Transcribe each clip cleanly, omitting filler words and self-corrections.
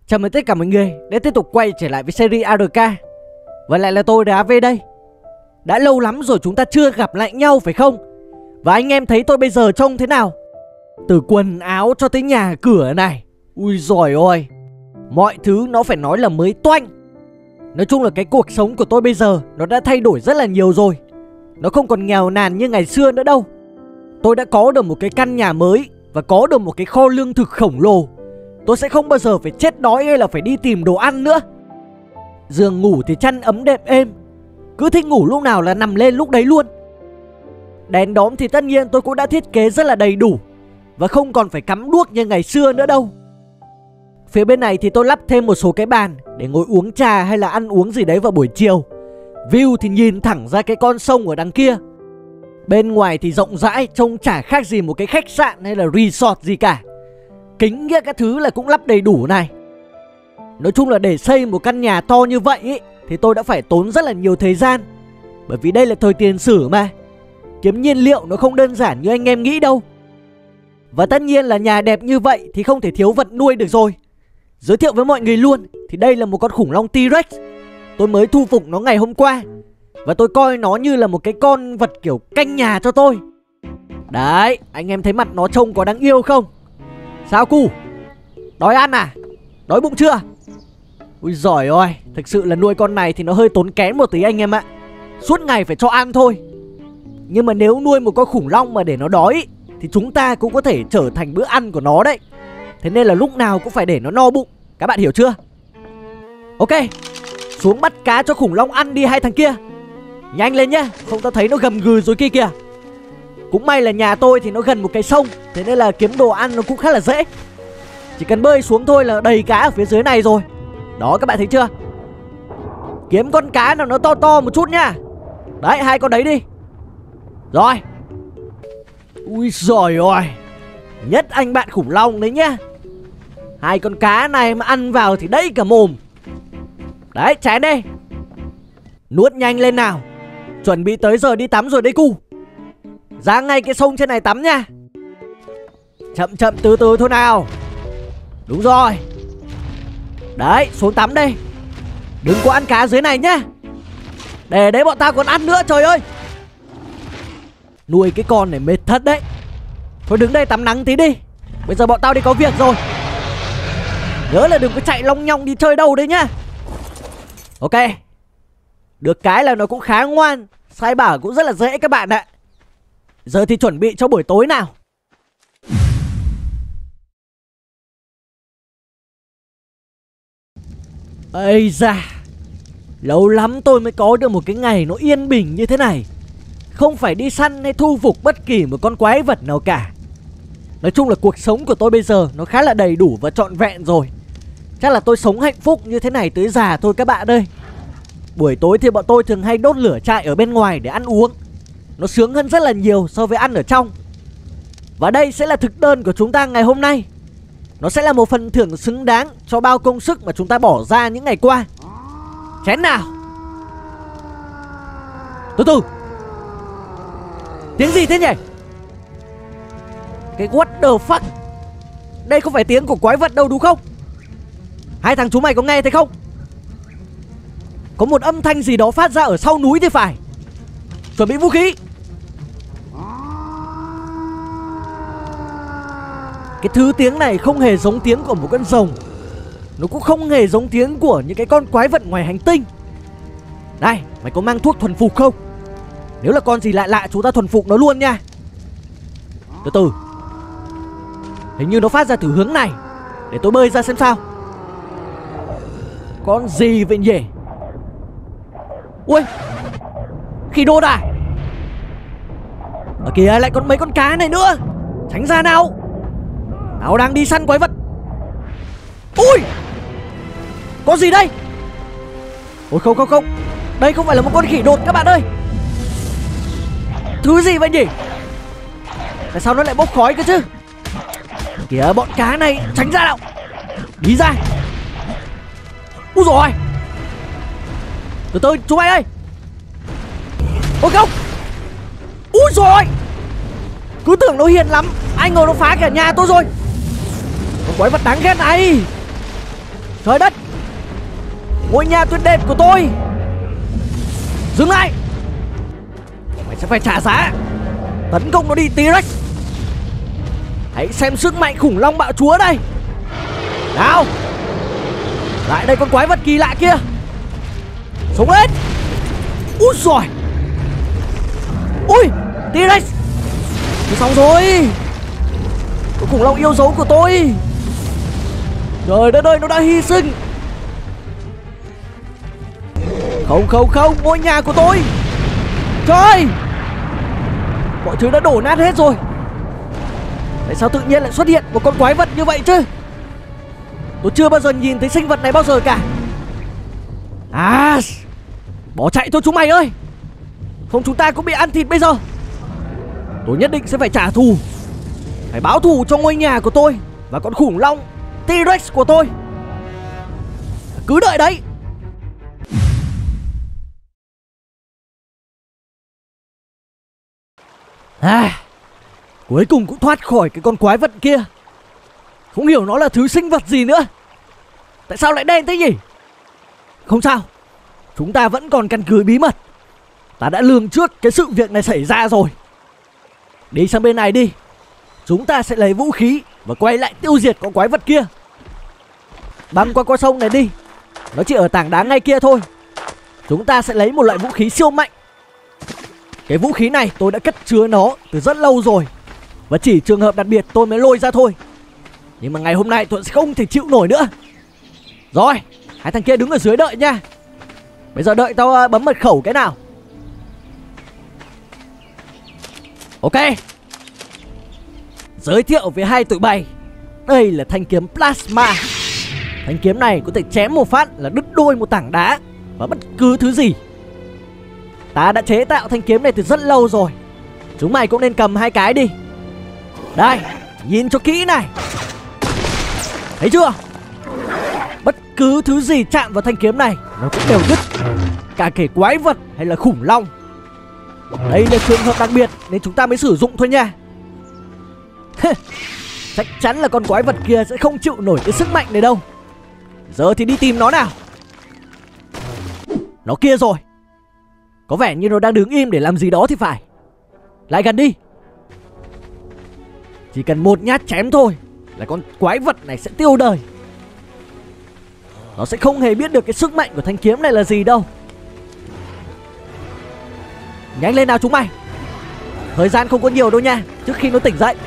Chào mừng tất cả mọi người đã tiếp tục quay trở lại với series ARK. Và lại là tôi Đá về đây. Đã lâu lắm rồi chúng ta chưa gặp lại nhau phải không? Và anh em thấy tôi bây giờ trông thế nào? Từ quần áo cho tới nhà cửa này, ui giời ơi, mọi thứ nó phải nói là mới toanh. Nói chung là cái cuộc sống của tôi bây giờ nó đã thay đổi rất là nhiều rồi. Nó không còn nghèo nàn như ngày xưa nữa đâu. Tôi đã có được một cái căn nhà mới và có được một cái kho lương thực khổng lồ. Tôi sẽ không bao giờ phải chết đói hay là phải đi tìm đồ ăn nữa. Giường ngủ thì chăn ấm đệm êm, cứ thích ngủ lúc nào là nằm lên lúc đấy luôn. Đèn đóm thì tất nhiên tôi cũng đã thiết kế rất là đầy đủ và không còn phải cắm đuốc như ngày xưa nữa đâu. Phía bên này thì tôi lắp thêm một số cái bàn để ngồi uống trà hay là ăn uống gì đấy vào buổi chiều. View thì nhìn thẳng ra cái con sông ở đằng kia. Bên ngoài thì rộng rãi, trông chả khác gì một cái khách sạn hay là resort gì cả. Kính nghĩa các thứ là cũng lắp đầy đủ này. Nói chung là để xây một căn nhà to như vậy ý, thì tôi đã phải tốn rất là nhiều thời gian. Bởi vì đây là thời tiền sử mà. Kiếm nhiên liệu nó không đơn giản như anh em nghĩ đâu. Và tất nhiên là nhà đẹp như vậy thì không thể thiếu vật nuôi được rồi. Giới thiệu với mọi người luôn, thì đây là một con khủng long T-Rex. Tôi mới thu phục nó ngày hôm qua. Và tôi coi nó như là một cái con vật kiểu canh nhà cho tôi. Đấy, anh em thấy mặt nó trông có đáng yêu không? Sao cu? Đói ăn à? Đói bụng chưa? Ui giời ơi, thực sự là nuôi con này thì nó hơi tốn kém một tí anh em ạ. Suốt ngày phải cho ăn thôi. Nhưng mà nếu nuôi một con khủng long mà để nó đói thì chúng ta cũng có thể trở thành bữa ăn của nó đấy. Thế nên là lúc nào cũng phải để nó no bụng. Các bạn hiểu chưa? Ok, xuống bắt cá cho khủng long ăn đi hai thằng kia. Nhanh lên nhá, không tao thấy nó gầm gừ rồi kia kìa. Cũng may là nhà tôi thì nó gần một cái sông, thế nên là kiếm đồ ăn nó cũng khá là dễ. Chỉ cần bơi xuống thôi là đầy cá ở phía dưới này rồi. Đó, các bạn thấy chưa? Kiếm con cá nào nó to to một chút nhá. Đấy, hai con đấy đi. Rồi. Ui giời ơi, nhất anh bạn khủng long đấy nhá. Hai con cá này mà ăn vào thì đẫy cả mồm. Đấy, chén đi. Nuốt nhanh lên nào. Chuẩn bị tới giờ đi tắm rồi đấy cu. Ra ngay cái sông trên này tắm nha. Chậm chậm từ từ thôi nào. Đúng rồi. Đấy, xuống tắm đây. Đừng có ăn cá dưới này nhá. Để đấy bọn tao còn ăn nữa, trời ơi. Nuôi cái con này mệt thật đấy. Thôi đứng đây tắm nắng tí đi. Bây giờ bọn tao đi có việc rồi. Nhớ là đừng có chạy long nhong đi chơi đâu đấy nhá. Ok. Được cái là nó cũng khá ngoan. Sai bảo cũng rất là dễ các bạn ạ. Giờ thì chuẩn bị cho buổi tối nào. Ây da, lâu lắm tôi mới có được một cái ngày nó yên bình như thế này. Không phải đi săn hay thu phục bất kỳ một con quái vật nào cả. Nói chung là cuộc sống của tôi bây giờ nó khá là đầy đủ và trọn vẹn rồi. Chắc là tôi sống hạnh phúc như thế này tới già thôi các bạn ơi. Buổi tối thì bọn tôi thường hay đốt lửa trại ở bên ngoài để ăn uống. Nó sướng hơn rất là nhiều so với ăn ở trong. Và đây sẽ là thực đơn của chúng ta ngày hôm nay. Nó sẽ là một phần thưởng xứng đáng cho bao công sức mà chúng ta bỏ ra những ngày qua. Chén nào. Từ từ. Tiếng gì thế nhỉ? Cái what the fuck? Đây không phải tiếng của quái vật đâu đúng không? Hai thằng chúng mày có nghe thấy không? Có một âm thanh gì đó phát ra ở sau núi thì phải. Chuẩn bị vũ khí. Cái thứ tiếng này không hề giống tiếng của một con rồng. Nó cũng không hề giống tiếng của những cái con quái vật ngoài hành tinh. Này, mày có mang thuốc thuần phục không? Nếu là con gì lạ lạ chúng ta thuần phục nó luôn nha. Từ từ. Hình như nó phát ra từ hướng này. Để tôi bơi ra xem sao. Con gì vậy nhỉ? Ui, khỉ đột à? Ở kìa lại còn mấy con cá này nữa. Tránh ra nào. Tao đang đi săn quái vật. Ui, có gì đây? Ôi không không không, đây không phải là một con khỉ đột các bạn ơi. Thứ gì vậy nhỉ? Tại sao nó lại bốc khói cơ chứ? Kìa bọn cá này, tránh ra nào. Đi ra. Úi dồi ôi. Từ từ chúng mày ơi. Ôi không. Úi dồi ôi. Cứ tưởng nó hiền lắm, ai ngờ nó phá cả nhà tôi rồi. Con quái vật đáng ghét này. Trời đất, ngôi nhà tuyệt đẹp của tôi. Dừng lại, mày sẽ phải trả giá. Tấn công nó đi T-Rex. Hãy xem sức mạnh khủng long bạo chúa đây. Nào, lại đây con quái vật kỳ lạ kia. Sống lên. Úi giời. Ui, T-Rex. Thì xong rồi. Con khủng long yêu dấu của tôi. Trời đất ơi, nó đã hy sinh. Không không không, ngôi nhà của tôi. Trời, mọi thứ đã đổ nát hết rồi. Tại sao tự nhiên lại xuất hiện một con quái vật như vậy chứ? Tôi chưa bao giờ nhìn thấy sinh vật này bao giờ cả. À, bỏ chạy thôi chúng mày ơi, không chúng ta cũng bị ăn thịt bây giờ. Tôi nhất định sẽ phải trả thù. Phải báo thù cho ngôi nhà của tôi và con khủng long T-Rex của tôi. Cứ đợi đấy. Cuối cùng cũng thoát khỏi cái con quái vật kia. Không hiểu nó là thứ sinh vật gì nữa. Tại sao lại đen thế nhỉ? Không sao, chúng ta vẫn còn căn cứ bí mật. Ta đã lường trước cái sự việc này xảy ra rồi. Đi sang bên này đi. Chúng ta sẽ lấy vũ khí và quay lại tiêu diệt con quái vật kia. Băng qua con sông này đi. Nó chỉ ở tảng đá ngay kia thôi. Chúng ta sẽ lấy một loại vũ khí siêu mạnh. Cái vũ khí này tôi đã cất chứa nó từ rất lâu rồi, và chỉ trường hợp đặc biệt tôi mới lôi ra thôi. Nhưng mà ngày hôm nay tôi sẽ không thể chịu nổi nữa. Rồi, hai thằng kia đứng ở dưới đợi nha. Bây giờ đợi tao bấm mật khẩu cái nào. Ok. Giới thiệu với hai tụi bay, đây là thanh kiếm Plasma. Thanh kiếm này có thể chém một phát là đứt đôi một tảng đá và bất cứ thứ gì. Ta đã chế tạo thanh kiếm này từ rất lâu rồi. Chúng mày cũng nên cầm hai cái đi. Đây, nhìn cho kỹ này. Thấy chưa? Bất cứ thứ gì chạm vào thanh kiếm này nó cũng đều đứt, cả kể quái vật hay là khủng long. Đây là trường hợp đặc biệt nên chúng ta mới sử dụng thôi nha. Chắc chắn là con quái vật kia sẽ không chịu nổi cái sức mạnh này đâu. Giờ thì đi tìm nó nào. Nó kia rồi. Có vẻ như nó đang đứng im để làm gì đó thì phải. Lại gần đi. Chỉ cần một nhát chém thôi là con quái vật này sẽ tiêu đời. Nó sẽ không hề biết được cái sức mạnh của thanh kiếm này là gì đâu. Nhanh lên nào chúng mày. Thời gian không có nhiều đâu nha, trước khi nó tỉnh dậy.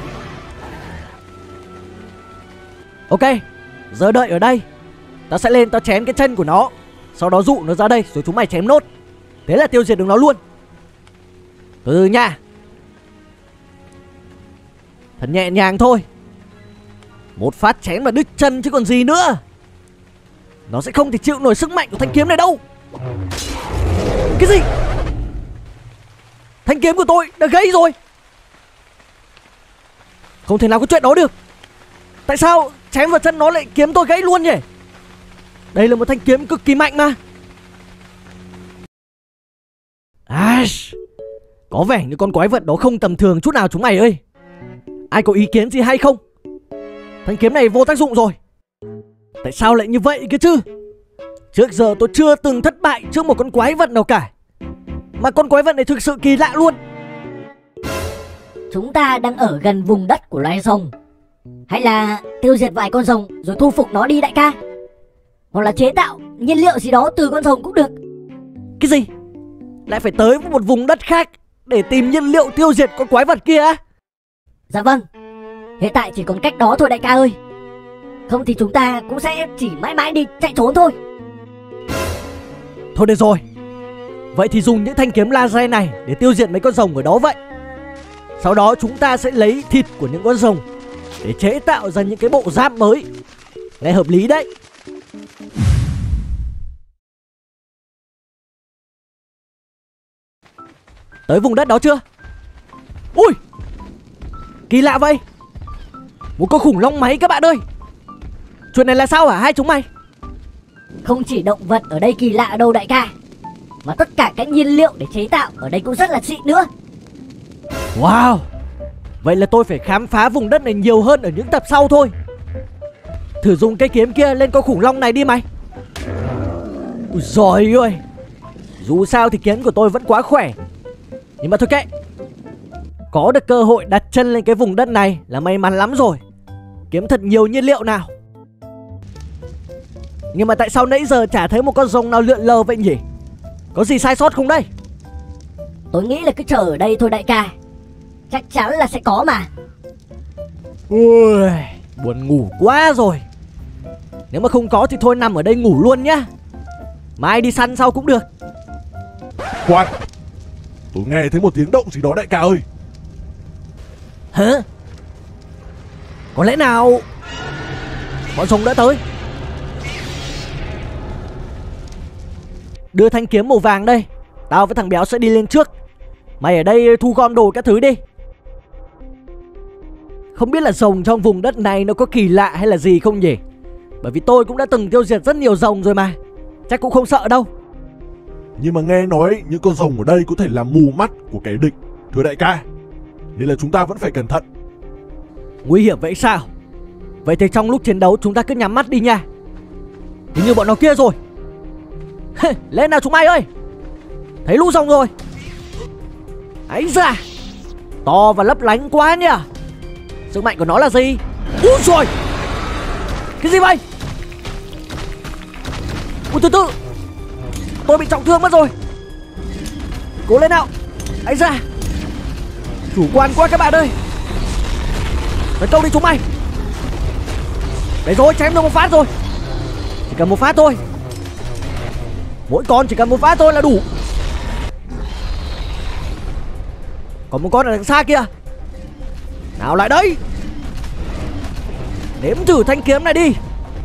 Ok, giờ đợi ở đây. Tao sẽ lên tao chém cái chân của nó, sau đó dụ nó ra đây rồi chúng mày chém nốt. Thế là tiêu diệt được nó luôn. Từ từ nha. Thật nhẹ nhàng thôi. Một phát chém mà đứt chân chứ còn gì nữa. Nó sẽ không thể chịu nổi sức mạnh của thanh kiếm này đâu. Cái gì? Thanh kiếm của tôi đã gãy rồi. Không thể nào có chuyện đó được. Tại sao chém vào chân nó lại kiếm tôi gãy luôn nhỉ? Đây là một thanh kiếm cực kỳ mạnh mà. Có vẻ như con quái vật đó không tầm thường chút nào chúng mày ơi. Ai có ý kiến gì hay không? Thanh kiếm này vô tác dụng rồi. Tại sao lại như vậy kia chứ? Trước giờ tôi chưa từng thất bại trước một con quái vật nào cả. Mà con quái vật này thực sự kỳ lạ luôn. Chúng ta đang ở gần vùng đất của loài rồng. Hay là tiêu diệt vài con rồng rồi thu phục nó đi đại ca. Hoặc là chế tạo nhiên liệu gì đó từ con rồng cũng được. Cái gì? Lại phải tới một vùng đất khác để tìm nhiên liệu tiêu diệt con quái vật kia á? Dạ vâng. Hiện tại chỉ còn cách đó thôi đại ca ơi. Không thì chúng ta cũng sẽ chỉ mãi mãi đi chạy trốn thôi. Thôi được rồi. Vậy thì dùng những thanh kiếm laser này để tiêu diệt mấy con rồng ở đó vậy. Sau đó chúng ta sẽ lấy thịt của những con rồng để chế tạo ra những cái bộ giáp mới. Nghe hợp lý đấy. Tới vùng đất đó chưa? Ui, kỳ lạ vậy. Một con khủng long máy các bạn ơi. Chuyện này là sao hả hai chúng mày? Không chỉ động vật ở đây kỳ lạ đâu đại ca, mà tất cả các nhiên liệu để chế tạo ở đây cũng rất là xịn nữa. Wow. Vậy là tôi phải khám phá vùng đất này nhiều hơn ở những tập sau thôi. Thử dùng cây kiếm kia lên con khủng long này đi mày. Ui giời ơi, dù sao thì kiếm của tôi vẫn quá khỏe. Nhưng mà thôi kệ, có được cơ hội đặt chân lên cái vùng đất này là may mắn lắm rồi. Kiếm thật nhiều nhiên liệu nào. Nhưng mà tại sao nãy giờ chả thấy một con rồng nào lượn lờ vậy nhỉ? Có gì sai sót không đây? Tôi nghĩ là cứ chờ ở đây thôi đại ca. Chắc chắn là sẽ có mà. Ui, buồn ngủ quá rồi. Nếu mà không có thì thôi nằm ở đây ngủ luôn nhá. Mai đi săn sau cũng được. Khoan, tôi nghe thấy một tiếng động gì đó đại ca ơi. Hả? Có lẽ nào bọn rồng đã tới? Đưa thanh kiếm màu vàng đây. Tao với thằng béo sẽ đi lên trước. Mày ở đây thu gom đồ các thứ đi. Không biết là rồng trong vùng đất này nó có kỳ lạ hay là gì không nhỉ? Bởi vì tôi cũng đã từng tiêu diệt rất nhiều rồng rồi mà. Chắc cũng không sợ đâu. Nhưng mà nghe nói những con rồng ở đây có thể làm mù mắt của kẻ địch, thưa đại ca. Nên là chúng ta vẫn phải cẩn thận. Nguy hiểm vậy sao? Vậy thì trong lúc chiến đấu chúng ta cứ nhắm mắt đi nha. Hình như bọn nó kia rồi. Lên nào chúng mày ơi. Thấy lũ rồng rồi. Ấy da, to và lấp lánh quá nhỉ. Sức mạnh của nó là gì? Úi rồi. Cái gì vậy? Ui từ từ, tôi bị trọng thương mất rồi. Cố lên nào. Ấy da, chủ quan quá các bạn ơi. Tấn công đi chúng mày. Đấy rồi, chém được một phát rồi. Chỉ cần một phát thôi. Mỗi con chỉ cần một phát thôi là đủ. Còn một con ở đằng xa kia. Nào lại đây. Nếm thử thanh kiếm này đi.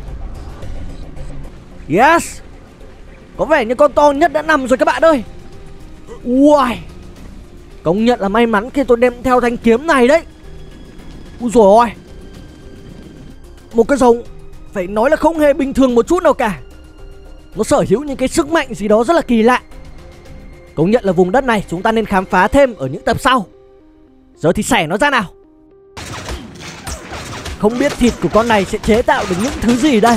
Yes. Có vẻ như con to nhất đã nằm rồi các bạn ơi. Ui, công nhận là may mắn khi tôi đem theo thanh kiếm này đấy. Úi dồi ôi, một cái rồng phải nói là không hề bình thường một chút nào cả. Nó sở hữu những cái sức mạnh gì đó rất là kỳ lạ. Công nhận là vùng đất này chúng ta nên khám phá thêm ở những tập sau. Giờ thì xẻ nó ra nào. Không biết thịt của con này sẽ chế tạo được những thứ gì đây.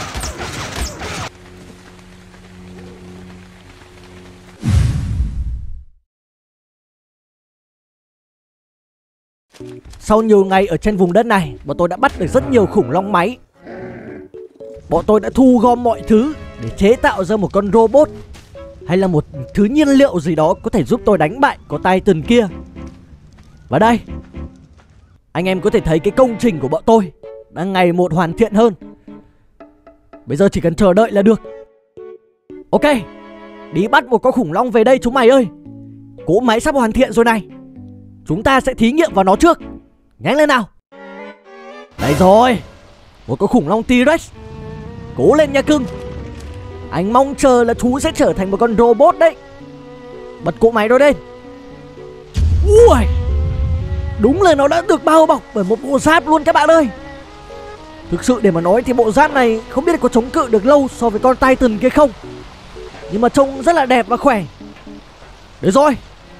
Sau nhiều ngày ở trên vùng đất này, bọn tôi đã bắt được rất nhiều khủng long máy. Bọn tôi đã thu gom mọi thứ để chế tạo ra một con robot hay là một thứ nhiên liệu gì đó có thể giúp tôi đánh bại con Titan kia. Và đây, anh em có thể thấy cái công trình của bọn tôi đang ngày một hoàn thiện hơn. Bây giờ chỉ cần chờ đợi là được. Ok, đi bắt một con khủng long về đây chúng mày ơi. Cỗ máy sắp hoàn thiện rồi này. Chúng ta sẽ thí nghiệm vào nó trước. Nhanh lên nào. Đây rồi, một con khủng long T-Rex. Cố lên nha cưng. Anh mong chờ là chú sẽ trở thành một con robot đấy. Bật cỗ máy đó lên. Ui, đúng là nó đã được bao bọc bởi một bộ giáp luôn các bạn ơi. Thực sự để mà nói thì bộ giáp này không biết có chống cự được lâu so với con Titan kia không. Nhưng mà trông rất là đẹp và khỏe. Được rồi,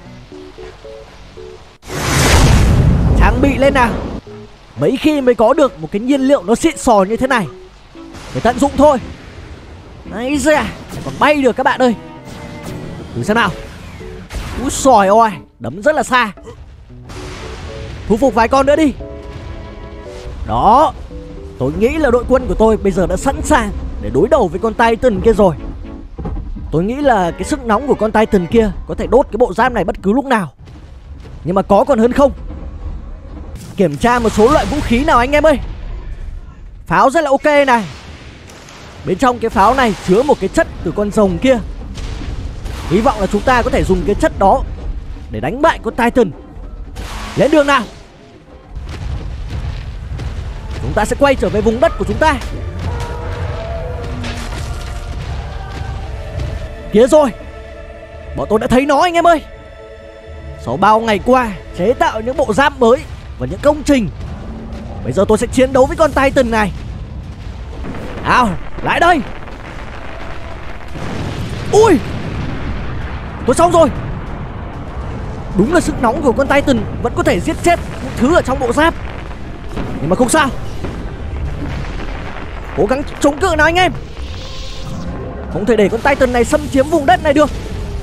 trang bị lên nào. Mấy khi mới có được một cái nhiên liệu nó xịn sò như thế này. Phải tận dụng thôi. Đấy ra, còn bay được các bạn ơi. Thử xem nào. Úi xòi ôi, đấm rất là xa. Thu phục vài con nữa đi. Đó, tôi nghĩ là đội quân của tôi bây giờ đã sẵn sàng để đối đầu với con Titan kia rồi. Tôi nghĩ là cái sức nóng của con Titan kia có thể đốt cái bộ giáp này bất cứ lúc nào. Nhưng mà có còn hơn không. Kiểm tra một số loại vũ khí nào anh em ơi. Pháo rất là ok này. Bên trong cái pháo này chứa một cái chất từ con rồng kia. Hy vọng là chúng ta có thể dùng cái chất đó để đánh bại con Titan. Lên đường nào. Chúng ta sẽ quay trở về vùng đất của chúng ta. Kìa rồi, bọn tôi đã thấy nó anh em ơi. Sau bao ngày qua chế tạo những bộ giáp mới và những công trình, bây giờ tôi sẽ chiến đấu với con Titan này. Nào, lại đây. Ui, tôi xong rồi. Đúng là sức nóng của con Titan vẫn có thể giết chết những thứ ở trong bộ giáp. Nhưng mà không sao. Cố gắng chống cự nào anh em. Không thể để con Titan này xâm chiếm vùng đất này được.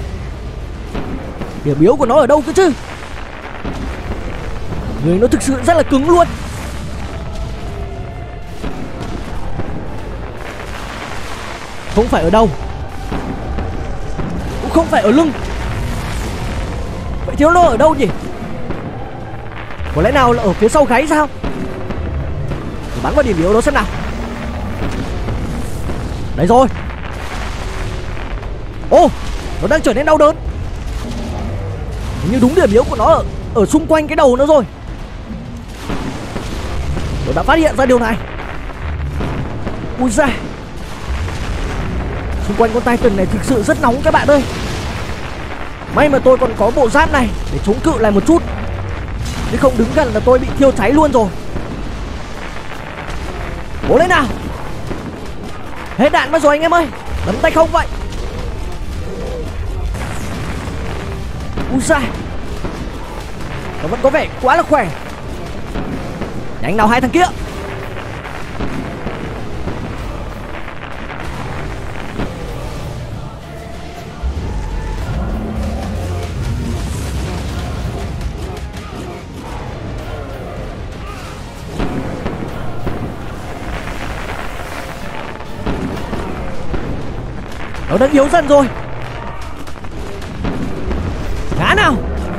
Điểm yếu của nó ở đâu cơ chứ? Người nó thực sự rất là cứng luôn. Không phải ở đầu, cũng không phải ở lưng. Vậy thiếu nó ở đâu nhỉ? Có lẽ nào là ở phía sau gáy sao? Để bắn vào điểm yếu đó xem nào. Đấy rồi. Ô, nó đang trở nên đau đớn. Hình như đúng điểm yếu của nó ở xung quanh cái đầu nó rồi. Tôi đã phát hiện ra điều này. Ui da, xung quanh con Titan này thực sự rất nóng các bạn ơi. May mà tôi còn có bộ giáp này để chống cự lại một chút, chứ không đứng gần là tôi bị thiêu cháy luôn rồi. Cố lên nào. Hết đạn mất rồi anh em ơi. Bắn tay không vậy. Ui da, nó vẫn có vẻ quá là khỏe. Nhanh nào hai thằng kia. Nó đang yếu dần rồi. Ngã nào.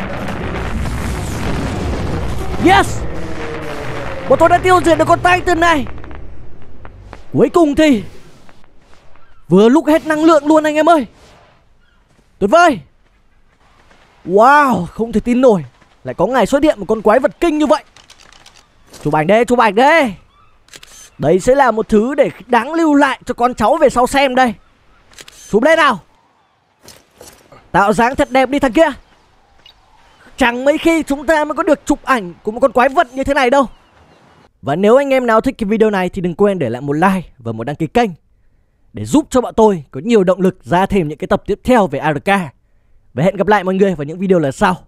Yes, bọn tôi đã tiêu diệt được con Titan này. Cuối cùng thì vừa lúc hết năng lượng luôn anh em ơi. Tuyệt vời. Wow, không thể tin nổi, lại có ngày xuất hiện một con quái vật kinh như vậy. Chụp ảnh đây, chụp ảnh đây. Đây sẽ là một thứ để đáng lưu lại cho con cháu về sau xem đây. Chụp lên nào. Tạo dáng thật đẹp đi thằng kia. Chẳng mấy khi chúng ta mới có được chụp ảnh của một con quái vật như thế này đâu. Và nếu anh em nào thích cái video này thì đừng quên để lại một like và một đăng ký kênh, để giúp cho bọn tôi có nhiều động lực ra thêm những cái tập tiếp theo về ARK. Và hẹn gặp lại mọi người vào những video lần sau.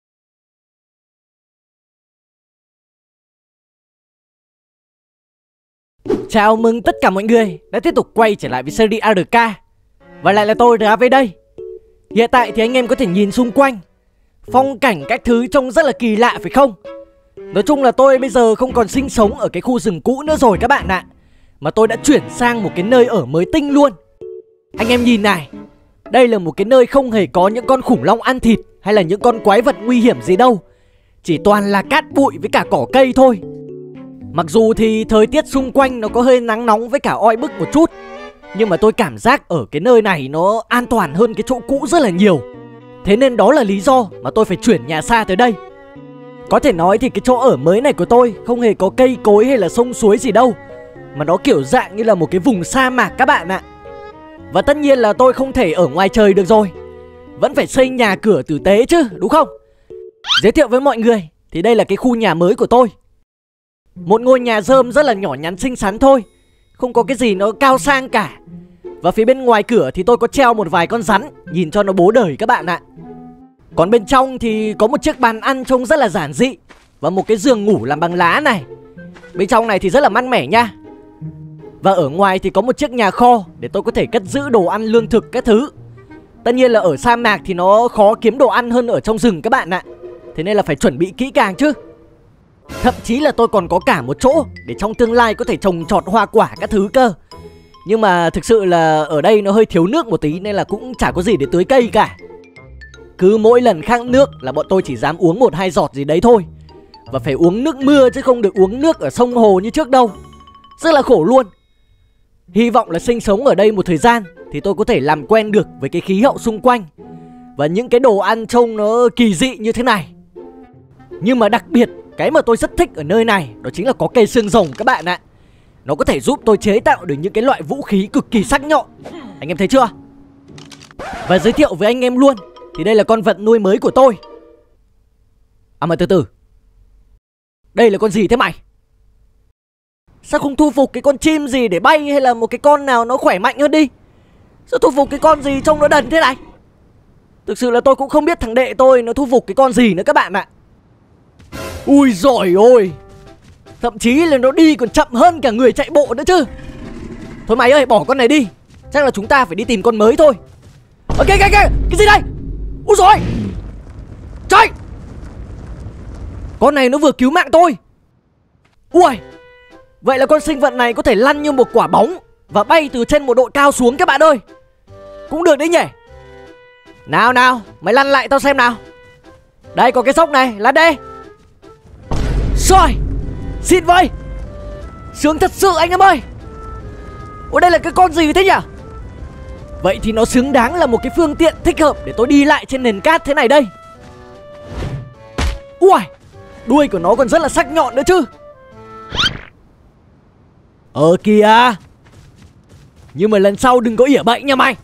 Chào mừng tất cả mọi người đã tiếp tục quay trở lại với series ARK. Và lại là tôi RAV đây. Hiện tại thì anh em có thể nhìn xung quanh, phong cảnh các thứ trông rất là kỳ lạ phải không? Nói chung là tôi bây giờ không còn sinh sống ở cái khu rừng cũ nữa rồi các bạn ạ, mà tôi đã chuyển sang một cái nơi ở mới tinh luôn. Anh em nhìn này, đây là một cái nơi không hề có những con khủng long ăn thịt hay là những con quái vật nguy hiểm gì đâu. Chỉ toàn là cát bụi với cả cỏ cây thôi. Mặc dù thì thời tiết xung quanh nó có hơi nắng nóng với cả oi bức một chút, nhưng mà tôi cảm giác ở cái nơi này nó an toàn hơn cái chỗ cũ rất là nhiều. Thế nên đó là lý do mà tôi phải chuyển nhà xa tới đây. Có thể nói thì cái chỗ ở mới này của tôi không hề có cây cối hay là sông suối gì đâu, mà nó kiểu dạng như là một cái vùng sa mạc các bạn ạ. Và tất nhiên là tôi không thể ở ngoài trời được rồi, vẫn phải xây nhà cửa tử tế chứ, đúng không? Giới thiệu với mọi người thì đây là cái khu nhà mới của tôi. Một ngôi nhà rơm rất là nhỏ nhắn xinh xắn thôi, không có cái gì nó cao sang cả. Và phía bên ngoài cửa thì tôi có treo một vài con rắn, nhìn cho nó bố đời các bạn ạ. Còn bên trong thì có một chiếc bàn ăn trông rất là giản dị, và một cái giường ngủ làm bằng lá này. Bên trong này thì rất là mát mẻ nha. Và ở ngoài thì có một chiếc nhà kho để tôi có thể cất giữ đồ ăn lương thực các thứ. Tất nhiên là ở sa mạc thì nó khó kiếm đồ ăn hơn ở trong rừng các bạn ạ, thế nên là phải chuẩn bị kỹ càng chứ. Thậm chí là tôi còn có cả một chỗ để trong tương lai có thể trồng trọt hoa quả các thứ cơ. Nhưng mà thực sự là ở đây nó hơi thiếu nước một tí, nên là cũng chả có gì để tưới cây cả. Cứ mỗi lần khát nước là bọn tôi chỉ dám uống 1-2 giọt gì đấy thôi. Và phải uống nước mưa chứ không được uống nước ở sông hồ như trước đâu. Rất là khổ luôn. Hy vọng là sinh sống ở đây một thời gian thì tôi có thể làm quen được với cái khí hậu xung quanh và những cái đồ ăn trông nó kỳ dị như thế này. Nhưng mà đặc biệt cái mà tôi rất thích ở nơi này đó chính là có cây xương rồng các bạn ạ. Nó có thể giúp tôi chế tạo được những cái loại vũ khí cực kỳ sắc nhọn. Anh em thấy chưa? Và giới thiệu với anh em luôn, thì đây là con vật nuôi mới của tôi. À mà từ từ, đây là con gì thế mày? Sao không thu phục cái con chim gì để bay, hay là một cái con nào nó khỏe mạnh hơn đi? Sao thu phục cái con gì trông nó đần thế này? Thực sự là tôi cũng không biết thằng đệ tôi nó thu phục cái con gì nữa các bạn ạ. Ui giời ơi, thậm chí là nó đi còn chậm hơn cả người chạy bộ nữa chứ. Thôi mày ơi, bỏ con này đi. Chắc là chúng ta phải đi tìm con mới thôi. Ok, cái gì đây? Úi dồi, trời, con này nó vừa cứu mạng tôi. Ui, vậy là con sinh vật này có thể lăn như một quả bóng và bay từ trên một độ cao xuống các bạn ơi. Cũng được đấy nhỉ. Nào, mày lăn lại tao xem nào. Đây có cái sốc này, lăn đi. Rồi, xịn vơi. Sướng thật sự anh em ơi. Ủa đây là cái con gì thế nhỉ? Vậy thì nó xứng đáng là một cái phương tiện thích hợp để tôi đi lại trên nền cát thế này đây. Ui, đuôi của nó còn rất là sắc nhọn nữa chứ. Kìa. Nhưng mà lần sau đừng có ỉa bậy nha mày.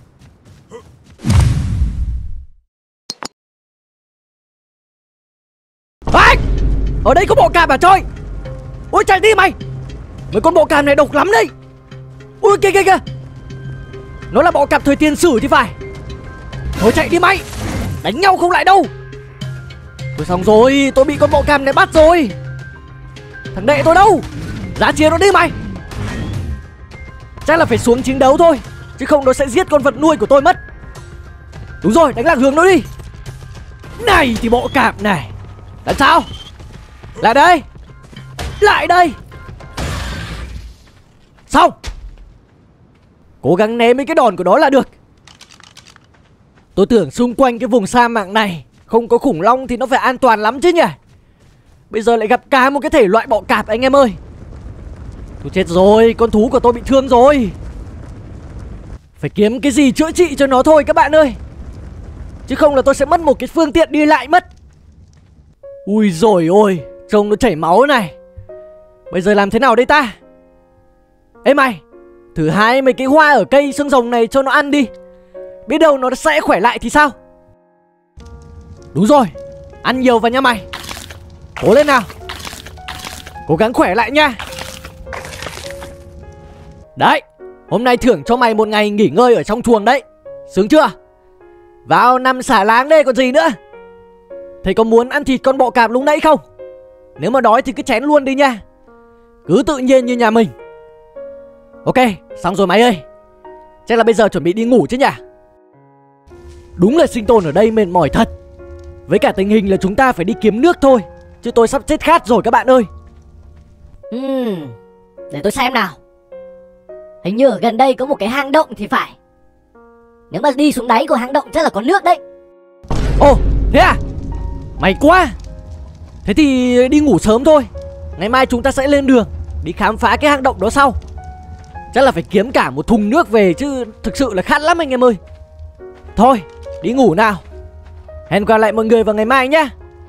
À, ở đây có bọ cạp à trời. Ôi chạy đi mày. Mấy con bọ cạp này độc lắm đấy. Ui kìa. Nó là bọ cạp thời tiền sử thì phải. Thôi chạy đi mày. Đánh nhau không lại đâu. Thôi xong rồi, tôi bị con bọ cạp này bắt rồi. Thằng đệ tôi đâu? Giá chia nó đi mày. Chắc là phải xuống chiến đấu thôi, chứ không nó sẽ giết con vật nuôi của tôi mất. Đúng rồi, đánh lạc hướng nó đi. Này thì bọ cạp này. Làm sao? Lại đây. Lại đây. Xong. Cố gắng né mấy cái đòn của nó là được. Tôi tưởng xung quanh cái vùng sa mạc này không có khủng long thì nó phải an toàn lắm chứ nhỉ. Bây giờ lại gặp cả một cái thể loại bọ cạp anh em ơi. Tôi chết rồi, con thú của tôi bị thương rồi. Phải kiếm cái gì chữa trị cho nó thôi các bạn ơi. Chứ không là tôi sẽ mất một cái phương tiện đi lại mất. Ui dồi ôi, trông nó chảy máu này. Bây giờ làm thế nào đây ta? Ê mày, thử hái mấy cái hoa ở cây xương rồng này cho nó ăn đi. Biết đâu nó sẽ khỏe lại thì sao. Đúng rồi, ăn nhiều vào nha mày. Cố lên nào. Cố gắng khỏe lại nha. Đấy, hôm nay thưởng cho mày một ngày nghỉ ngơi ở trong chuồng đấy. Sướng chưa? Vào nằm xả láng đây còn gì nữa. Thầy có muốn ăn thịt con bọ cạp lúc nãy không? Nếu mà đói thì cứ chén luôn đi nha. Cứ tự nhiên như nhà mình. Ok, xong rồi mày ơi. Chắc là bây giờ chuẩn bị đi ngủ chứ nhỉ? Đúng là sinh tồn ở đây mệt mỏi thật. Với cả tình hình là chúng ta phải đi kiếm nước thôi, chứ tôi sắp chết khát rồi các bạn ơi. Để tôi xem nào. Hình như ở gần đây có một cái hang động thì phải. Nếu mà đi xuống đáy của hang động chắc là có nước đấy. Ồ, thế à? May quá. Thế thì đi ngủ sớm thôi. Ngày mai chúng ta sẽ lên đường đi khám phá cái hang động đó sau. Chắc là phải kiếm cả một thùng nước về chứ thực sự là khát lắm anh em ơi. Thôi, đi ngủ nào. Hẹn gặp lại mọi người vào ngày mai nhé.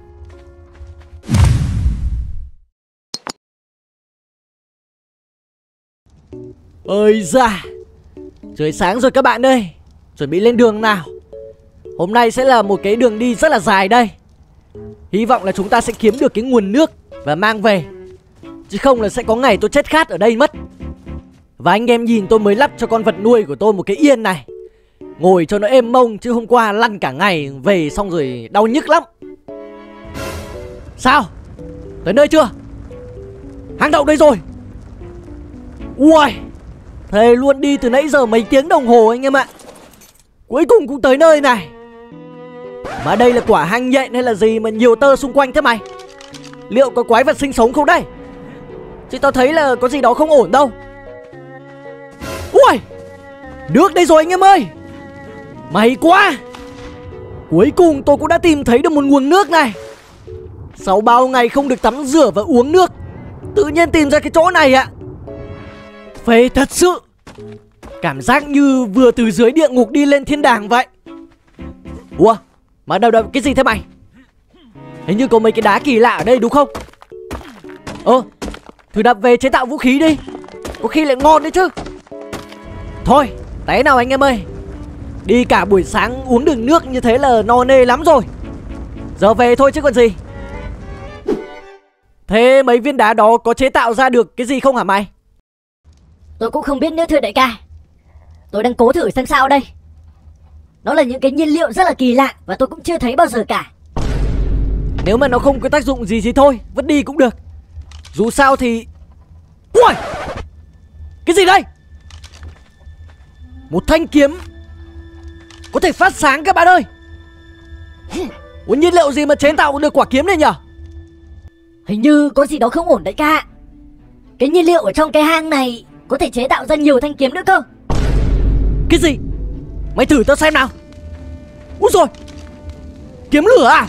Ơi da, trời sáng rồi các bạn ơi. Chuẩn bị lên đường nào. Hôm nay sẽ là một cái đường đi rất là dài đây. Hy vọng là chúng ta sẽ kiếm được cái nguồn nước và mang về, chứ không là sẽ có ngày tôi chết khát ở đây mất. Và anh em nhìn, tôi mới lắp cho con vật nuôi của tôi một cái yên này, ngồi cho nó êm mông, chứ hôm qua lăn cả ngày về xong rồi đau nhức lắm. Sao? Tới nơi chưa? Hang động đây rồi. Ui, thề luôn, đi từ nãy giờ mấy tiếng đồng hồ anh em ạ. Cuối cùng cũng tới nơi này. Mà đây là quả hang nhện hay là gì mà nhiều tơ xung quanh thế mày? Liệu có quái vật sinh sống không đây? Chứ tao thấy là có gì đó không ổn đâu. Ui, nước đây rồi anh em ơi. May quá. Cuối cùng tôi cũng đã tìm thấy được một nguồn nước này. Sau bao ngày không được tắm rửa và uống nước, tự nhiên tìm ra cái chỗ này ạ. Phê thật sự. Cảm giác như vừa từ dưới địa ngục đi lên thiên đàng vậy. Ủa, mà đâu cái gì thế mày? Hình như có mấy cái đá kỳ lạ ở đây đúng không? Thử đập về chế tạo vũ khí đi, có khi lại ngon đấy chứ. Thôi, té nào anh em ơi. Đi cả buổi sáng uống được nước như thế là no nê lắm rồi. Giờ về thôi chứ còn gì. Thế mấy viên đá đó có chế tạo ra được cái gì không hả mày? Tôi cũng không biết nữa thưa đại ca. Tôi đang cố thử xem sao đây. Nó là những cái nhiên liệu rất là kỳ lạ và tôi cũng chưa thấy bao giờ cả. Nếu mà nó không có tác dụng gì thì thôi, vứt đi cũng được. Dù sao thì... Ui, cái gì đây? Một thanh kiếm có thể phát sáng các bạn ơi. Ủa nhiên liệu gì mà chế tạo được quả kiếm này nhở? Hình như có gì đó không ổn đấy ca. Cái nhiên liệu ở trong cái hang này có thể chế tạo ra nhiều thanh kiếm nữa cơ. Cái gì? Mày thử tao xem nào. Úi rồi, kiếm lửa à?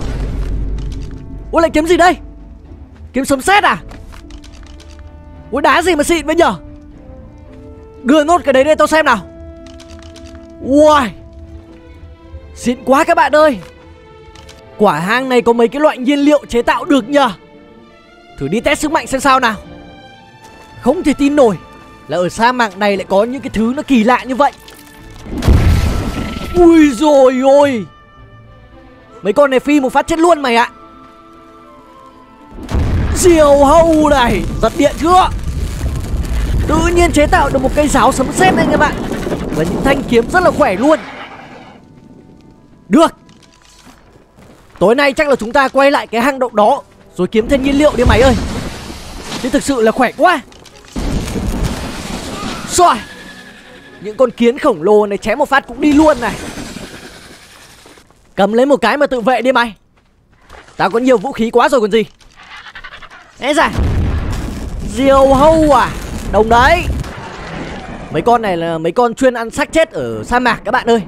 Ủa lại kiếm gì đây? Kiếm sấm sét à? Ủa đá gì mà xịn vậy nhở? Đưa nốt cái đấy đây tao xem nào. Wow, xịn quá các bạn ơi. Quả hang này có mấy cái loại nhiên liệu chế tạo được nhờ. Thử đi test sức mạnh xem sao nào. Không thể tin nổi là ở sa mạc này lại có những cái thứ nó kỳ lạ như vậy. Ui rồi ôi, mấy con này phi một phát chết luôn mày ạ. Diều hâu này, giật điện chưa? Tự nhiên chế tạo được một cây giáo sấm sét này các bạn. Và những thanh kiếm rất là khỏe luôn. Được, tối nay chắc là chúng ta quay lại cái hang động đó rồi kiếm thêm nhiên liệu đi mày ơi. Chứ thực sự là khỏe quá. Rồi, những con kiến khổng lồ này chém một phát cũng đi luôn này. Cầm lấy một cái mà tự vệ đi mày. Tao có nhiều vũ khí quá rồi còn gì. Ê da, diều hâu à? Đồng đấy. Mấy con này là mấy con chuyên ăn xác chết ở sa mạc các bạn ơi.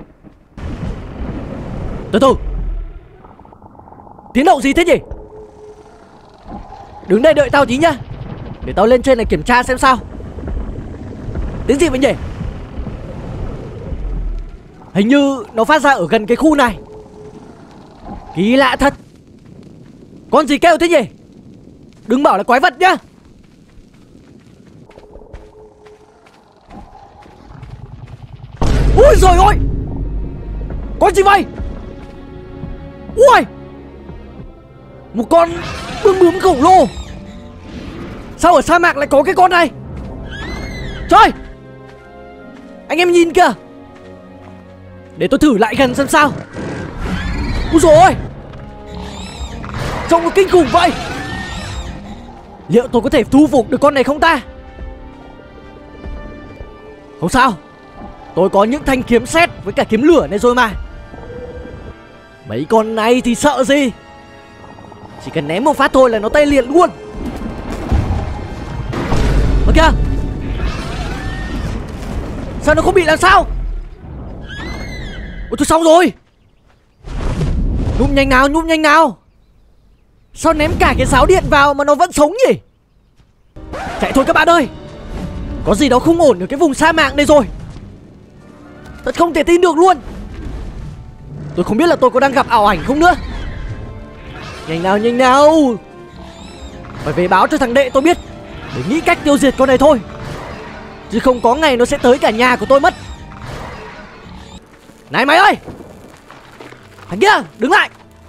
Từ từ, tiến độ gì thế nhỉ? Đứng đây đợi tao tí nhá, để tao lên trên này kiểm tra xem sao. Tiếng gì vậy nhỉ? Hình như nó phát ra ở gần cái khu này. Kỳ lạ thật. Con gì kêu thế nhỉ? Đừng bảo là quái vật nhá. Ui rồi ôi, con gì vậy? Ui, một con bướm bướm khổng lồ. Sao ở sa mạc lại có cái con này? Trời, anh em nhìn kìa. Để tôi thử lại gần xem sao. Úi dồi ôi, trông nó kinh khủng vậy. Liệu tôi có thể thu phục được con này không ta? Không sao, tôi có những thanh kiếm sét với cả kiếm lửa này rồi mà. Mấy con này thì sợ gì. Chỉ cần ném một phát thôi là nó tê liệt luôn. Mà kìa, sao nó không bị làm sao? Ôi tôi xong rồi. Nhúc nhanh nào, nhúc nhanh nào. Sao ném cả cái giáo điện vào mà nó vẫn sống nhỉ? Chạy thôi các bạn ơi. Có gì đó không ổn ở cái vùng sa mạc này rồi. Thật không thể tin được luôn. Tôi không biết là tôi có đang gặp ảo ảnh không nữa. Nhanh nào, nhanh nào. Phải về báo cho thằng đệ tôi biết, để nghĩ cách tiêu diệt con này thôi. Chứ không có ngày nó sẽ tới cả nhà của tôi mất. Này mày ơi, thằng kia đứng lại.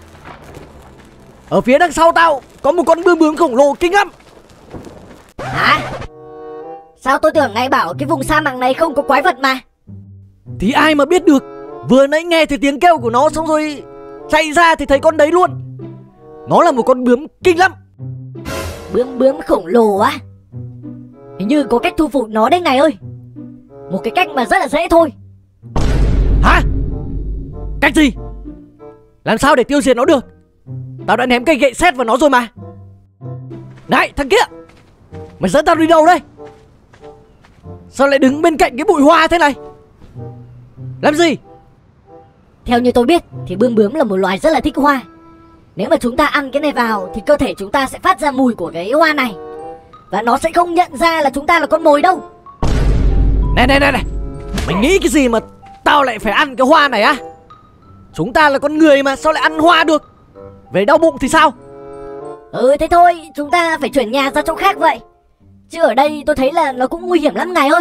Ở phía đằng sau tao có một con bướm bướm khổng lồ kinh lắm. Hả? Sao tôi tưởng ngài bảo cái vùng sa mạc này không có quái vật mà. Thì ai mà biết được. Vừa nãy nghe thấy tiếng kêu của nó xong rồi chạy ra thì thấy con đấy luôn. Nó là một con bướm kinh lắm. Bướm bướm khổng lồ á? Hình như có cách thu phục nó đấy ngài ơi. Một cái cách mà rất là dễ thôi. Hả? Cách gì? Làm sao để tiêu diệt nó được? Tao đã ném cây gậy sét vào nó rồi mà. Này thằng kia, mày dẫn tao đi đâu đây? Sao lại đứng bên cạnh cái bụi hoa thế này? Làm gì? Theo như tôi biết thì bướm bướm là một loài rất là thích hoa. Nếu mà chúng ta ăn cái này vào thì cơ thể chúng ta sẽ phát ra mùi của cái hoa này. Và nó sẽ không nhận ra là chúng ta là con mồi đâu. Này, mày nghĩ cái gì mà tao lại phải ăn cái hoa này á? Chúng ta là con người mà, sao lại ăn hoa được? Về đau bụng thì sao? Thế thôi, chúng ta phải chuyển nhà ra chỗ khác vậy. Chứ ở đây tôi thấy là nó cũng nguy hiểm lắm ngài ơi.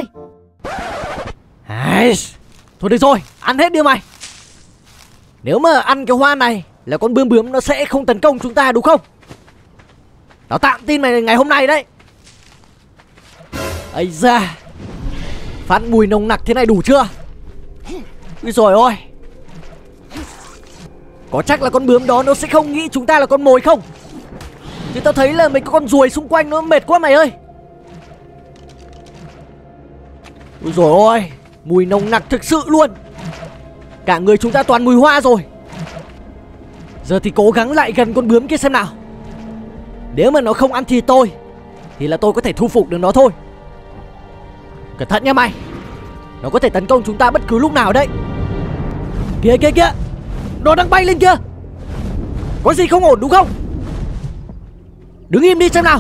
Thôi được rồi, ăn hết đi mày. Nếu mà ăn cái hoa này là con bướm bướm nó sẽ không tấn công chúng ta đúng không? Tao tạm tin mày ngày hôm nay đấy. Ây da, phát mùi nồng nặc thế này đủ chưa? Úi dồi ôi, có chắc là con bướm đó nó sẽ không nghĩ chúng ta là con mồi không? Chứ tao thấy là mấy con ruồi xung quanh nó mệt quá mày ơi. Úi dồi ôi, Mùi nồng nặc thực sự luôn. Cả người chúng ta toàn mùi hoa rồi. Giờ thì cố gắng lại gần con bướm kia xem nào. Nếu mà nó không ăn thịt tôi thì là tôi có thể thu phục được nó thôi. Cẩn thận nha mày. Nó có thể tấn công chúng ta bất cứ lúc nào đấy. Kìa kìa kìa, nó đang bay lên kìa. Có gì không ổn đúng không? Đứng im đi xem nào.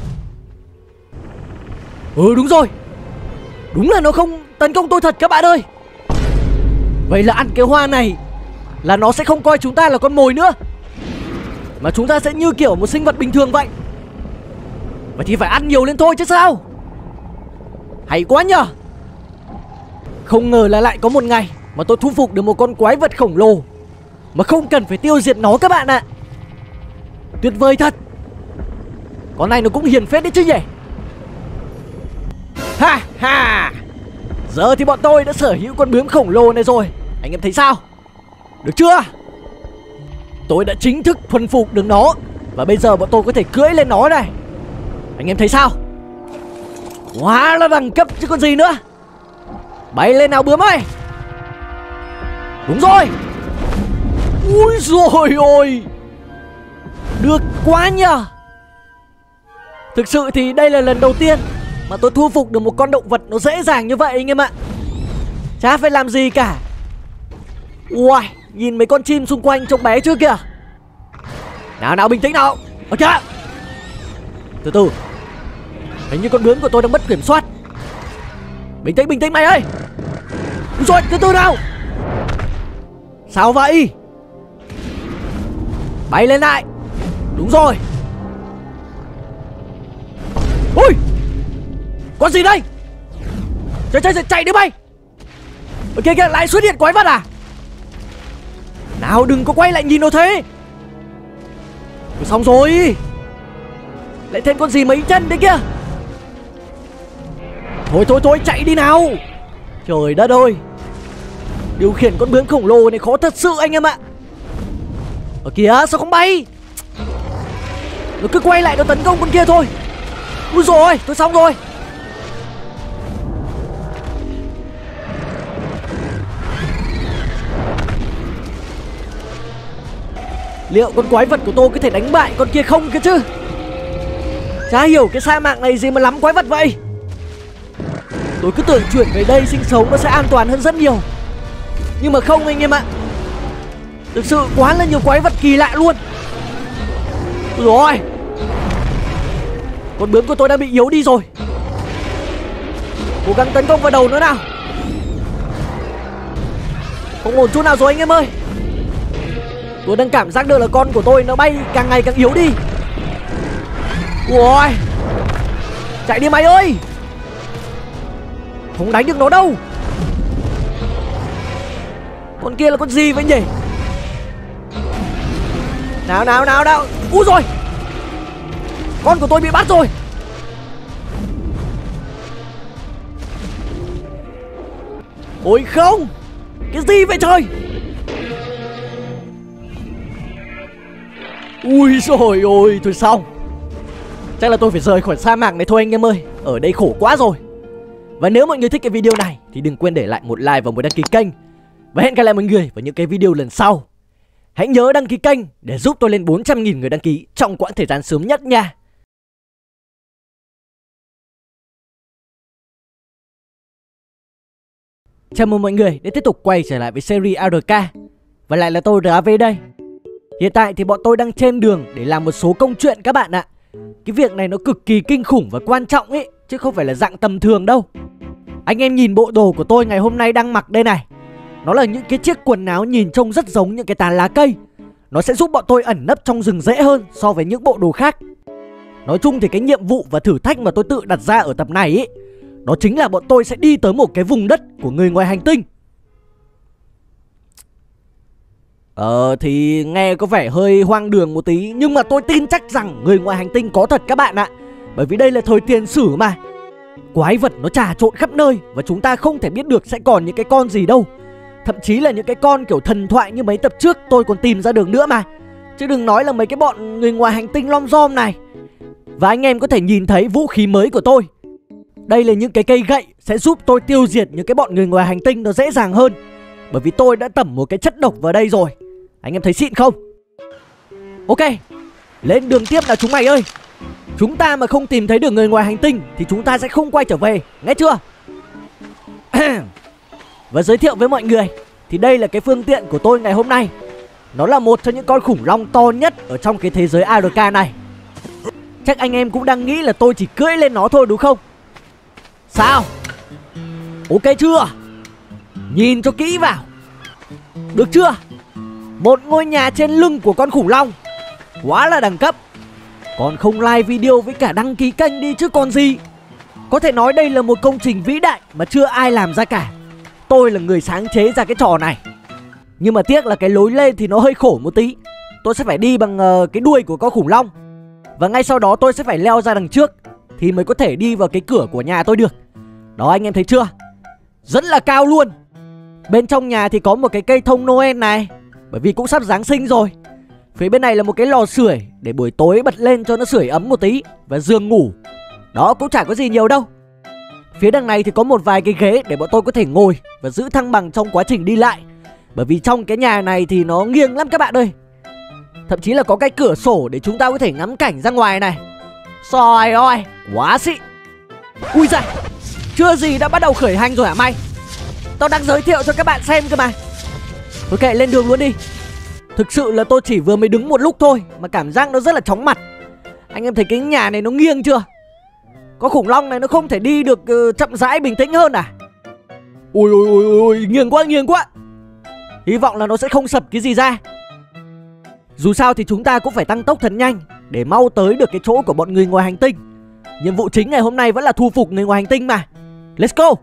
Đúng rồi. Đúng là nó không tấn công tôi thật các bạn ơi. Vậy là ăn cái hoa này là nó sẽ không coi chúng ta là con mồi nữa, mà chúng ta sẽ như kiểu một sinh vật bình thường vậy. Vậy thì phải ăn nhiều lên thôi chứ sao. Hay quá nhờ. Không ngờ là lại có một ngày mà tôi thu phục được một con quái vật khổng lồ mà không cần phải tiêu diệt nó các bạn ạ. Tuyệt vời thật. Con này nó cũng hiền phết đấy chứ nhỉ. Ha ha. Giờ thì bọn tôi đã sở hữu con bướm khổng lồ này rồi. Anh em thấy sao? Được chưa? Tôi đã chính thức thuần phục được nó, và bây giờ bọn tôi có thể cưỡi lên nó này. Anh em thấy sao? Quá là đẳng cấp chứ còn gì nữa. Bay lên nào bướm ơi. Đúng rồi. Ui dồi ôi, được quá nhờ. Thực sự thì đây là lần đầu tiên mà tôi thu phục được một con động vật nó dễ dàng như vậy anh em ạ. Chả phải làm gì cả. Ui, nhìn mấy con chim xung quanh trông bé chưa kìa. Nào nào, bình tĩnh nào. Ở kìa. Từ từ. Hình như con bướm của tôi đang mất kiểm soát. Bình tĩnh mày ơi. Đúng rồi, từ từ nào. Sao vậy? Bay lên lại. Đúng rồi. Ui, con gì đây? Chạy đi bay. Ở kia kìa, lại xuất hiện quái vật à? Nào, đừng có quay lại nhìn nó thế. Xong rồi. Lại thêm con gì mấy chân đấy kia. Thôi chạy đi nào. Trời đất ơi, điều khiển con bướm khổng lồ này khó thật sự anh em ạ. Ở kìa, sao không bay? Nó cứ quay lại nó tấn công con kia thôi. Úi dồi ôi, tôi xong rồi. Liệu con quái vật của tôi có thể đánh bại con kia không cơ chứ? Chả hiểu cái sa mạc này gì mà lắm quái vật vậy. Tôi cứ tưởng chuyển về đây sinh sống nó sẽ an toàn hơn rất nhiều, nhưng mà không anh em ạ. Thực sự quá là nhiều quái vật kỳ lạ luôn. Rồi, con bướm của tôi đã bị yếu đi rồi. Cố gắng tấn công vào đầu nó nào. Không ổn chút nào rồi anh em ơi. Tôi đang cảm giác được là con của tôi nó bay càng ngày càng yếu đi. Ui, chạy đi mày ơi. Không đánh được nó đâu. Con kia là con gì vậy nhỉ? Nào. Úi rồi, con của tôi bị bắt rồi. Ôi không, cái gì vậy trời? Ui dồi ôi, thôi xong. Chắc là tôi phải rời khỏi sa mạc này thôi anh em ơi. Ở đây khổ quá rồi. Và nếu mọi người thích cái video này thì đừng quên để lại một like và một đăng ký kênh. Và hẹn gặp lại mọi người vào những cái video lần sau. Hãy nhớ đăng ký kênh để giúp tôi lên 400.000 người đăng ký trong quãng thời gian sớm nhất nha. Chào mừng mọi người đã tiếp tục quay trở lại với series ARK. Và lại là tôi RAV đây. Hiện tại thì bọn tôi đang trên đường để làm một số công chuyện các bạn ạ. Cái việc này nó cực kỳ kinh khủng và quan trọng ấy, chứ không phải là dạng tầm thường đâu. Anh em nhìn bộ đồ của tôi ngày hôm nay đang mặc đây này. Nó là những cái chiếc quần áo nhìn trông rất giống những cái tán lá cây. Nó sẽ giúp bọn tôi ẩn nấp trong rừng dễ hơn so với những bộ đồ khác. Nói chung thì cái nhiệm vụ và thử thách mà tôi tự đặt ra ở tập này ấy, đó chính là bọn tôi sẽ đi tới một cái vùng đất của người ngoài hành tinh. Thì nghe có vẻ hơi hoang đường một tí, nhưng mà tôi tin chắc rằng người ngoài hành tinh có thật các bạn ạ. Bởi vì đây là thời tiền sử mà. Quái vật nó trà trộn khắp nơi, và chúng ta không thể biết được sẽ còn những cái con gì đâu. Thậm chí là những cái con kiểu thần thoại như mấy tập trước tôi còn tìm ra được nữa mà. Chứ đừng nói là mấy cái bọn người ngoài hành tinh lom rom này. Và anh em có thể nhìn thấy vũ khí mới của tôi. Đây là những cái cây gậy sẽ giúp tôi tiêu diệt những cái bọn người ngoài hành tinh nó dễ dàng hơn. Bởi vì tôi đã tẩm một cái chất độc vào đây rồi. Anh em thấy xịn không? Ok, lên đường tiếp nào chúng mày ơi. Chúng ta mà không tìm thấy được người ngoài hành tinh thì chúng ta sẽ không quay trở về, nghe chưa? Và giới thiệu với mọi người thì đây là cái phương tiện của tôi ngày hôm nay. Nó là một trong những con khủng long to nhất ở trong cái thế giới ARK này. Chắc anh em cũng đang nghĩ là tôi chỉ cưỡi lên nó thôi đúng không? Sao? Ok chưa? Nhìn cho kỹ vào. Được chưa? Một ngôi nhà trên lưng của con khủng long. Quá là đẳng cấp. Còn không like video với cả đăng ký kênh đi chứ còn gì. Có thể nói đây là một công trình vĩ đại mà chưa ai làm ra cả. Tôi là người sáng chế ra cái trò này. Nhưng mà tiếc là cái lối lên thì nó hơi khổ một tí. Tôi sẽ phải đi bằng cái đuôi của con khủng long. Và ngay sau đó tôi sẽ phải leo ra đằng trước thì mới có thể đi vào cái cửa của nhà tôi được. Đó, anh em thấy chưa? Rất là cao luôn. Bên trong nhà thì có một cái cây thông Noel này, bởi vì cũng sắp Giáng sinh rồi. Phía bên này là một cái lò sưởi để buổi tối bật lên cho nó sưởi ấm một tí. Và giường ngủ. Đó, cũng chả có gì nhiều đâu. Phía đằng này thì có một vài cái ghế để bọn tôi có thể ngồi và giữ thăng bằng trong quá trình đi lại. Bởi vì trong cái nhà này thì nó nghiêng lắm các bạn ơi. Thậm chí là có cái cửa sổ để chúng ta có thể ngắm cảnh ra ngoài này. Trời ơi, quá xịn. Ui giời, chưa gì đã bắt đầu khởi hành rồi hả mày? Tao đang giới thiệu cho các bạn xem cơ mà. Ok, lên đường luôn đi. Thực sự là tôi chỉ vừa mới đứng một lúc thôi mà cảm giác nó rất là chóng mặt. Anh em thấy cái nhà này nó nghiêng chưa? Có khủng long này nó không thể đi được chậm rãi bình tĩnh hơn à? Ui ui ui ui, nghiêng quá nghiêng quá. Hy vọng là nó sẽ không sập cái gì ra. Dù sao thì chúng ta cũng phải tăng tốc thật nhanh để mau tới được cái chỗ của bọn người ngoài hành tinh. Nhiệm vụ chính ngày hôm nay vẫn là thu phục người ngoài hành tinh mà. Let's go.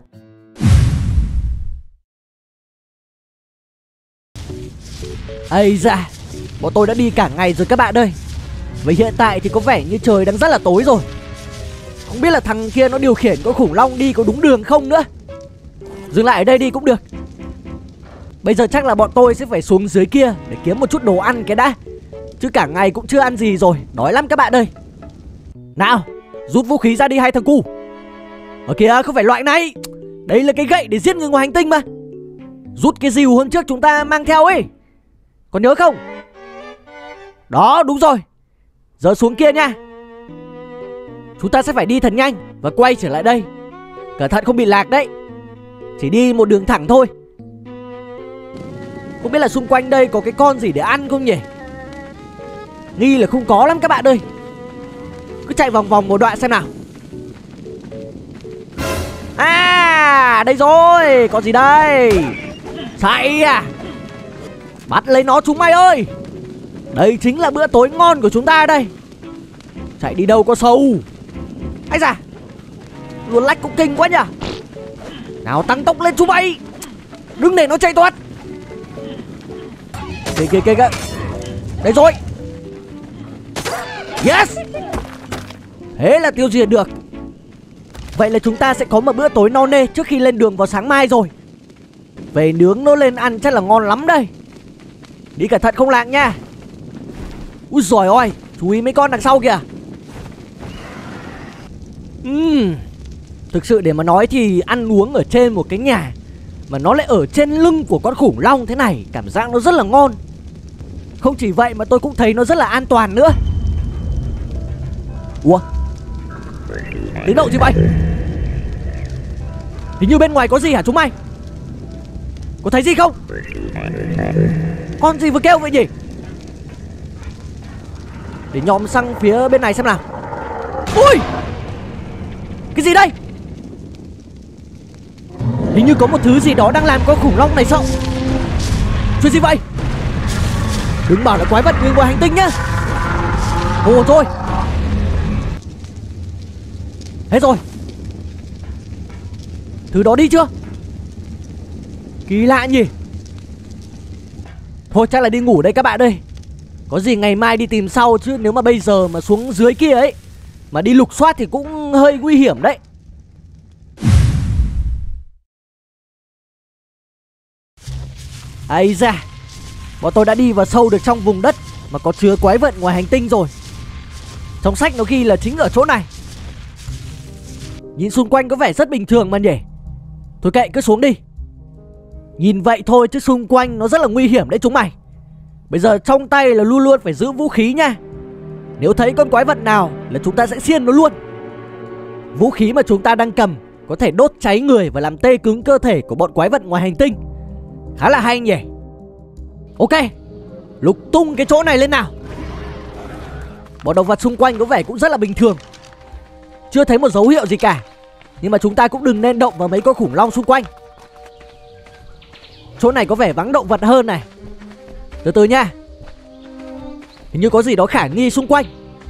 Ây da, bọn tôi đã đi cả ngày rồi các bạn ơi. Và hiện tại thì có vẻ như trời đang rất là tối rồi. Không biết là thằng kia nó điều khiển con khủng long đi có đúng đường không nữa. Dừng lại ở đây đi cũng được. Bây giờ chắc là bọn tôi sẽ phải xuống dưới kia để kiếm một chút đồ ăn cái đã. Chứ cả ngày cũng chưa ăn gì rồi, đói lắm các bạn ơi. Nào, rút vũ khí ra đi hai thằng cu. Ở kìa, không phải loại này. Đây là cái gậy để giết người ngoài hành tinh mà. Rút cái rìu hôm trước chúng ta mang theo ấy. Còn nhớ không? Đó, đúng rồi. Giờ xuống kia nha. Chúng ta sẽ phải đi thật nhanh và quay trở lại đây. Cẩn thận không bị lạc đấy. Chỉ đi một đường thẳng thôi. Không biết là xung quanh đây có cái con gì để ăn không nhỉ? Nghi là không có lắm các bạn ơi. Cứ chạy vòng vòng một đoạn xem nào. À, đây rồi. Có gì đây? Chạy à? Bắt lấy nó chúng mày ơi. Đây chính là bữa tối ngon của chúng ta đây. Chạy đi đâu có sâu. Ây da, luồn lách cũng kinh quá nhỉ. Nào tăng tốc lên chúng mày. Đừng để nó chạy thoát. Kìa. Đây rồi. Yes. Thế là tiêu diệt được. Vậy là chúng ta sẽ có một bữa tối no nê trước khi lên đường vào sáng mai rồi. Về nướng nó lên ăn chắc là ngon lắm đây. Đi cẩn thận không lạc nha. Úi giời ơi, chú ý mấy con đằng sau kìa. Thực sự để mà nói thì ăn uống ở trên một cái nhà mà nó lại ở trên lưng của con khủng long thế này, cảm giác nó rất là ngon. Không chỉ vậy mà tôi cũng thấy nó rất là an toàn nữa. Ủa, tiếng động gì vậy? Hình như bên ngoài có gì hả chúng mày? Có thấy gì không? Con gì vừa kêu vậy nhỉ? Để nhòm sang phía bên này xem nào. Ui, cái gì đây? Hình như có một thứ gì đó đang làm con khủng long này sợ. Chuyện gì vậy? Đừng bảo là quái vật người ngoài hành tinh nhá. Ồ thôi. Hết rồi. Thứ đó đi chưa? Kỳ lạ nhỉ. Thôi chắc là đi ngủ đây các bạn ơi. Có gì ngày mai đi tìm sau, chứ nếu mà bây giờ mà xuống dưới kia ấy mà đi lục soát thì cũng hơi nguy hiểm đấy. Ây da, bọn tôi đã đi vào sâu được trong vùng đất mà có chứa quái vật ngoài hành tinh rồi. Trong sách nó ghi là chính ở chỗ này. Nhìn xung quanh có vẻ rất bình thường mà nhỉ. Thôi kệ, cứ xuống đi. Nhìn vậy thôi chứ xung quanh nó rất là nguy hiểm đấy chúng mày. Bây giờ trong tay là luôn luôn phải giữ vũ khí nha. Nếu thấy con quái vật nào là chúng ta sẽ xiên nó luôn. Vũ khí mà chúng ta đang cầm có thể đốt cháy người và làm tê cứng cơ thể của bọn quái vật ngoài hành tinh. Khá là hay nhỉ. Ok, lục tung cái chỗ này lên nào. Bọn động vật xung quanh có vẻ cũng rất là bình thường, chưa thấy một dấu hiệu gì cả. Nhưng mà chúng ta cũng đừng nên động vào mấy con khủng long xung quanh. Chỗ này có vẻ vắng động vật hơn này. Từ từ nha. Hình như có gì đó khả nghi xung quanh.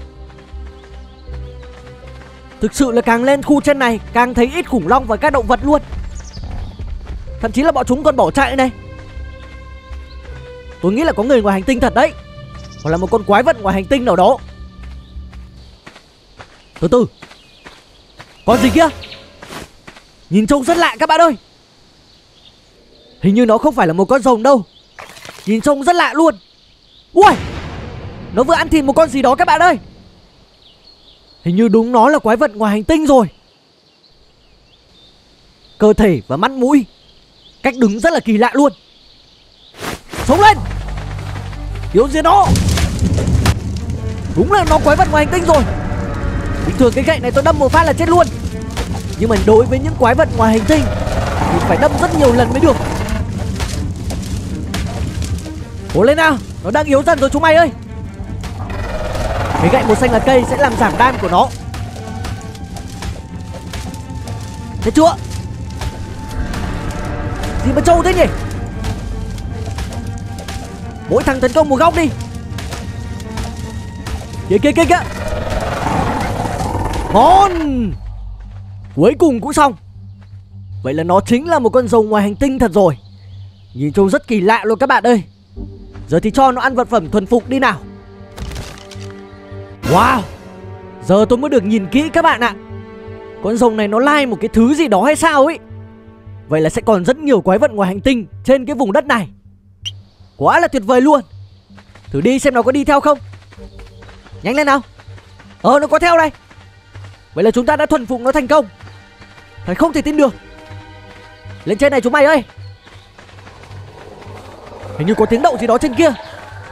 Thực sự là càng lên khu trên này càng thấy ít khủng long và các động vật luôn. Thậm chí là bọn chúng còn bỏ chạy này. Tôi nghĩ là có người ngoài hành tinh thật đấy, hoặc là một con quái vật ngoài hành tinh nào đó. Từ từ. Con gì kia? Nhìn trông rất lạ các bạn ơi. Hình như nó không phải là một con rồng đâu. Nhìn trông rất lạ luôn. Ui, nó vừa ăn thịt một con gì đó các bạn ơi. Hình như đúng nó là quái vật ngoài hành tinh rồi. Cơ thể và mắt mũi, cách đứng rất là kỳ lạ luôn. Sống lên, tiêu diệt nó. Đúng là nó quái vật ngoài hành tinh rồi. Bình thường cái gậy này tôi đâm một phát là chết luôn, nhưng mà đối với những quái vật ngoài hành tinh thì phải đâm rất nhiều lần mới được. Cố lên nào, nó đang yếu dần rồi chúng mày ơi. Cái gậy màu xanh là cây sẽ làm giảm đam của nó. Thấy chưa? Gì mà trâu thế nhỉ? Mỗi thằng tấn công một góc đi. Kìa kìa kìa kìa. Ngon. Cuối cùng cũng xong. Vậy là nó chính là một con rồng ngoài hành tinh thật rồi. Nhìn trông rất kỳ lạ luôn các bạn ơi. Giờ thì cho nó ăn vật phẩm thuần phục đi nào. Wow, giờ tôi mới được nhìn kỹ các bạn ạ. Con rồng này nó lai một cái thứ gì đó hay sao ấy. Vậy là sẽ còn rất nhiều quái vật ngoài hành tinh trên cái vùng đất này. Quá là tuyệt vời luôn. Thử đi xem nó có đi theo không. Nhanh lên nào. Nó có theo đây. Vậy là chúng ta đã thuần phục nó thành công. Thật không thể tin được. Lên trên này chúng mày ơi. Hình như có tiếng động gì đó trên kia.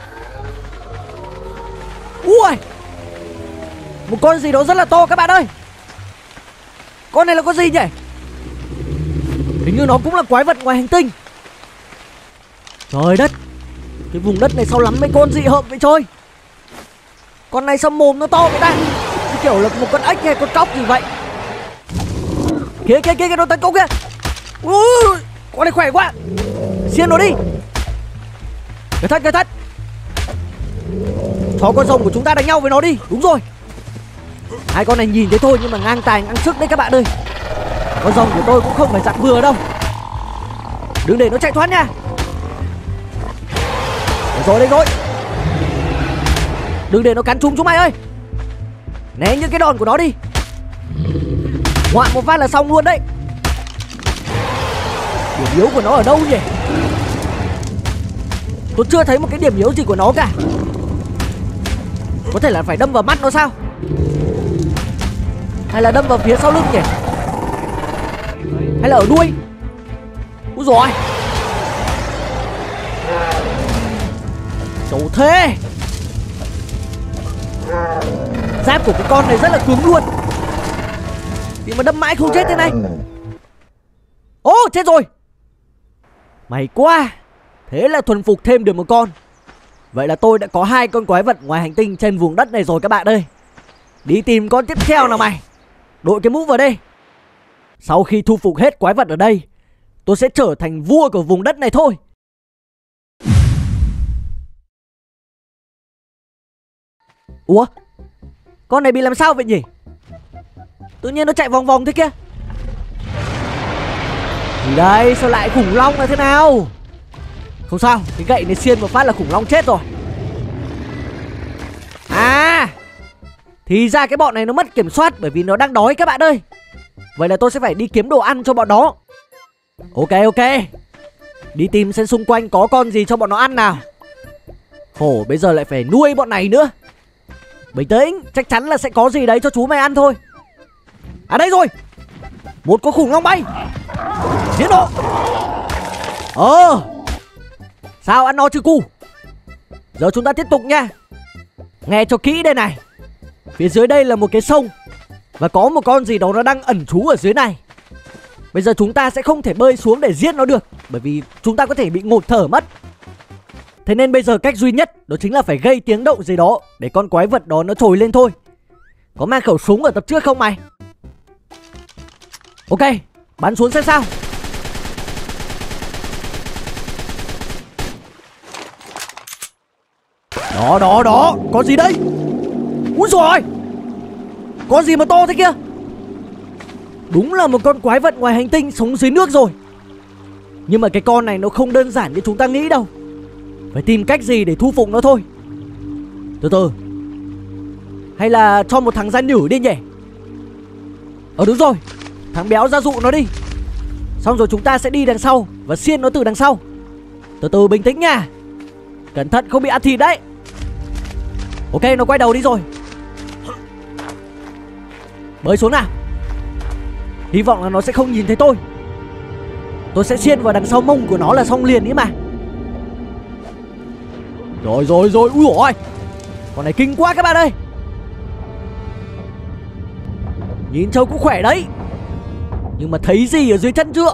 Ui, một con gì đó rất là to các bạn ơi. Con này là con gì nhỉ? Hình như nó cũng là quái vật ngoài hành tinh. Trời đất, cái vùng đất này sao lắm mấy con dị hợm vậy trời. Con này sao mồm nó to vậy ta? Cái kiểu là một con ếch hay con cóc gì vậy. Kìa kìa kìa, nó tấn công kìa. Ui, con này khỏe quá. Xiên nó đi. Cẩn thận. Cho con rồng của chúng ta đánh nhau với nó đi. Đúng rồi. Hai con này nhìn thế thôi nhưng mà ngang tài ngang sức đấy các bạn ơi. Con rồng của tôi cũng không phải dạng vừa đâu. Đừng để nó chạy thoát nha. Đây rồi. Đừng để nó cắn chúng mày ơi. Né những cái đòn của nó đi. Ngoạm một phát là xong luôn đấy. Điểm yếu của nó ở đâu nhỉ? Tôi chưa thấy một cái điểm yếu gì của nó cả. Có thể là phải đâm vào mắt nó sao? Hay là đâm vào phía sau lưng nhỉ? Hay là ở đuôi? Úi dồi, xấu thế. Giáp của cái con này rất là cứng luôn. Vì mà đâm mãi không chết thế này. Ô, chết rồi. May quá. Thế là thuần phục thêm được một con. Vậy là tôi đã có 2 con quái vật ngoài hành tinh trên vùng đất này rồi các bạn ơi. Đi tìm con tiếp theo nào mày. Đội cái mũ vào đây. Sau khi thu phục hết quái vật ở đây, tôi sẽ trở thành vua của vùng đất này thôi. Ủa, con này bị làm sao vậy nhỉ? Tự nhiên nó chạy vòng vòng thế kia. Gì đây, sao lại khủng long là thế nào? Không sao, cái gậy này xiên một phát là khủng long chết rồi. À, thì ra cái bọn này nó mất kiểm soát bởi vì nó đang đói các bạn ơi. Vậy là tôi sẽ phải đi kiếm đồ ăn cho bọn đó. Ok. Đi tìm xem xung quanh có con gì cho bọn nó ăn nào. Khổ, bây giờ lại phải nuôi bọn này nữa. Bình tĩnh, chắc chắn là sẽ có gì đấy cho chú mày ăn thôi. À đây rồi. Một con khủng long bay. Giết nó. Sao ăn no chưa cu? Giờ chúng ta tiếp tục nha. Nghe cho kỹ đây này. Phía dưới đây là một cái sông, và có một con gì đó nó đang ẩn trú ở dưới này. Bây giờ chúng ta sẽ không thể bơi xuống để giết nó được, bởi vì chúng ta có thể bị ngộp thở mất. Thế nên bây giờ cách duy nhất đó chính là phải gây tiếng động gì đó để con quái vật đó nó trồi lên thôi. Có mang khẩu súng ở tập trước không mày? Ok, bắn xuống xem sao. Đó, có gì đây? Úi dồi ôi, có gì mà to thế kia? Đúng là một con quái vật ngoài hành tinh sống dưới nước rồi. Nhưng mà cái con này nó không đơn giản như chúng ta nghĩ đâu. Phải tìm cách gì để thu phục nó thôi. Từ từ, hay là cho một thằng ra nhử đi nhỉ? Đúng rồi, thằng béo ra dụ nó đi. Xong rồi chúng ta sẽ đi đằng sau và xiên nó từ đằng sau. Từ từ, bình tĩnh nha. Cẩn thận không bị ăn thịt đấy. Ok, nó quay đầu đi rồi. Bơi xuống nào. Hy vọng là nó sẽ không nhìn thấy tôi. Tôi sẽ xiên vào đằng sau mông của nó là xong liền ý mà. Rồi. Úi dồi, con này kinh quá các bạn ơi. Nhìn trông cũng khỏe đấy, nhưng mà thấy gì ở dưới chân chưa?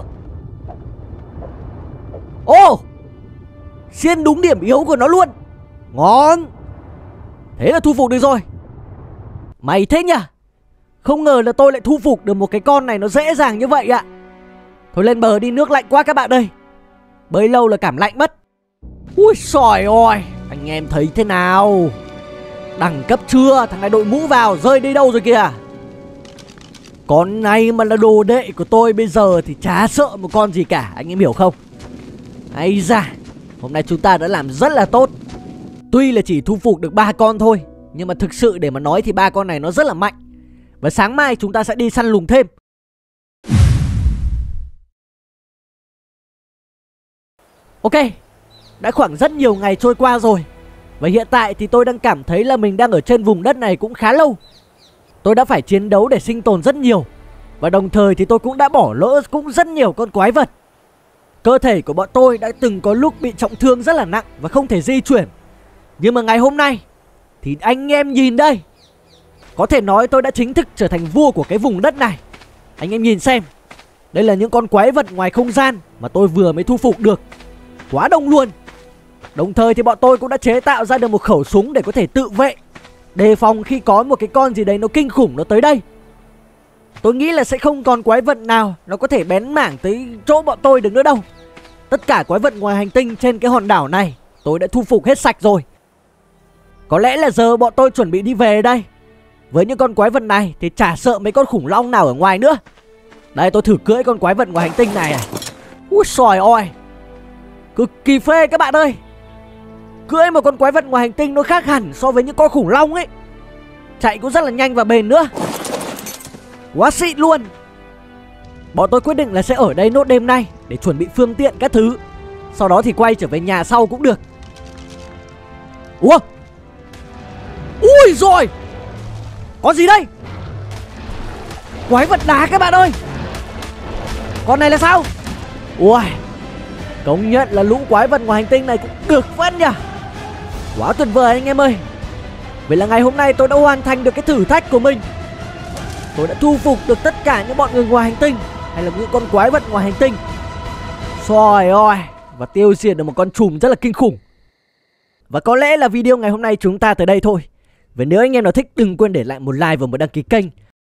Xiên đúng điểm yếu của nó luôn. Ngon. Thế là thu phục được rồi. Mày thế nhỉ? Không ngờ là tôi lại thu phục được một cái con này nó dễ dàng như vậy ạ. Thôi lên bờ đi, nước lạnh quá các bạn ơi. Bơi lâu là cảm lạnh mất. Ui xòi ôi, anh em thấy thế nào? Đẳng cấp chưa? Thằng này đội mũ vào, rơi đi đâu rồi kìa. Con này mà là đồ đệ của tôi bây giờ thì chả sợ một con gì cả, anh em hiểu không? Ây da, hôm nay chúng ta đã làm rất là tốt. Tuy là chỉ thu phục được 3 con thôi, nhưng mà thực sự để mà nói thì 3 con này nó rất là mạnh. Và sáng mai chúng ta sẽ đi săn lùng thêm. Ok, đã khoảng rất nhiều ngày trôi qua rồi. Và hiện tại thì tôi đang cảm thấy là mình đang ở trên vùng đất này cũng khá lâu. Tôi đã phải chiến đấu để sinh tồn rất nhiều. Và đồng thời thì tôi cũng đã bỏ lỡ cũng rất nhiều con quái vật. Cơ thể của bọn tôi đã từng có lúc bị trọng thương rất là nặng và không thể di chuyển. Nhưng mà ngày hôm nay thì anh em nhìn đây, có thể nói tôi đã chính thức trở thành vua của cái vùng đất này. Anh em nhìn xem, đây là những con quái vật ngoài không gian mà tôi vừa mới thu phục được. Quá đông luôn. Đồng thời thì bọn tôi cũng đã chế tạo ra được một khẩu súng để có thể tự vệ, đề phòng khi có một cái con gì đấy nó kinh khủng nó tới đây. Tôi nghĩ là sẽ không còn quái vật nào nó có thể bén mảng tới chỗ bọn tôi được nữa đâu. Tất cả quái vật ngoài hành tinh trên cái hòn đảo này tôi đã thu phục hết sạch rồi. Có lẽ là giờ bọn tôi chuẩn bị đi về đây. Với những con quái vật này thì chả sợ mấy con khủng long nào ở ngoài nữa. Đây, tôi thử cưỡi con quái vật ngoài hành tinh này à. Úi xòi ôi, cực kỳ phê các bạn ơi. Cưỡi một con quái vật ngoài hành tinh nó khác hẳn so với những con khủng long ấy. Chạy cũng rất là nhanh và bền nữa. Quá xịn luôn. Bọn tôi quyết định là sẽ ở đây nốt đêm nay để chuẩn bị phương tiện các thứ. Sau đó thì quay trở về nhà sau cũng được. Ủa, ui rồi, có gì đây? Quái vật đá các bạn ơi. Con này là sao? Ui, công nhận là lũ quái vật ngoài hành tinh này cũng được phết nhỉ. Quá tuyệt vời anh em ơi. Vậy là ngày hôm nay tôi đã hoàn thành được cái thử thách của mình. Tôi đã thu phục được tất cả những bọn người ngoài hành tinh, hay là những con quái vật ngoài hành tinh. Trời ơi, và tiêu diệt được một con trùm rất là kinh khủng. Và có lẽ là video ngày hôm nay chúng ta tới đây thôi. Vậy nếu anh em nào thích đừng quên để lại một like và một đăng ký kênh.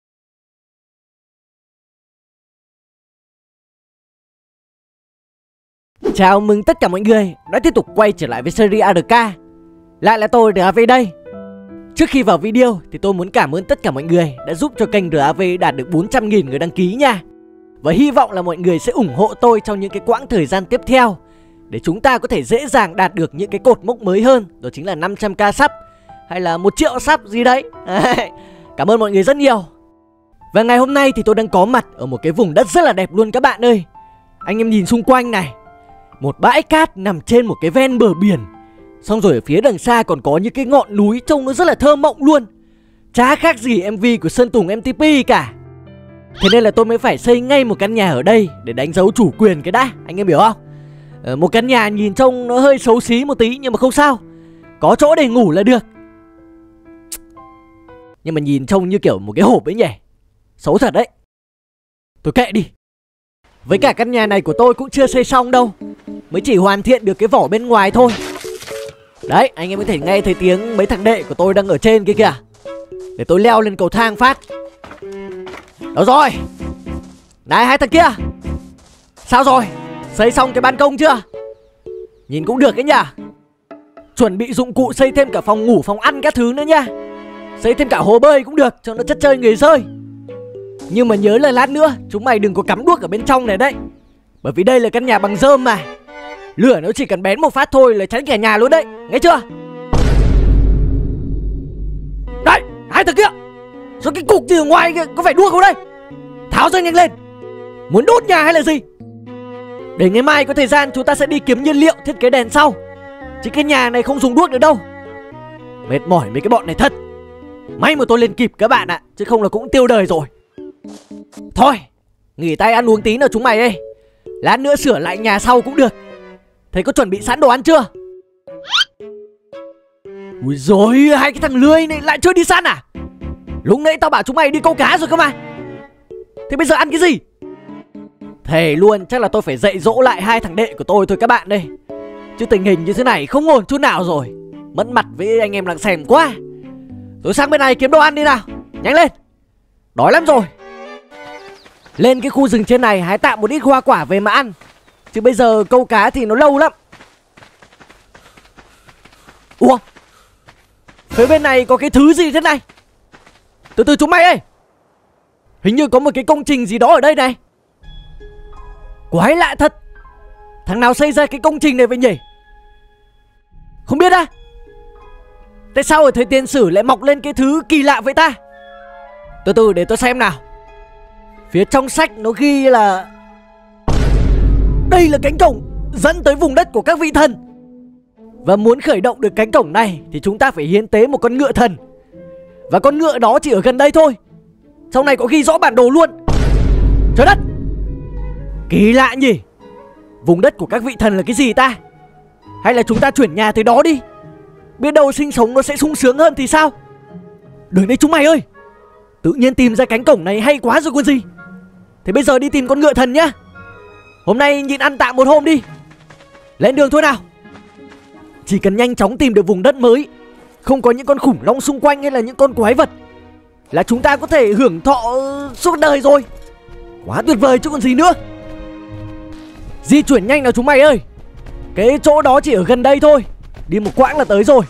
Chào mừng tất cả mọi người đã tiếp tục quay trở lại với series ARK. Lại là tôi RAV đây. Trước khi vào video thì tôi muốn cảm ơn tất cả mọi người đã giúp cho kênh RAV đạt được 400.000 người đăng ký nha. Và hy vọng là mọi người sẽ ủng hộ tôi trong những cái quãng thời gian tiếp theo, để chúng ta có thể dễ dàng đạt được những cái cột mốc mới hơn. Đó chính là 500k sub hay là 1 triệu sub gì đấy. Cảm ơn mọi người rất nhiều. Và ngày hôm nay thì tôi đang có mặt ở một cái vùng đất rất là đẹp luôn các bạn ơi. Anh em nhìn xung quanh này, một bãi cát nằm trên một cái ven bờ biển. Xong rồi ở phía đằng xa còn có những cái ngọn núi trông nó rất là thơ mộng luôn. Chả khác gì MV của Sơn Tùng MTP cả. Thế nên là tôi mới phải xây ngay một căn nhà ở đây để đánh dấu chủ quyền cái đã, anh em hiểu không? Một căn nhà nhìn trông nó hơi xấu xí một tí nhưng mà không sao, có chỗ để ngủ là được. Nhưng mà nhìn trông như kiểu một cái hộp ấy nhỉ, xấu thật đấy. Tôi kệ đi. Với cả căn nhà này của tôi cũng chưa xây xong đâu, mới chỉ hoàn thiện được cái vỏ bên ngoài thôi. Đấy, anh em có thể nghe thấy tiếng mấy thằng đệ của tôi đang ở trên kia kìa. Để tôi leo lên cầu thang phát. Đâu rồi? Này hai thằng kia, sao rồi? Xây xong cái ban công chưa? Nhìn cũng được ấy nhỉ. Chuẩn bị dụng cụ xây thêm cả phòng ngủ, phòng ăn các thứ nữa nha. Xây thêm cả hồ bơi cũng được cho nó chất chơi người rơi. Nhưng mà nhớ là lát nữa chúng mày đừng có cắm đuốc ở bên trong này đấy. Bởi vì đây là căn nhà bằng rơm mà. Lửa nó chỉ cần bén một phát thôi là cháy cả nhà luôn đấy, nghe chưa? Đấy, hai thằng kia, sao cái cục gì ở ngoài kia, có phải đuốc không đây? Tháo ra nhanh lên. Muốn đốt nhà hay là gì? Để ngày mai có thời gian chúng ta sẽ đi kiếm nhiên liệu thiết kế đèn sau. Chứ cái nhà này không dùng đuốc được đâu. Mệt mỏi mấy cái bọn này thật. May mà tôi lên kịp các bạn ạ, chứ không là cũng tiêu đời rồi. Thôi, nghỉ tay ăn uống tí nào chúng mày ơi. Lát nữa sửa lại nhà sau cũng được. Thầy có chuẩn bị sẵn đồ ăn chưa? Ui dồi, hai cái thằng lười này lại chưa đi săn à? Lúc nãy tao bảo chúng mày đi câu cá rồi cơ mà. Thế bây giờ ăn cái gì? Thề luôn, chắc là tôi phải dạy dỗ lại hai thằng đệ của tôi thôi các bạn đây. Chứ tình hình như thế này không ổn chút nào rồi. Mất mặt với anh em làng xèm quá. Rồi sang bên này kiếm đồ ăn đi nào. Nhanh lên, đói lắm rồi. Lên cái khu rừng trên này hái tạm một ít hoa quả về mà ăn. Chứ bây giờ câu cá thì nó lâu lắm. Ủa, phía bên này có cái thứ gì thế này? Từ từ chúng mày ơi, hình như có một cái công trình gì đó ở đây này. Quái lạ thật. Thằng nào xây ra cái công trình này vậy nhỉ? Không biết à? Tại sao ở thời tiền sử lại mọc lên cái thứ kỳ lạ vậy ta? Từ từ để tôi xem nào. Phía trong sách nó ghi là đây là cánh cổng dẫn tới vùng đất của các vị thần. Và muốn khởi động được cánh cổng này thì chúng ta phải hiến tế một con ngựa thần. Và con ngựa đó chỉ ở gần đây thôi. Trong này có ghi rõ bản đồ luôn. Trời đất, kỳ lạ nhỉ. Vùng đất của các vị thần là cái gì ta? Hay là chúng ta chuyển nhà tới đó đi, biết đâu sinh sống nó sẽ sung sướng hơn thì sao? Đừng đấy chúng mày ơi, tự nhiên tìm ra cánh cổng này hay quá rồi còn gì. Thế bây giờ đi tìm con ngựa thần nhá. Hôm nay nhịn ăn tạm một hôm đi. Lên đường thôi nào. Chỉ cần nhanh chóng tìm được vùng đất mới, không có những con khủng long xung quanh hay là những con quái vật, là chúng ta có thể hưởng thọ suốt đời rồi. Quá tuyệt vời chứ còn gì nữa. Di chuyển nhanh nào chúng mày ơi. Cái chỗ đó chỉ ở gần đây thôi. Đi một quãng là tới rồi.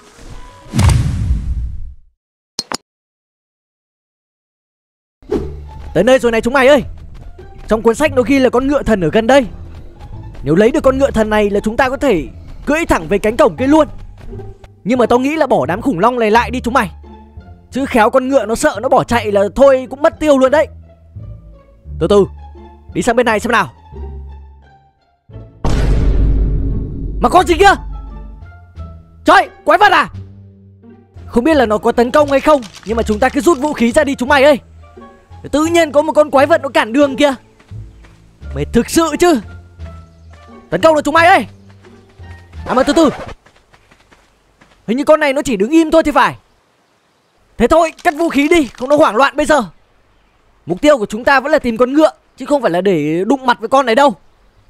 Tới nơi rồi này chúng mày ơi. Trong cuốn sách nó ghi là con ngựa thần ở gần đây. Nếu lấy được con ngựa thần này là chúng ta có thể cưỡi thẳng về cánh cổng kia luôn. Nhưng mà tao nghĩ là bỏ đám khủng long này lại đi chúng mày. Chứ khéo con ngựa nó sợ nó bỏ chạy là thôi cũng mất tiêu luôn đấy. Từ từ, đi sang bên này xem nào. Mà con gì kia? Trời, quái vật à? Không biết là nó có tấn công hay không, nhưng mà chúng ta cứ rút vũ khí ra đi chúng mày ơi. Tự nhiên có một con quái vật nó cản đường kìa. Mày thực sự chứ. Tấn công là chúng mày ơi. À mà từ từ, hình như con này nó chỉ đứng im thôi thì phải. Thế thôi, cắt vũ khí đi, không nó hoảng loạn bây giờ. Mục tiêu của chúng ta vẫn là tìm con ngựa, chứ không phải là để đụng mặt với con này đâu.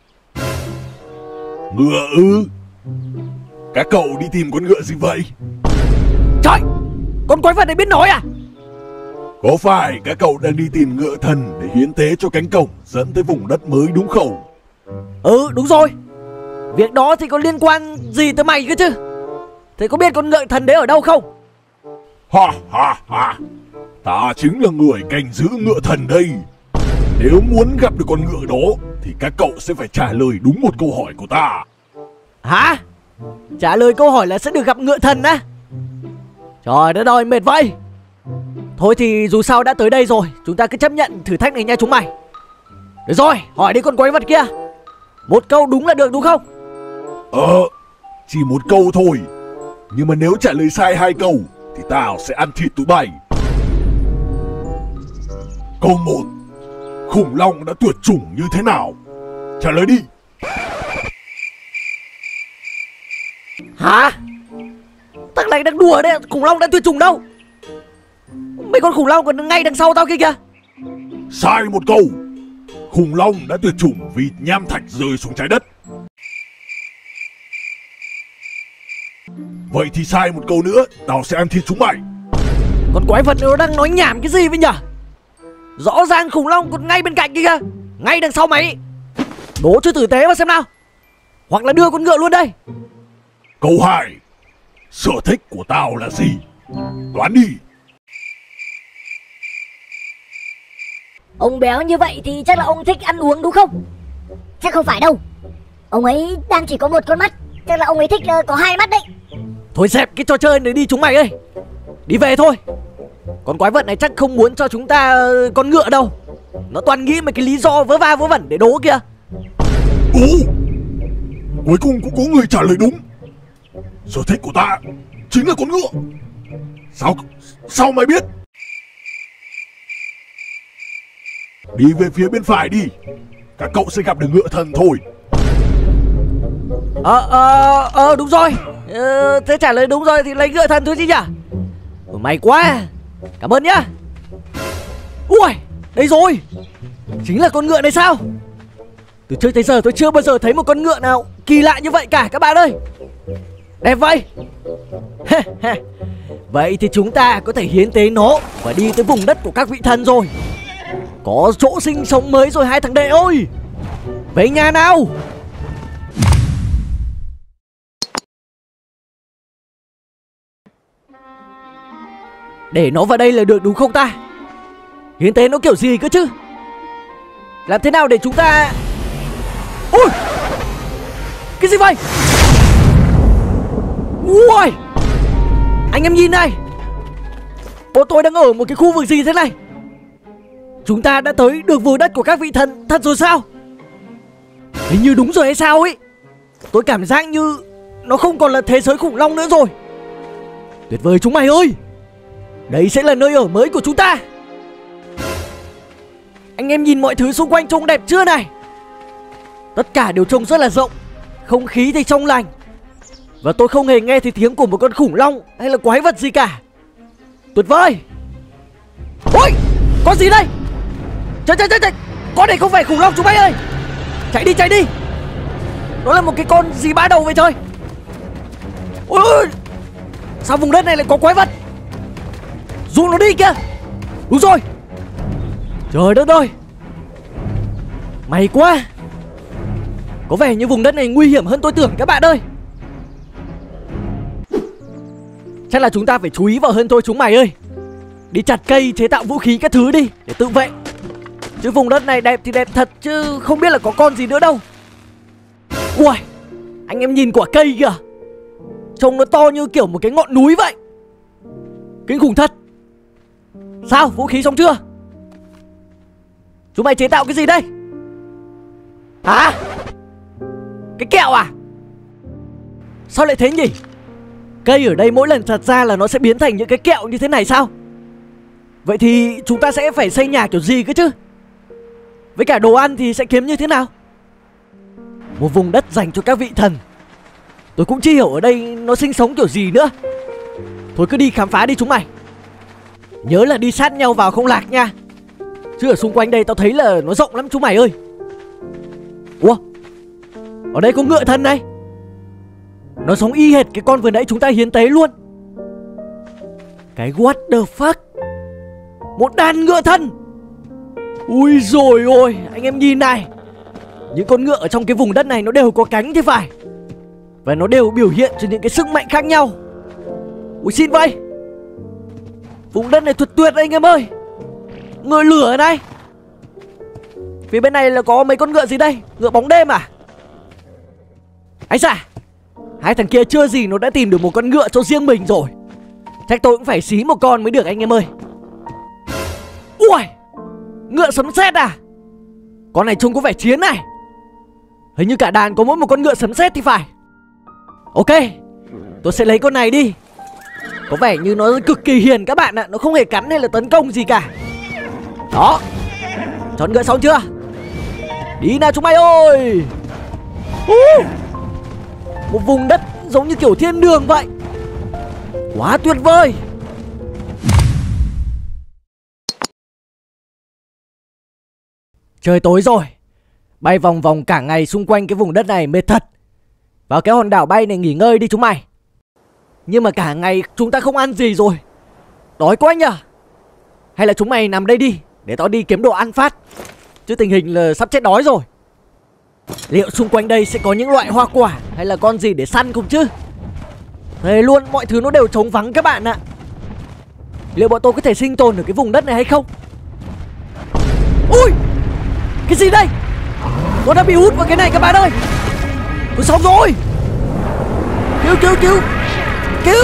Ngựa ư? Các cậu đi tìm con ngựa gì vậy? Trời, con quái vật này biết nói à? Có phải các cậu đang đi tìm ngựa thần để hiến tế cho cánh cổng dẫn tới vùng đất mới đúng không? Ừ, đúng rồi. Việc đó thì có liên quan gì tới mày cơ chứ? Thế có biết con ngựa thần đấy ở đâu không? Ha ha ha, ta chính là người canh giữ ngựa thần đây. Nếu muốn gặp được con ngựa đó thì các cậu sẽ phải trả lời đúng một câu hỏi của ta. Hả? Trả lời câu hỏi là sẽ được gặp ngựa thần á? Trời đất ơi, mệt vậy. Thôi thì dù sao đã tới đây rồi, chúng ta cứ chấp nhận thử thách này nha chúng mày. Được rồi, hỏi đi con quái vật kia. Một câu đúng là được đúng không? Chỉ một câu thôi. Nhưng mà nếu trả lời sai 2 câu thì tao sẽ ăn thịt tụi bay. Câu 1. khủng long đã tuyệt chủng như thế nào? Trả lời đi. Hả? Thằng này đang đùa đấy, khủng long đã tuyệt chủng đâu. Mấy con khủng long còn ngay đằng sau tao kia kìa. Sai một câu. Khủng long đã tuyệt chủng vì nham thạch rơi xuống trái đất. Vậy thì sai một câu nữa, tao sẽ ăn thịt chúng mày. Con quái vật nó đang nói nhảm cái gì vậy nhở? Rõ ràng khủng long còn ngay bên cạnh kia kìa, ngay đằng sau mày. Đố cho tử tế mà xem nào. Hoặc là đưa con ngựa luôn đây. Câu 2. Sở thích của tao là gì? Đoán đi. Ông béo như vậy thì chắc là ông thích ăn uống đúng không? Chắc không phải đâu. Ông ấy đang chỉ có một con mắt. Chắc là ông ấy thích có 2 mắt đấy. Thôi dẹp cái trò chơi này đi chúng mày ơi. Đi về thôi. Con quái vật này chắc không muốn cho chúng ta con ngựa đâu. Nó toàn nghĩ mấy cái lý do vớ va vớ vẩn để đố kìa. Cuối cùng cũng có người trả lời đúng. Sở thích của ta chính là con ngựa. Sao mày biết? Đi về phía bên phải đi. Các cậu sẽ gặp được ngựa thần thôi. Đúng rồi. Thế trả lời đúng rồi thì lấy ngựa thần thôi chứ nhỉ. May quá. Cảm ơn nhá. Ui, đây rồi. Chính là con ngựa này sao? Từ trước tới giờ tôi chưa bao giờ thấy một con ngựa nào kỳ lạ như vậy cả các bạn ơi. Đẹp vậy. Vậy thì chúng ta có thể hiến tế nó và đi tới vùng đất của các vị thần rồi. Có chỗ sinh sống mới rồi hai thằng đệ ơi. Về nhà nào. Để nó vào đây là được đúng không ta? Hiến tế nó kiểu gì cơ chứ? Làm thế nào để chúng ta... Ui! Cái gì vậy? Ui! Anh em nhìn này. Bọn tôi đang ở một cái khu vực gì thế này? Chúng ta đã tới được vùng đất của các vị thần thật rồi sao? Hình như đúng rồi hay sao ấy. Tôi cảm giác như nó không còn là thế giới khủng long nữa rồi. Tuyệt vời chúng mày ơi. Đây sẽ là nơi ở mới của chúng ta. Anh em nhìn mọi thứ xung quanh trông đẹp chưa này? Tất cả đều trông rất là rộng. Không khí thì trong lành. Và tôi không hề nghe thấy tiếng của một con khủng long hay là quái vật gì cả. Tuyệt vời. Ôi, con gì đây? Trời, con này không phải khủng long chúng mày ơi. Chạy đi. Nó là một cái con gì ba đầu vậy trời. Ôi, sao vùng đất này lại có quái vật? Dụ nó đi kìa. Đúng rồi. Trời đất ơi. May quá. Có vẻ như vùng đất này nguy hiểm hơn tôi tưởng các bạn ơi. Chắc là chúng ta phải chú ý vào hơn thôi chúng mày ơi. Đi chặt cây chế tạo vũ khí các thứ đi để tự vệ. Chứ vùng đất này đẹp thì đẹp thật, chứ không biết là có con gì nữa đâu. Ui, anh em nhìn quả cây kìa. Trông nó to như kiểu một cái ngọn núi vậy. Kinh khủng thật. Sao, vũ khí xong chưa? Chúng mày chế tạo cái gì đây? Hả? Cái kẹo à? Sao lại thế nhỉ? Cây ở đây mỗi lần chặt ra là nó sẽ biến thành những cái kẹo như thế này sao? Vậy thì chúng ta sẽ phải xây nhà kiểu gì cơ chứ? Với cả đồ ăn thì sẽ kiếm như thế nào? Một vùng đất dành cho các vị thần. Tôi cũng chưa hiểu ở đây nó sinh sống kiểu gì nữa. Thôi cứ đi khám phá đi chúng mày. Nhớ là đi sát nhau vào không lạc nha. Chứ ở xung quanh đây tao thấy là nó rộng lắm chúng mày ơi. Ủa, ở đây có ngựa thần này. Nó giống y hệt cái con vừa nãy chúng ta hiến tế luôn. Cái what the fuck? Một đàn ngựa thần. Ui dồi ôi, anh em nhìn này. Những con ngựa ở trong cái vùng đất này nó đều có cánh thì phải. Và nó đều biểu hiện cho những cái sức mạnh khác nhau. Ui xin vậy. Vùng đất này tuyệt anh em ơi. Ngựa lửa này. Phía bên này là có mấy con ngựa gì đây? Ngựa bóng đêm à? Anh xà, hai thằng kia chưa gì nó đã tìm được một con ngựa cho riêng mình rồi. Chắc tôi cũng phải xí một con mới được anh em ơi. Ui, ngựa sấm sét à? Con này trông có vẻ chiến này. Hình như cả đàn có mỗi một con ngựa sấm sét thì phải. Ok, tôi sẽ lấy con này đi. Có vẻ như nó cực kỳ hiền các bạn ạ. Nó không hề cắn hay là tấn công gì cả. Đó. Chọn ngựa xong chưa? Đi nào chúng mày ơi. Một vùng đất giống như kiểu thiên đường vậy. Quá tuyệt vời. Trời tối rồi. Bay vòng vòng cả ngày xung quanh cái vùng đất này mệt thật. Vào cái hòn đảo bay này nghỉ ngơi đi chúng mày. Nhưng mà cả ngày chúng ta không ăn gì rồi. Đói quá nhỉ. Hay là chúng mày nằm đây đi, để tao đi kiếm đồ ăn phát. Chứ tình hình là sắp chết đói rồi. Liệu xung quanh đây sẽ có những loại hoa quả hay là con gì để săn không chứ? Thế luôn, mọi thứ nó đều trống vắng các bạn ạ. Liệu bọn tôi có thể sinh tồn ở cái vùng đất này hay không? Ui, cái gì đây? Tôi đã bị hút vào cái này các bạn ơi. Tôi xong rồi. Cứu cứu cứu. Cứu.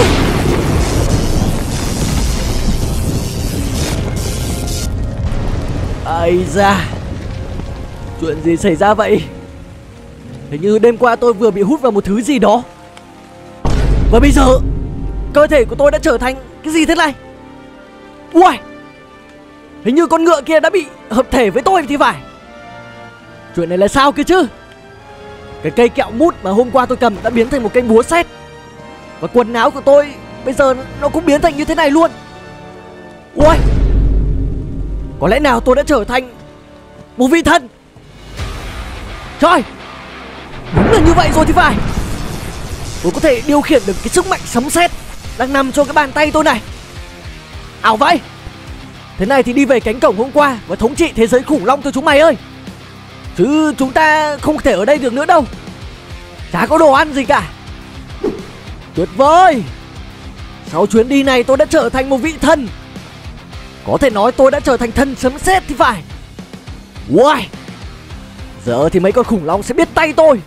Ây da, chuyện gì xảy ra vậy? Hình như đêm qua tôi vừa bị hút vào một thứ gì đó. Và bây giờ cơ thể của tôi đã trở thành cái gì thế này? Ui, hình như con ngựa kia đã bị hợp thể với tôi thì phải. Chuyện này là sao kia chứ? Cái cây kẹo mút mà hôm qua tôi cầm đã biến thành một cây búa sét. Và quần áo của tôi bây giờ nó cũng biến thành như thế này luôn. Ui, có lẽ nào tôi đã trở thành một vị thần? Trời, đúng là như vậy rồi thì phải. Tôi có thể điều khiển được cái sức mạnh sấm sét đang nằm trong cái bàn tay tôi này. Ảo vậy. Thế này thì đi về cánh cổng hôm qua và thống trị thế giới khủng long thôi chúng mày ơi. Chứ chúng ta không thể ở đây được nữa đâu. Chả có đồ ăn gì cả. Tuyệt vời. Sau chuyến đi này tôi đã trở thành một vị thần. Có thể nói tôi đã trở thành thần sấm sét thì phải. Wow. Giờ thì mấy con khủng long sẽ biết tay tôi.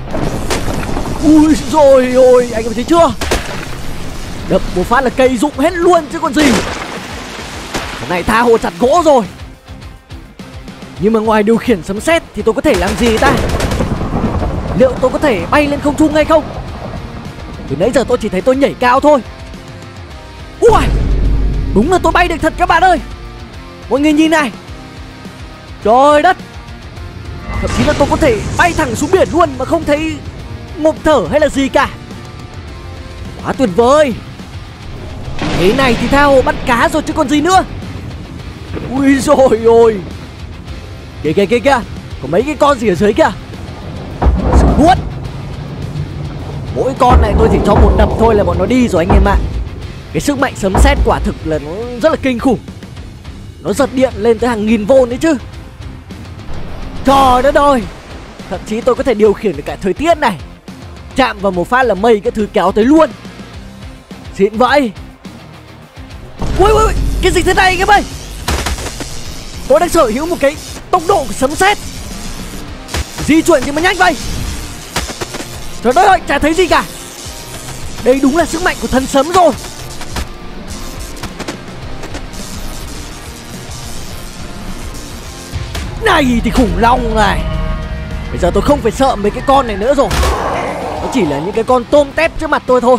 Ui rồi ôi, anh em thấy chưa? Đập một phát là cây rụng hết luôn chứ còn gì. Cái này tha hồ chặt gỗ rồi. Nhưng mà ngoài điều khiển sấm sét thì tôi có thể làm gì ta? Liệu tôi có thể bay lên không trung hay không? Từ nãy giờ tôi chỉ thấy tôi nhảy cao thôi. Ui, đúng là tôi bay được thật các bạn ơi. Mọi người nhìn này. Trời đất. Thậm chí là tôi có thể bay thẳng xuống biển luôn mà không thấy ngộp thở hay là gì cả. Quá tuyệt vời. Thế này thì tha hồ bắt cá rồi chứ còn gì nữa. Ui rồi ôi. Kìa kìa kìa kìa. Có mấy cái con gì ở dưới kìa. Nuốt. Mỗi con này tôi chỉ cho một đập thôi là bọn nó đi rồi anh em ạ. Cái sức mạnh sấm sét quả thực là nó rất là kinh khủng. Nó giật điện lên tới hàng nghìn vôn đấy chứ. Trời đất ơi. Thậm chí tôi có thể điều khiển được cả thời tiết này. Chạm vào một phát là mây cái thứ kéo tới luôn. Xịn vậy. Ui ui, cái gì thế này anh em ơi? Tôi đang sở hữu một cái tốc độ của sấm sét. Di chuyển thì mà nhanh vậy. Trời đất ơi, chả thấy gì cả. Đây đúng là sức mạnh của thần sấm rồi. Này thì khủng long này. Bây giờ tôi không phải sợ mấy cái con này nữa rồi. Nó chỉ là những cái con tôm tép trước mặt tôi thôi.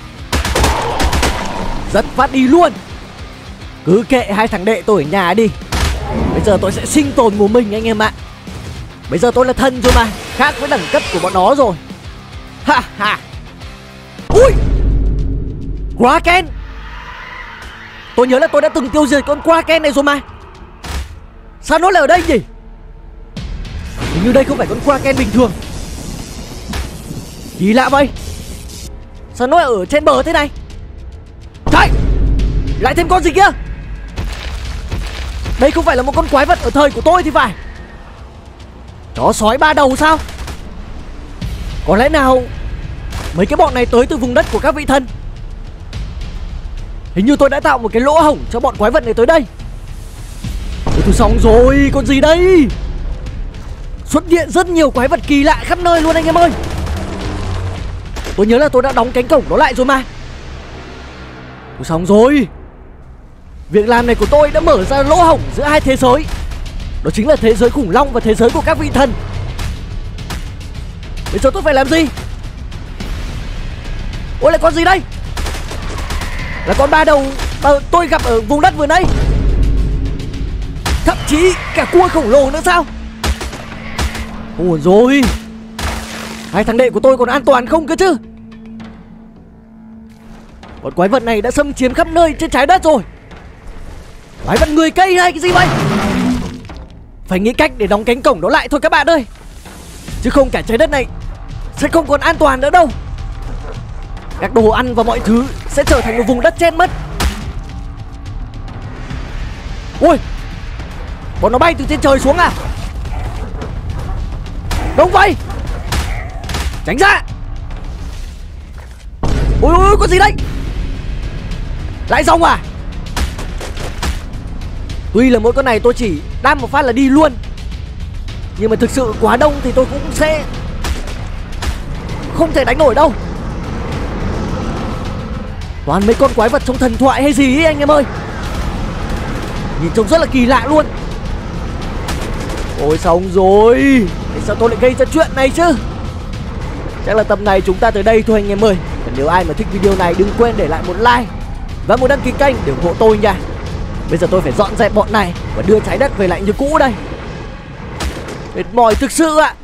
Rất phát đi luôn. Cứ kệ hai thằng đệ tôi ở nhà đi. Bây giờ tôi sẽ sinh tồn một mình anh em ạ. Bây giờ tôi là thần rồi mà. Khác với đẳng cấp của bọn nó rồi. Ha ha. Ui, Kraken. Tôi nhớ là tôi đã từng tiêu diệt con Kraken này rồi mà. Sao nó lại ở đây nhỉ? Hình như đây không phải con Kraken bình thường. Kỳ lạ vậy. Sao nó lại ở trên bờ thế này? Trời, lại thêm con gì kia. Đây không phải là một con quái vật ở thời của tôi thì phải. Chó sói ba đầu sao? Có lẽ nào mấy cái bọn này tới từ vùng đất của các vị thần. Hình như tôi đã tạo một cái lỗ hổng cho bọn quái vật này tới đây. Tôi xong rồi, con gì đây? Xuất hiện rất nhiều quái vật kỳ lạ khắp nơi luôn anh em ơi. Tôi nhớ là tôi đã đóng cánh cổng đó lại rồi mà. Tôi xong rồi. Việc làm này của tôi đã mở ra lỗ hổng giữa hai thế giới. Đó chính là thế giới khủng long và thế giới của các vị thần. Bây giờ tôi phải làm gì? Ôi lại con gì đây? Là con ba đầu mà tôi gặp ở vùng đất vừa nãy. Thậm chí cả cua khổng lồ nữa sao? Ôi rồi, hai thằng đệ của tôi còn an toàn không cơ chứ? Bọn quái vật này đã xâm chiếm khắp nơi trên trái đất rồi. Quái vật người cây hay cái gì vậy? Phải nghĩ cách để đóng cánh cổng đó lại thôi các bạn ơi, chứ không cả trái đất này sẽ không còn an toàn nữa đâu. Các đồ ăn và mọi thứ sẽ trở thành một vùng đất chết mất. Ôi, bọn nó bay từ trên trời xuống à? Đông vậy, tránh ra. Ôi ôi, có gì đây? Lại rồng à? Tuy là mỗi con này tôi chỉ đam một phát là đi luôn, nhưng mà thực sự quá đông thì tôi cũng sẽ không thể đánh nổi đâu. Toàn mấy con quái vật trong thần thoại hay gì ấy anh em ơi. Nhìn trông rất là kỳ lạ luôn. Ôi xong rồi, tại sao tôi lại gây ra chuyện này chứ? Chắc là tập này chúng ta tới đây thôi anh em ơi. Và nếu ai mà thích video này đừng quên để lại một like và một đăng ký kênh để ủng hộ tôi nha. Bây giờ tôi phải dọn dẹp bọn này và đưa trái đất về lại như cũ đây. Mệt mỏi thực sự ạ.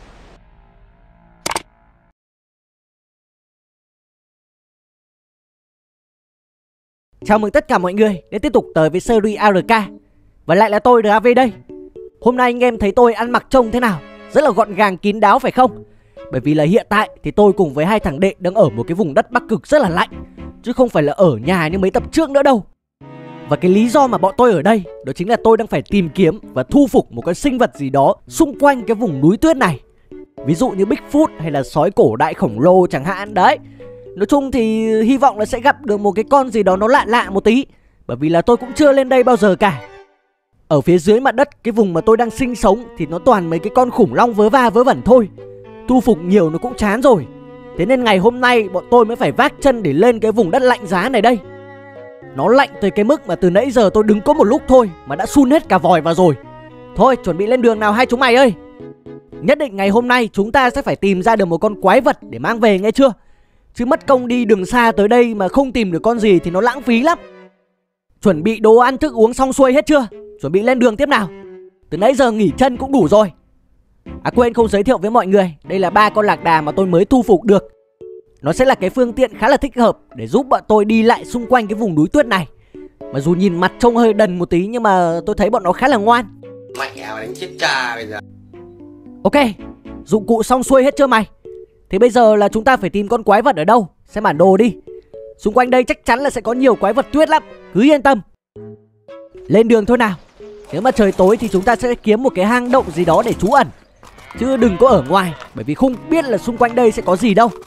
Chào mừng tất cả mọi người đến tiếp tục tới với series ARK. Và lại là tôi DAV đây. Hôm nay anh em thấy tôi ăn mặc trông thế nào? Rất là gọn gàng kín đáo phải không? Bởi vì là hiện tại thì tôi cùng với hai thằng đệ đang ở một cái vùng đất Bắc Cực rất là lạnh, chứ không phải là ở nhà như mấy tập trước nữa đâu. Và cái lý do mà bọn tôi ở đây đó chính là tôi đang phải tìm kiếm và thu phục một con sinh vật gì đó xung quanh cái vùng núi tuyết này. Ví dụ như Bigfoot hay là sói cổ đại khổng lồ chẳng hạn đấy. Nói chung thì hy vọng là sẽ gặp được một cái con gì đó nó lạ lạ một tí, bởi vì là tôi cũng chưa lên đây bao giờ cả. Ở phía dưới mặt đất, cái vùng mà tôi đang sinh sống thì nó toàn mấy cái con khủng long vớ va vớ vẩn thôi. Thu phục nhiều nó cũng chán rồi. Thế nên ngày hôm nay bọn tôi mới phải vác chân để lên cái vùng đất lạnh giá này đây. Nó lạnh tới cái mức mà từ nãy giờ tôi đứng có một lúc thôi mà đã sun hết cả vòi vào rồi. Thôi chuẩn bị lên đường nào hai chúng mày ơi. Nhất định ngày hôm nay chúng ta sẽ phải tìm ra được một con quái vật để mang về nghe chưa? Chứ mất công đi đường xa tới đây mà không tìm được con gì thì nó lãng phí lắm. Chuẩn bị đồ ăn thức uống xong xuôi hết chưa? Chuẩn bị lên đường tiếp nào. Từ nãy giờ nghỉ chân cũng đủ rồi. À quên không giới thiệu với mọi người, đây là 3 con lạc đà mà tôi mới thu phục được. Nó sẽ là cái phương tiện khá là thích hợp để giúp bọn tôi đi lại xung quanh cái vùng núi tuyết này. Mà dù nhìn mặt trông hơi đần một tí nhưng mà tôi thấy bọn nó khá là ngoan. Mẹ đánh chết cha bây giờ. Ok, dụng cụ xong xuôi hết chưa mày? Thế bây giờ là chúng ta phải tìm con quái vật ở đâu? Xem bản đồ đi. Xung quanh đây chắc chắn là sẽ có nhiều quái vật tuyết lắm, cứ yên tâm. Lên đường thôi nào. Nếu mà trời tối thì chúng ta sẽ kiếm một cái hang động gì đó để trú ẩn, chứ đừng có ở ngoài, bởi vì không biết là xung quanh đây sẽ có gì đâu.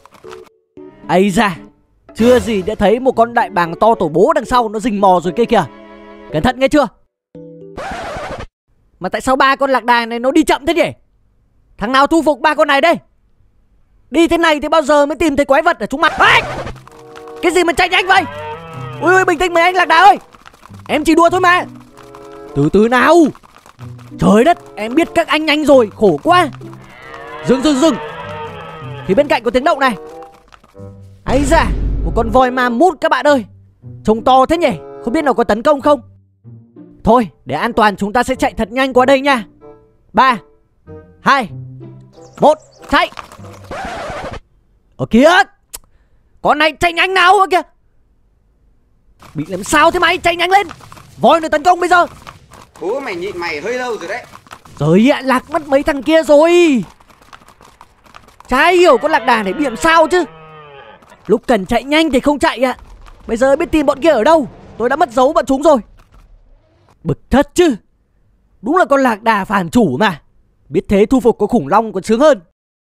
Ây da, chưa gì đã thấy một con đại bàng to tổ bố đằng sau nó rình mò rồi kia kìa. Cẩn thận nghe chưa? Mà tại sao 3 con lạc đà này nó đi chậm thế nhỉ? Thằng nào thu phục 3 con này đây? Đi thế này thì bao giờ mới tìm thấy quái vật ở chúng mày? Cái gì mà chạy nhanh vậy? Ui ui, bình tĩnh mấy anh lạc đà ơi. Em chỉ đùa thôi mà. Từ từ nào. Trời đất, em biết các anh nhanh rồi, khổ quá. Dừng. Thì bên cạnh có tiếng động này. Ấy da, một con voi ma mút các bạn ơi. Trông to thế nhỉ, không biết nó có tấn công không? Thôi, để an toàn chúng ta sẽ chạy thật nhanh qua đây nha. 3 2 1, chạy. Ở kìa, con này chạy nhanh nào kìa. Bị làm sao thế mày, chạy nhanh lên. Voi nó tấn công bây giờ. Bố mày nhịn mày hơi lâu rồi đấy. Trời ạ, lạc mất mấy thằng kia rồi. Chả hiểu con lạc đà này bị làm sao chứ. Lúc cần chạy nhanh thì không chạy ạ. Bây giờ biết tìm bọn kia ở đâu. Tôi đã mất dấu bọn chúng rồi. Bực thật chứ. Đúng là con lạc đà phản chủ mà. Biết thế thu phục con khủng long còn sướng hơn.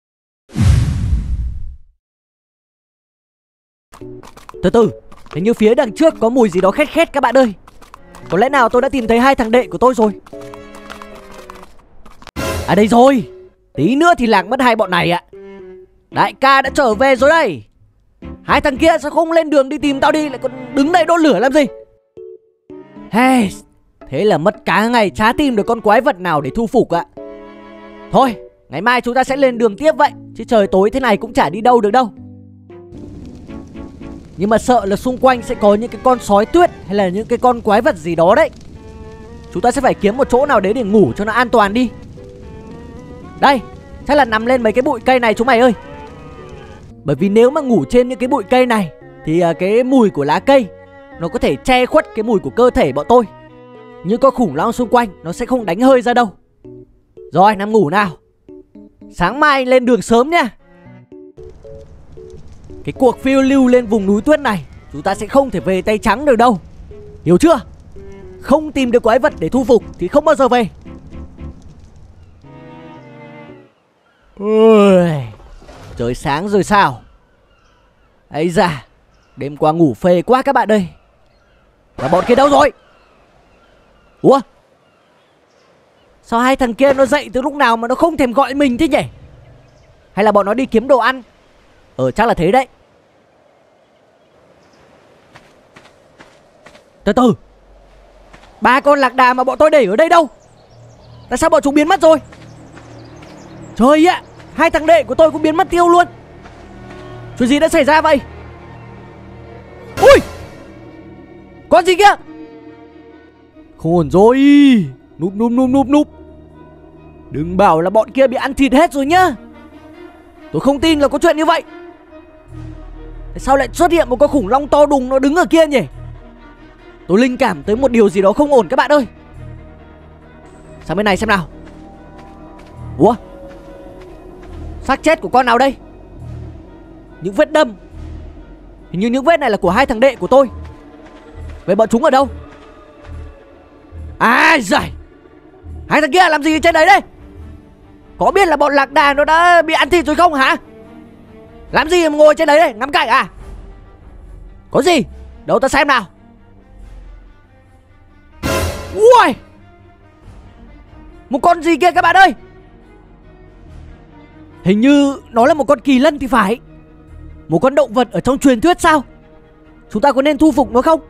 Từ từ, hình như phía đằng trước có mùi gì đó khét khét các bạn ơi. Có lẽ nào tôi đã tìm thấy hai thằng đệ của tôi rồi. À đây rồi. Tí nữa thì lạc mất hai bọn này ạ. Đại ca đã trở về rồi đây. Hai thằng kia sao không lên đường đi tìm tao đi, lại còn đứng đây đốt lửa làm gì? Hey, thế là mất cả ngày chả tìm được con quái vật nào để thu phục ạ. Thôi, ngày mai chúng ta sẽ lên đường tiếp vậy, chứ trời tối thế này cũng chả đi đâu được đâu. Nhưng mà sợ là xung quanh sẽ có những cái con sói tuyết hay là những cái con quái vật gì đó đấy. Chúng ta sẽ phải kiếm một chỗ nào đấy để ngủ cho nó an toàn đi. Đây, chắc là nằm lên mấy cái bụi cây này chúng mày ơi. Bởi vì nếu mà ngủ trên những cái bụi cây này thì cái mùi của lá cây nó có thể che khuất cái mùi của cơ thể bọn tôi. Những con khủng long xung quanh nó sẽ không đánh hơi ra đâu. Rồi, nằm ngủ nào. Sáng mai lên đường sớm nha. Cái cuộc phiêu lưu lên vùng núi tuyết này chúng ta sẽ không thể về tay trắng được đâu. Hiểu chưa? Không tìm được quái vật để thu phục thì không bao giờ về. Ôi, trời sáng rồi sao? Ấy da, đêm qua ngủ phê quá các bạn ơi. Và bọn kia đâu rồi? Ủa? Sao hai thằng kia nó dậy từ lúc nào mà nó không thèm gọi mình thế nhỉ? Hay là bọn nó đi kiếm đồ ăn? Chắc là thế đấy. Từ từ, 3 con lạc đà mà bọn tôi để ở đây đâu? Tại sao bọn chúng biến mất rồi? Trời ạ, 2 thằng đệ của tôi cũng biến mất tiêu luôn. Chuyện gì đã xảy ra vậy? Ui, con gì kia? Khôn rồi. Núp. Đừng bảo là bọn kia bị ăn thịt hết rồi nhá. Tôi không tin là có chuyện như vậy. Tại sao lại xuất hiện một con khủng long to đùng nó đứng ở kia nhỉ? Tôi linh cảm tới một điều gì đó không ổn các bạn ơi. Sang bên này xem nào. Ủa, xác chết của con nào đây? Những vết đâm. Hình như những vết này là của 2 thằng đệ của tôi. Vậy bọn chúng ở đâu? À giời, 2 thằng kia làm gì trên đấy đây? Có biết là bọn lạc đà nó đã bị ăn thịt rồi không hả? Làm gì mà ngồi trên đấy đây, ngắm cảnh à? Có gì? Đâu ta xem nào. Ui, một con gì kia các bạn ơi? Hình như nó là một con kỳ lân thì phải. Một con động vật ở trong truyền thuyết sao? Chúng ta có nên thu phục nó không?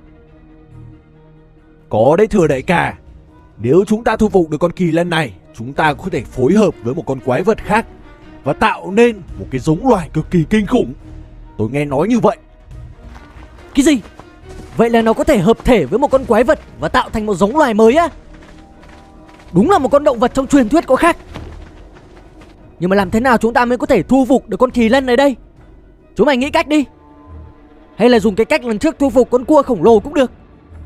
Có đấy thưa đại ca. Nếu chúng ta thu phục được con kỳ lân này, chúng ta có thể phối hợp với một con quái vật khác và tạo nên một cái giống loài cực kỳ kinh khủng. Tôi nghe nói như vậy. Cái gì? Vậy là nó có thể hợp thể với một con quái vật và tạo thành một giống loài mới á? Đúng là một con động vật trong truyền thuyết có khác. Nhưng mà làm thế nào chúng ta mới có thể thu phục được con kỳ lân này đây? Chúng mày nghĩ cách đi. Hay là dùng cái cách lần trước thu phục con cua khổng lồ cũng được.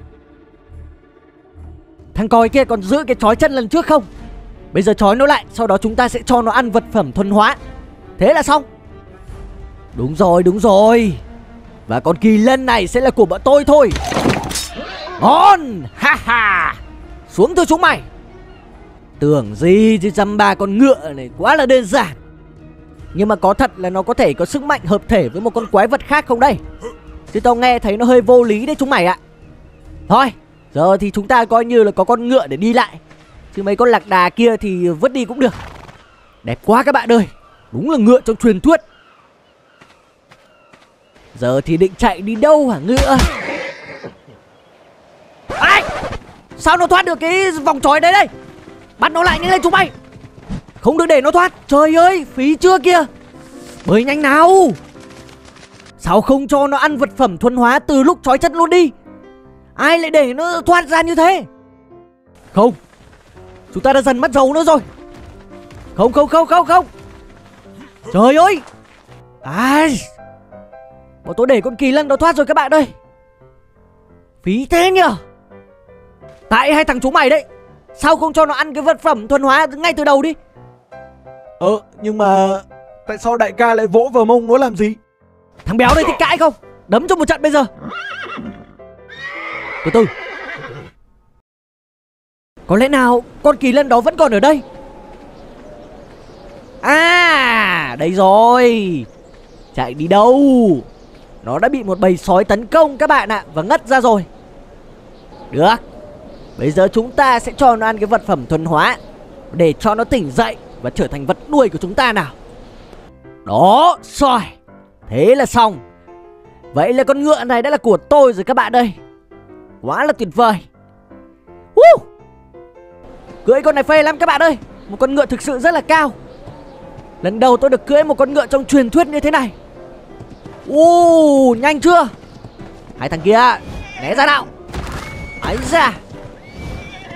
Thằng còi kia còn giữ cái chói chân lần trước không? Bây giờ chói nó lại, sau đó chúng ta sẽ cho nó ăn vật phẩm thuần hóa. Thế là xong. Đúng rồi. Và con kỳ lân này sẽ là của bọn tôi thôi. Ngon. Ha ha. Xuống thôi chúng mày. Tưởng gì chứ dăm ba con ngựa này quá là đơn giản. Nhưng mà có thật là nó có thể có sức mạnh hợp thể với một con quái vật khác không đây? Chứ tao nghe thấy nó hơi vô lý đấy chúng mày ạ. Thôi, giờ thì chúng ta coi như là có con ngựa để đi lại. Chứ mấy con lạc đà kia thì vứt đi cũng được. Đẹp quá các bạn ơi. Đúng là ngựa trong truyền thuyết. Giờ thì định chạy đi đâu hả ngựa? Ai? Sao nó thoát được cái vòng trói đấy đây? Bắt nó lại nhanh lên chúng mày. Không được để nó thoát. Trời ơi, phí chưa kìa. Bơi nhanh nào. Sao không cho nó ăn vật phẩm thuần hóa từ lúc trói chân luôn đi? Ai lại để nó thoát ra như thế? Không, chúng ta đã dần mất dấu nữa rồi. Không. Trời ơi. Ai, bọn tôi để con kỳ lân nó thoát rồi các bạn ơi. Phí thế nhờ. Tại 2 thằng chúng mày đấy. Sao không cho nó ăn cái vật phẩm thuần hóa ngay từ đầu đi? Nhưng mà tại sao đại ca lại vỗ vào mông nó làm gì? Thằng béo đây thích cãi không? Đấm cho một trận bây giờ. Từ từ. Có lẽ nào con kỳ lân đó vẫn còn ở đây? À, đây rồi. Chạy đi đâu? Nó đã bị một bầy sói tấn công các bạn ạ. Và ngất ra rồi. Được. Bây giờ chúng ta sẽ cho nó ăn cái vật phẩm thuần hóa để cho nó tỉnh dậy và trở thành vật nuôi của chúng ta nào. Đó, rồi. Thế là xong. Vậy là con ngựa này đã là của tôi rồi các bạn ơi. Quá là tuyệt vời. Cưỡi con này phê lắm các bạn ơi. Một con ngựa thực sự rất là cao. Lần đầu tôi được cưỡi một con ngựa trong truyền thuyết như thế này. Nhanh chưa? 2 thằng kia né ra nào. Ấy ra.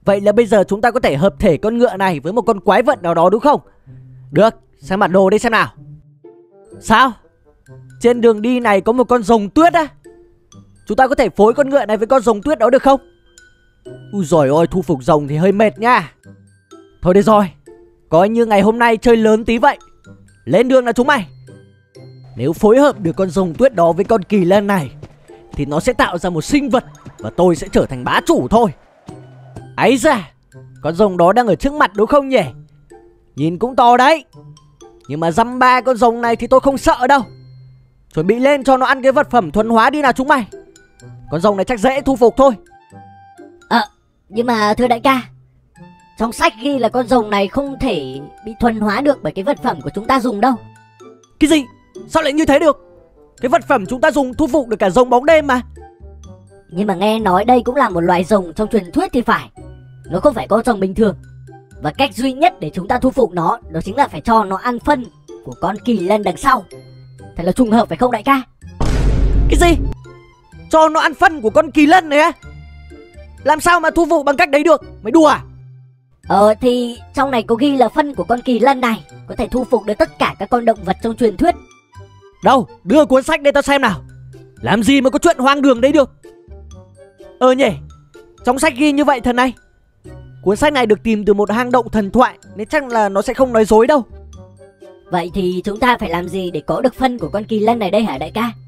Vậy là bây giờ chúng ta có thể hợp thể con ngựa này với một con quái vật nào đó đúng không? Được, xem bản đồ đi xem nào. Sao? Trên đường đi này có một con rồng tuyết á? Chúng ta có thể phối con ngựa này với con rồng tuyết đó được không? Ui giời ơi, thu phục rồng thì hơi mệt nha. Thôi được rồi, coi như ngày hôm nay chơi lớn tí vậy. Lên đường nào chúng mày. Nếu phối hợp được con rồng tuyết đó với con kỳ lân này thì nó sẽ tạo ra một sinh vật và tôi sẽ trở thành bá chủ thôi. Ấy da, con rồng đó đang ở trước mặt đúng không nhỉ? Nhìn cũng to đấy. Nhưng mà dăm ba con rồng này thì tôi không sợ đâu. Chuẩn bị lên cho nó ăn cái vật phẩm thuần hóa đi nào chúng mày. Con rồng này chắc dễ thu phục thôi. Nhưng mà thưa đại ca, trong sách ghi là con rồng này không thể bị thuần hóa được bởi cái vật phẩm của chúng ta dùng đâu. Cái gì? Sao lại như thế được? Cái vật phẩm chúng ta dùng thu phục được cả rồng bóng đêm mà. Nhưng mà nghe nói đây cũng là một loài rồng trong truyền thuyết thì phải. Nó không phải con rồng bình thường. Và cách duy nhất để chúng ta thu phục nó, đó chính là phải cho nó ăn phân của con kỳ lân đằng sau. Thật là trùng hợp phải không đại ca? Cái gì? Cho nó ăn phân của con kỳ lân này á? Làm sao mà thu phục bằng cách đấy được? Mày đùa à? Thì trong này có ghi là phân của con kỳ lân này có thể thu phục được tất cả các con động vật trong truyền thuyết. Đâu, đưa cuốn sách đây tao xem nào. Làm gì mà có chuyện hoang đường đấy được? Nhỉ, trong sách ghi như vậy thần này. Cuốn sách này được tìm từ một hang động thần thoại nên chắc là nó sẽ không nói dối đâu. Vậy thì chúng ta phải làm gì để có được phân của con kỳ lân này đây hả đại ca?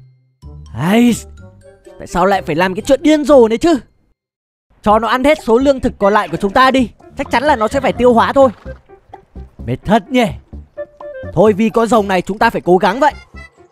Tại sao lại phải làm cái chuyện điên rồ này chứ? Cho nó ăn hết số lương thực còn lại của chúng ta đi. Chắc chắn là nó sẽ phải tiêu hóa thôi. Mệt thật nhỉ. Thôi vì con rồng này chúng ta phải cố gắng vậy.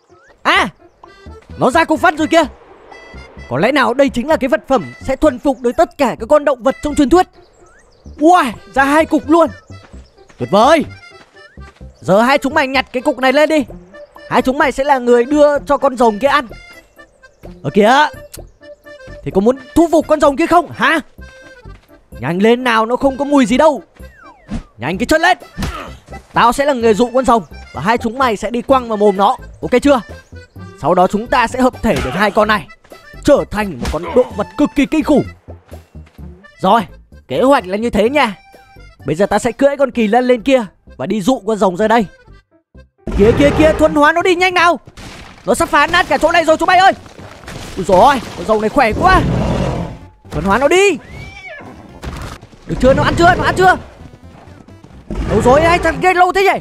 Nó ra cục phân rồi kìa. Có lẽ nào đây chính là cái vật phẩm sẽ thuần phục được tất cả các con động vật trong truyền thuyết. Wow, ra 2 cục luôn. Tuyệt vời. Giờ hai chúng mày nhặt cái cục này lên đi. Hai chúng mày sẽ là người đưa cho con rồng kia ăn. Kìa. Thì có muốn thu phục con rồng kia không hả? Nhanh lên nào, nó không có mùi gì đâu. Nhanh cái chân lên. Tao sẽ là người dụ con rồng và hai chúng mày sẽ đi quăng vào mồm nó. Ok chưa? Sau đó chúng ta sẽ hợp thể được hai con này, trở thành một con động vật cực kỳ kinh khủng. Rồi, kế hoạch là như thế nha. Bây giờ ta sẽ cưỡi con kỳ lân lên kia và đi dụ con rồng ra đây. Kìa, thuần hóa nó đi nhanh nào. Nó sắp phá nát cả chỗ này rồi chúng mày ơi. Ui dồi ôi, con rồng này khỏe quá. Thuần hóa nó đi. Được chưa, nó ăn chưa? Đâu rồi, hai thằng kia lâu thế nhỉ?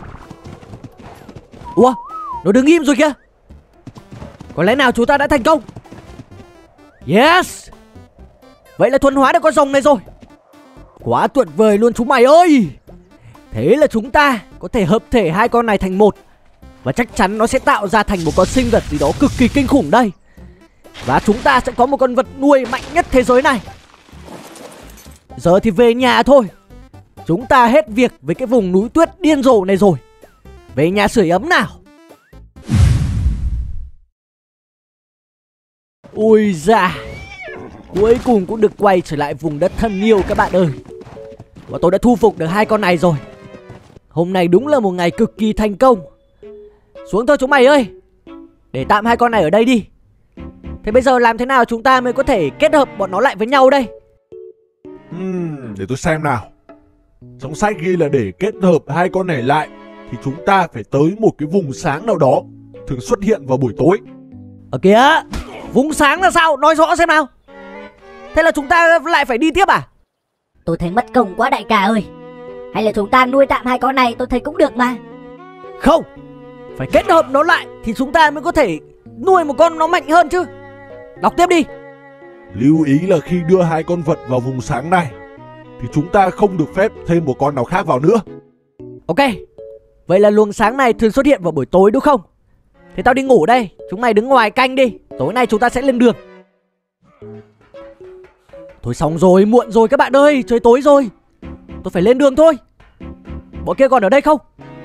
Ủa, nó đứng im rồi kìa. Có lẽ nào chúng ta đã thành công. Yes. Vậy là thuần hóa được con rồng này rồi. Quá tuyệt vời luôn chúng mày ơi. Thế là chúng ta có thể hợp thể hai con này thành một. Và chắc chắn nó sẽ tạo ra thành một con sinh vật gì đó cực kỳ kinh khủng đây. Và chúng ta sẽ có một con vật nuôi mạnh nhất thế giới này. Giờ thì về nhà thôi. Chúng ta hết việc với cái vùng núi tuyết điên rồ này rồi. Về nhà sưởi ấm nào. Ui da, cuối cùng cũng được quay trở lại vùng đất thân yêu các bạn ơi. Và tôi đã thu phục được hai con này rồi. Hôm nay đúng là một ngày cực kỳ thành công. Xuống thôi chúng mày ơi. Để tạm hai con này ở đây đi. Thế bây giờ làm thế nào chúng ta mới có thể kết hợp bọn nó lại với nhau đây? Để tôi xem nào. Trong sách ghi là để kết hợp hai con này lại thì chúng ta phải tới một cái vùng sáng nào đó, thường xuất hiện vào buổi tối. Kìa, vùng sáng là sao? Nói rõ xem nào. Thế là chúng ta lại phải đi tiếp à? Tôi thấy mất công quá đại ca ơi. Hay là chúng ta nuôi tạm hai con này, tôi thấy cũng được mà. Không, phải kết hợp nó lại thì chúng ta mới có thể nuôi một con nó mạnh hơn chứ. Đọc tiếp đi. Lưu ý là khi đưa hai con vật vào vùng sáng này thì chúng ta không được phép thêm một con nào khác vào nữa. Ok, vậy là luồng sáng này thường xuất hiện vào buổi tối đúng không? Thế tao đi ngủ đây, chúng mày đứng ngoài canh đi. Tối nay chúng ta sẽ lên đường. Thôi xong rồi, muộn rồi các bạn ơi, trời tối rồi. Tôi phải lên đường thôi. Bọn kia còn ở đây không?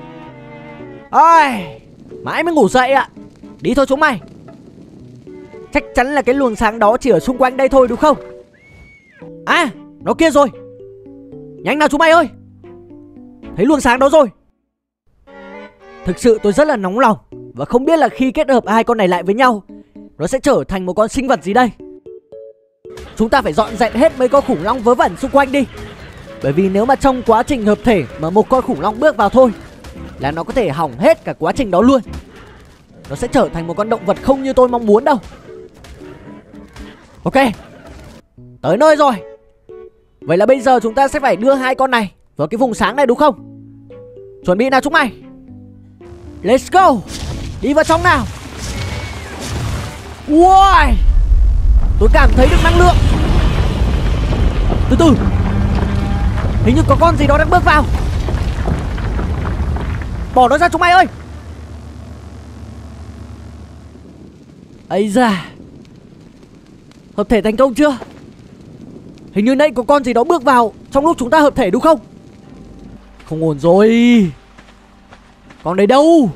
Mãi mới ngủ dậy ạ. Đi thôi chúng mày. Chắc chắn là cái luồng sáng đó chỉ ở xung quanh đây thôi đúng không? Nó kia rồi. Nhanh nào chúng mày ơi. Thấy luồng sáng đó rồi. Thực sự tôi rất là nóng lòng và không biết là khi kết hợp hai con này lại với nhau nó sẽ trở thành một con sinh vật gì đây. chúng ta phải dọn dẹp hết mấy con khủng long vớ vẩn xung quanh đi. Bởi vì nếu mà trong quá trình hợp thể mà một con khủng long bước vào thôi là nó có thể hỏng hết cả quá trình đó luôn. Nó sẽ trở thành một con động vật không như tôi mong muốn đâu. Ok, tới nơi rồi. Vậy là bây giờ chúng ta sẽ phải đưa hai con này vào cái vùng sáng này đúng không? Chuẩn bị nào chúng mày. Let's go. Đi vào trong nào. Wow, tôi cảm thấy được năng lượng. Từ từ, hình như có con gì đó đang bước vào. Bỏ nó ra chúng mày ơi. Ây da, hợp thể thành công chưa? Hình như nãy có con gì đó bước vào trong lúc chúng ta hợp thể đúng không? Không ổn rồi. Con đấy đâu?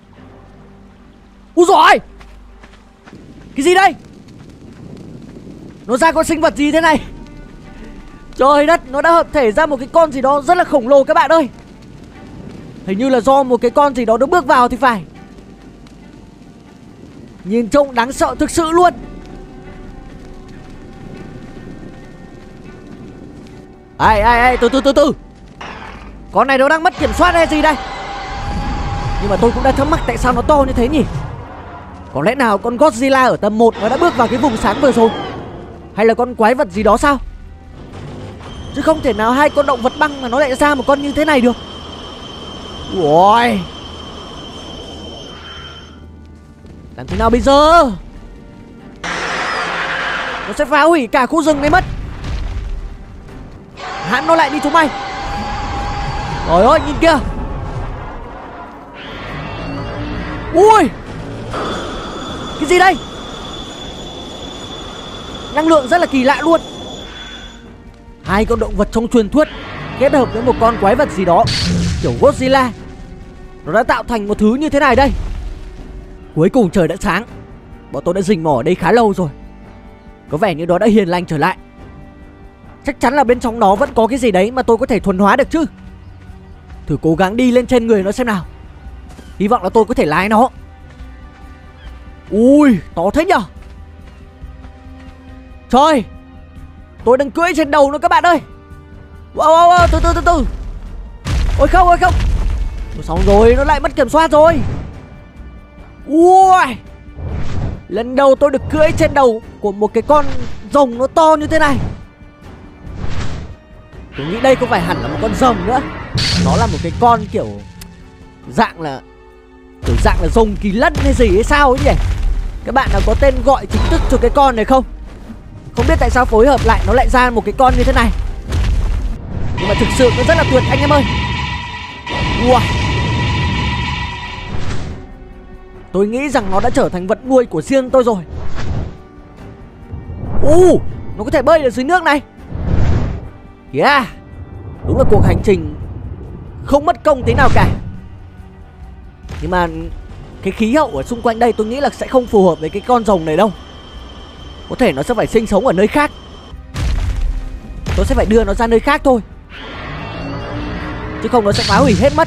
Úi dồi, cái gì đây? Nó ra con sinh vật gì thế này? Trời đất, nó đã hợp thể ra một cái con gì đó rất là khổng lồ các bạn ơi. Hình như là do một cái con gì đó nó bước vào thì phải. Nhìn trông đáng sợ thực sự luôn. Ai, từ từ. Con này nó đang mất kiểm soát hay gì đây? Nhưng mà tôi cũng đã thắc mắc tại sao nó to như thế nhỉ? Có lẽ nào con Godzilla ở tầm 1 nó đã bước vào cái vùng sáng vừa rồi? Hay là con quái vật gì đó sao? Chứ không thể nào hai con động vật băng mà nó lại ra một con như thế này được. Ui, làm thế nào bây giờ? Nó sẽ phá hủy cả khu rừng này mất. Hãm nó lại đi chúng mày. Trời ơi, nhìn kìa. Ui, cái gì đây? Năng lượng rất là kỳ lạ luôn. Hai con động vật trong truyền thuyết kết hợp với một con quái vật gì đó kiểu Godzilla, nó đã tạo thành một thứ như thế này đây. Cuối cùng trời đã sáng. Bọn tôi đã rình mò ở đây khá lâu rồi. Có vẻ như nó đã hiền lành trở lại. Chắc chắn là bên trong nó vẫn có cái gì đấy mà tôi có thể thuần hóa được chứ. Thử cố gắng đi lên trên người nó xem nào. Hy vọng là tôi có thể lái nó. Ui, to thế nhở. Trời, tôi đang cưỡi trên đầu nó các bạn ơi. Wow, từ. Ôi không. Xong rồi, nó lại mất kiểm soát rồi. Ui, lần đầu tôi được cưỡi trên đầu của một cái con rồng nó to như thế này. Tôi nghĩ đây không phải hẳn là một con rồng nữa. Nó là một cái con kiểu dạng là rồng kỳ lân hay gì hay sao ấy nhỉ. Các bạn nào có tên gọi chính thức cho cái con này không? Không biết tại sao phối hợp lại nó lại ra một cái con như thế này. Nhưng mà thực sự nó rất là tuyệt anh em ơi. Wow, tôi nghĩ rằng nó đã trở thành vật nuôi của riêng tôi rồi. Nó có thể bơi ở dưới nước này. Yeah, đúng là cuộc hành trình không mất công tí nào cả. Nhưng mà cái khí hậu ở xung quanh đây tôi nghĩ là sẽ không phù hợp với cái con rồng này đâu. Có thể nó sẽ phải sinh sống ở nơi khác. Tôi sẽ phải đưa nó ra nơi khác thôi, chứ không nó sẽ phá hủy hết mất.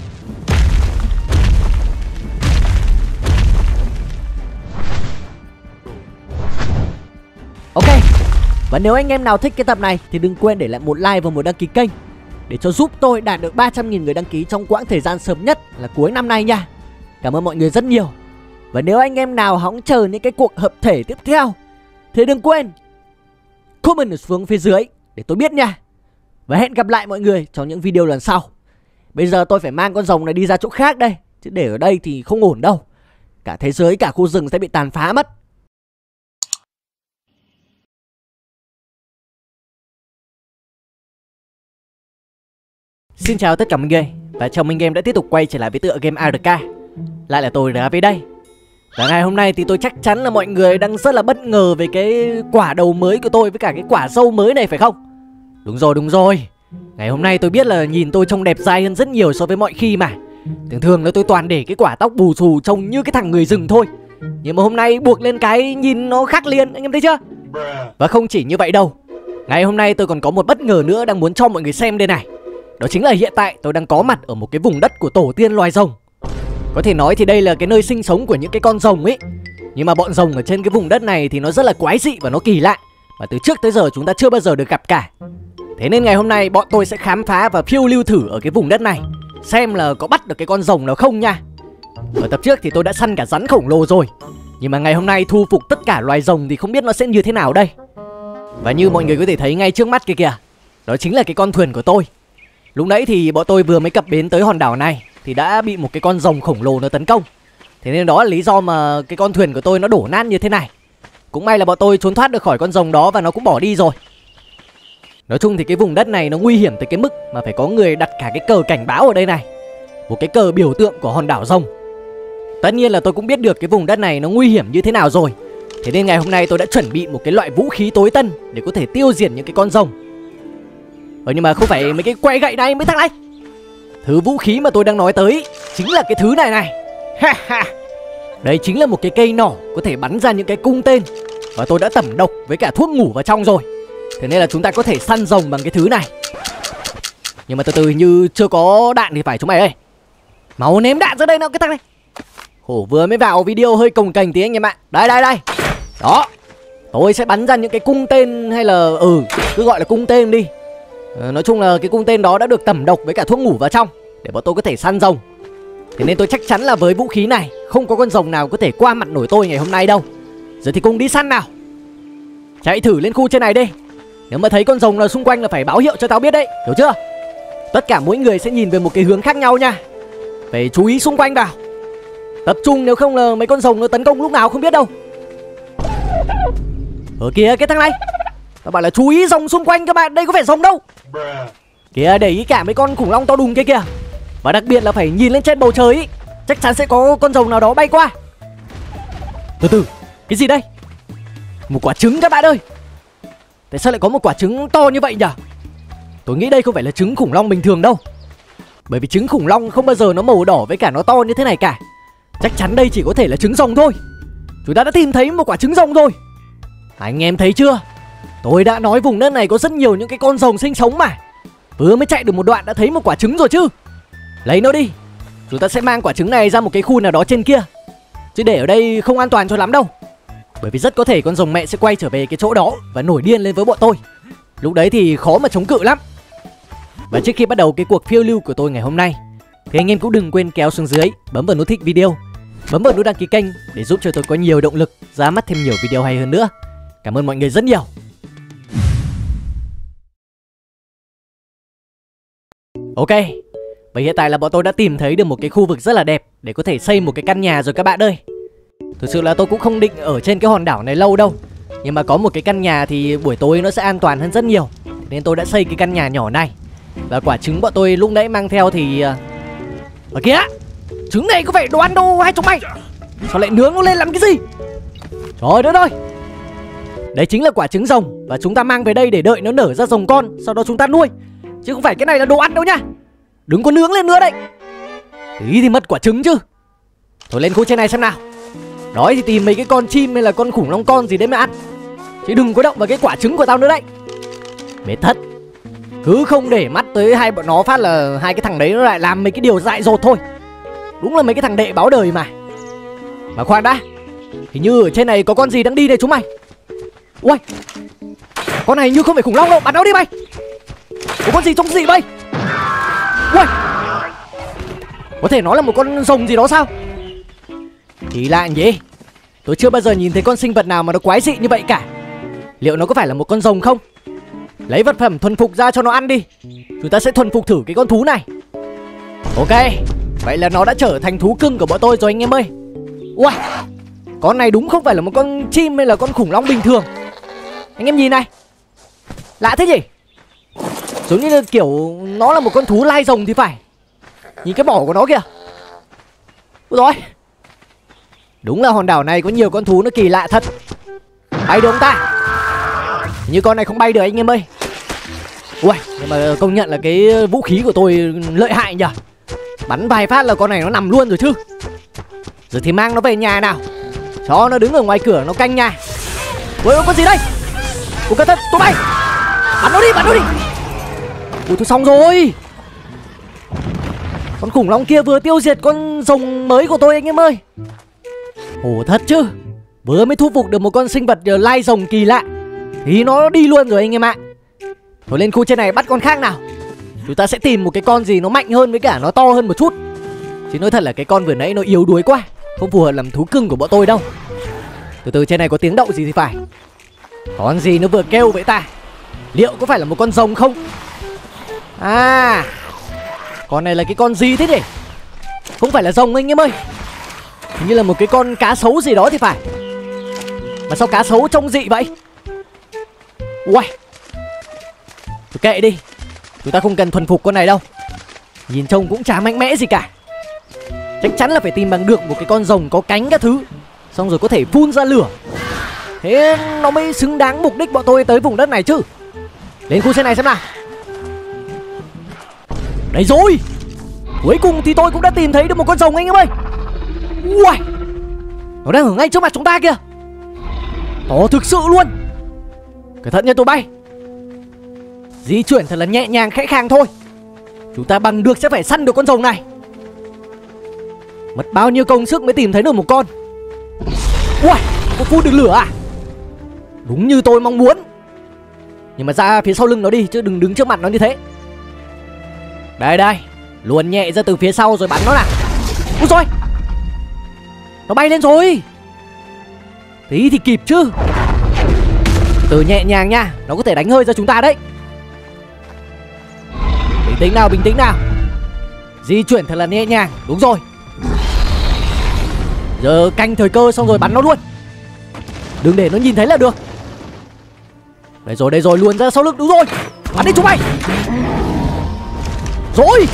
Ok, và nếu anh em nào thích cái tập này thì đừng quên để lại một like và một đăng ký kênh để cho giúp tôi đạt được 300.000 người đăng ký trong quãng thời gian sớm nhất là cuối năm nay nha. Cảm ơn mọi người rất nhiều. Và nếu anh em nào hóng chờ những cái cuộc hợp thể tiếp theo thì đừng quên comment xuống phía dưới để tôi biết nha. Và hẹn gặp lại mọi người trong những video lần sau. Bây giờ tôi phải mang con rồng này đi ra chỗ khác đây, chứ để ở đây thì không ổn đâu. Cả thế giới, cả khu rừng sẽ bị tàn phá mất. Xin chào tất cả mọi người và chào mừng em đã tiếp tục quay trở lại với tựa game ARK. Lại là tôi RAV đây. Và ngày hôm nay thì tôi chắc chắn là mọi người đang rất là bất ngờ về cái quả đầu mới của tôi với cả cái quả râu mới này phải không? Đúng rồi. Ngày hôm nay tôi biết là nhìn tôi trông đẹp dai hơn rất nhiều so với mọi khi mà. Thường là tôi toàn để cái quả tóc bù xù trông như cái thằng người rừng thôi. Nhưng mà hôm nay buộc lên cái nhìn nó khác liền, anh em thấy chưa? Và không chỉ như vậy đâu. Ngày hôm nay tôi còn có một bất ngờ nữa đang muốn cho mọi người xem đây này. Đó chính là hiện tại tôi đang có mặt ở một cái vùng đất của tổ tiên loài rồng. Có thể nói thì đây là cái nơi sinh sống của những cái con rồng ấy. Nhưng mà bọn rồng ở trên cái vùng đất này thì nó rất là quái dị và nó kỳ lạ. mà từ trước tới giờ chúng ta chưa bao giờ được gặp cả. Thế nên ngày hôm nay bọn tôi sẽ khám phá và phiêu lưu thử ở cái vùng đất này, xem là có bắt được cái con rồng nào không nha. Ở tập trước thì tôi đã săn cả rắn khổng lồ rồi, nhưng mà ngày hôm nay thu phục tất cả loài rồng thì không biết nó sẽ như thế nào đây. Và như mọi người có thể thấy ngay trước mắt kia kìa, đó chính là cái con thuyền của tôi. Lúc nãy thì bọn tôi vừa mới cập bến tới hòn đảo này thì đã bị một cái con rồng khổng lồ nó tấn công. Thế nên đó là lý do mà cái con thuyền của tôi nó đổ nát như thế này. Cũng may là bọn tôi trốn thoát được khỏi con rồng đó và nó cũng bỏ đi rồi. Nói chung thì cái vùng đất này nó nguy hiểm tới cái mức mà phải có người đặt cả cái cờ cảnh báo ở đây này, một cái cờ biểu tượng của hòn đảo rồng. Tất nhiên là tôi cũng biết được cái vùng đất này nó nguy hiểm như thế nào rồi. Thế nên ngày hôm nay tôi đã chuẩn bị một cái loại vũ khí tối tân để có thể tiêu diệt những cái con rồng. Nhưng mà không phải mấy cái quay gậy này mấy thằng này. Thứ vũ khí mà tôi đang nói tới chính là cái thứ này này. Đây chính là một cái cây nỏ có thể bắn ra những cái cung tên, và tôi đã tẩm độc với cả thuốc ngủ vào trong rồi. Thế nên là chúng ta có thể săn rồng bằng cái thứ này. Nhưng mà từ từ như chưa có đạn thì phải chúng mày ơi. Máu ném đạn ra đây nào cái thằng này. Hổ vừa mới vào video hơi cồng kềnh tí anh em ạ. Đây đây đây. Đó. Tôi sẽ bắn ra những cái cung tên, hay là cứ gọi là cung tên đi. Nói chung là cái cung tên đó đã được tẩm độc với cả thuốc ngủ vào trong để bọn tôi có thể săn rồng. Thế nên tôi chắc chắn là với vũ khí này không có con rồng nào có thể qua mặt nổi tôi ngày hôm nay đâu. Giờ thì cùng đi săn nào. Chạy thử lên khu trên này đi. Nếu mà thấy con rồng nào xung quanh là phải báo hiệu cho tao biết đấy, hiểu chưa? Tất cả mỗi người sẽ nhìn về một cái hướng khác nhau nha. Phải chú ý xung quanh vào. Tập trung, nếu không là mấy con rồng nó tấn công lúc nào không biết đâu. Ở kìa cái thằng này. Tao bảo là chú ý rồng xung quanh các bạn, đây có phải rồng đâu. Kìa, để ý cả mấy con khủng long to đùng kia kìa. Và đặc biệt là phải nhìn lên trên bầu trời ý. Chắc chắn sẽ có con rồng nào đó bay qua. Từ từ, cái gì đây? Một quả trứng các bạn ơi. Tại sao lại có một quả trứng to như vậy nhỉ? Tôi nghĩ đây không phải là trứng khủng long bình thường đâu. Bởi vì trứng khủng long không bao giờ nó màu đỏ với cả nó to như thế này cả. Chắc chắn đây chỉ có thể là trứng rồng thôi. Chúng ta đã tìm thấy một quả trứng rồng rồi. Anh em thấy chưa? Tôi đã nói vùng đất này có rất nhiều những cái con rồng sinh sống mà. Vừa mới chạy được một đoạn đã thấy một quả trứng rồi chứ. Lấy nó đi. Chúng ta sẽ mang quả trứng này ra một cái khu nào đó trên kia. Chứ để ở đây không an toàn cho lắm đâu. Bởi vì rất có thể con rồng mẹ sẽ quay trở về cái chỗ đó và nổi điên lên với bọn tôi. Lúc đấy thì khó mà chống cự lắm. Và trước khi bắt đầu cái cuộc phiêu lưu của tôi ngày hôm nay thì anh em cũng đừng quên kéo xuống dưới, bấm vào nút thích video, bấm vào nút đăng ký kênh để giúp cho tôi có nhiều động lực ra mắt thêm nhiều video hay hơn nữa. Cảm ơn mọi người rất nhiều. Ok, và hiện tại là bọn tôi đã tìm thấy được một cái khu vực rất là đẹp để có thể xây một cái căn nhà rồi các bạn ơi. Thực sự là tôi cũng không định ở trên cái hòn đảo này lâu đâu, nhưng mà có một cái căn nhà thì buổi tối nó sẽ an toàn hơn rất nhiều. Nên tôi đã xây cái căn nhà nhỏ này. Và quả trứng bọn tôi lúc nãy mang theo thì ở kìa, trứng này có phải đồ ăn đâu hay chúng mày? Sao lại nướng nó lên làm cái gì? Trời đất ơi. Đấy chính là quả trứng rồng, và chúng ta mang về đây để đợi nó nở ra rồng con, sau đó chúng ta nuôi. Chứ không phải cái này là đồ ăn đâu nha. Đừng có nướng lên nữa đấy. Tí thì mất quả trứng chứ. Thôi lên khu trên này xem nào. Đói thì tìm mấy cái con chim hay là con khủng long con gì đấy mà ăn. Chứ đừng có động vào cái quả trứng của tao nữa đấy. Mệt thật. Cứ không để mắt tới hai bọn nó phát là hai cái thằng đấy nó lại làm mấy cái điều dại dột thôi. Đúng là mấy cái thằng đệ báo đời mà. Mà khoan đã, hình như ở trên này có con gì đang đi đây chúng mày. Ui, con này như không phải khủng long đâu, bắn nó đi mày. Có con gì trong gì bay? Ui, có thể nó là một con rồng gì đó sao? Thì lạ nhỉ. Tôi chưa bao giờ nhìn thấy con sinh vật nào mà nó quái dị như vậy cả. Liệu nó có phải là một con rồng không? Lấy vật phẩm thuần phục ra cho nó ăn đi. Chúng ta sẽ thuần phục thử cái con thú này. Ok, vậy là nó đã trở thành thú cưng của bọn tôi rồi anh em ơi. Ui, con này đúng không phải là một con chim hay là con khủng long bình thường. Anh em nhìn này. Lạ thế nhỉ. Giống như là kiểu nó là một con thú lai rồng thì phải. Nhìn cái mỏ của nó kìa. Ôi rồi. Đúng là hòn đảo này có nhiều con thú nó kỳ lạ thật. Bay được không ta? Như con này không bay được anh em ơi. Ui, nhưng mà công nhận là cái vũ khí của tôi lợi hại nhỉ. Bắn vài phát là con này nó nằm luôn rồi chứ. Giờ thì mang nó về nhà nào. Cho nó đứng ở ngoài cửa nó canh nhà. Ôi, con gì đây? Ôi, cẩn thận, tụi bay. Bắn nó đi, bắn nó đi. Ui, thôi xong rồi. Con khủng long kia vừa tiêu diệt con rồng mới của tôi anh em ơi. Ồ thật chứ. Vừa mới thu phục được một con sinh vật lai rồng kỳ lạ. Thì nó đi luôn rồi anh em ạ. Thôi lên khu trên này bắt con khác nào. Chúng ta sẽ tìm một cái con gì nó mạnh hơn với cả nó to hơn một chút. Chứ nói thật là cái con vừa nãy nó yếu đuối quá, không phù hợp làm thú cưng của bọn tôi đâu. Từ từ trên này có tiếng động gì thì phải. Con gì nó vừa kêu vậy ta? Liệu có phải là một con rồng không? À, con này là cái con gì thế nhỉ? Không phải là rồng anh em ơi. Hình như là một cái con cá sấu gì đó thì phải. Mà sao cá sấu trông dị vậy? Uầy, thôi kệ đi, chúng ta không cần thuần phục con này đâu. Nhìn trông cũng chả mạnh mẽ gì cả. Chắc chắn là phải tìm bằng được một cái con rồng có cánh các thứ, xong rồi có thể phun ra lửa. Thế nó mới xứng đáng mục đích bọn tôi tới vùng đất này chứ. Lên khu xe này xem nào. Đấy rồi, cuối cùng thì tôi cũng đã tìm thấy được một con rồng anh em ơi. Uầy, nó đang ở ngay trước mặt chúng ta kìa. To thực sự luôn. Cẩn thận nha tụi bay. Di chuyển thật là nhẹ nhàng khẽ khàng thôi. Chúng ta bằng được sẽ phải săn được con rồng này. Mất bao nhiêu công sức mới tìm thấy được một con. Uầy, có phun được lửa à? Đúng như tôi mong muốn. Nhưng mà ra phía sau lưng nó đi, chứ đừng đứng trước mặt nó như thế. Đây đây, luồn nhẹ ra từ phía sau rồi bắn nó nào. Úi rồi, nó bay lên rồi. Tí thì kịp chứ. Từ nhẹ nhàng nha, nó có thể đánh hơi ra chúng ta đấy. Bình tĩnh nào, bình tĩnh nào. Di chuyển thật là nhẹ nhàng, đúng rồi. Giờ canh thời cơ xong rồi bắn nó luôn. Đừng để nó nhìn thấy là được. Đây rồi, luồn ra sau lưng, đúng rồi. Bắn đi chúng mày. Rồi.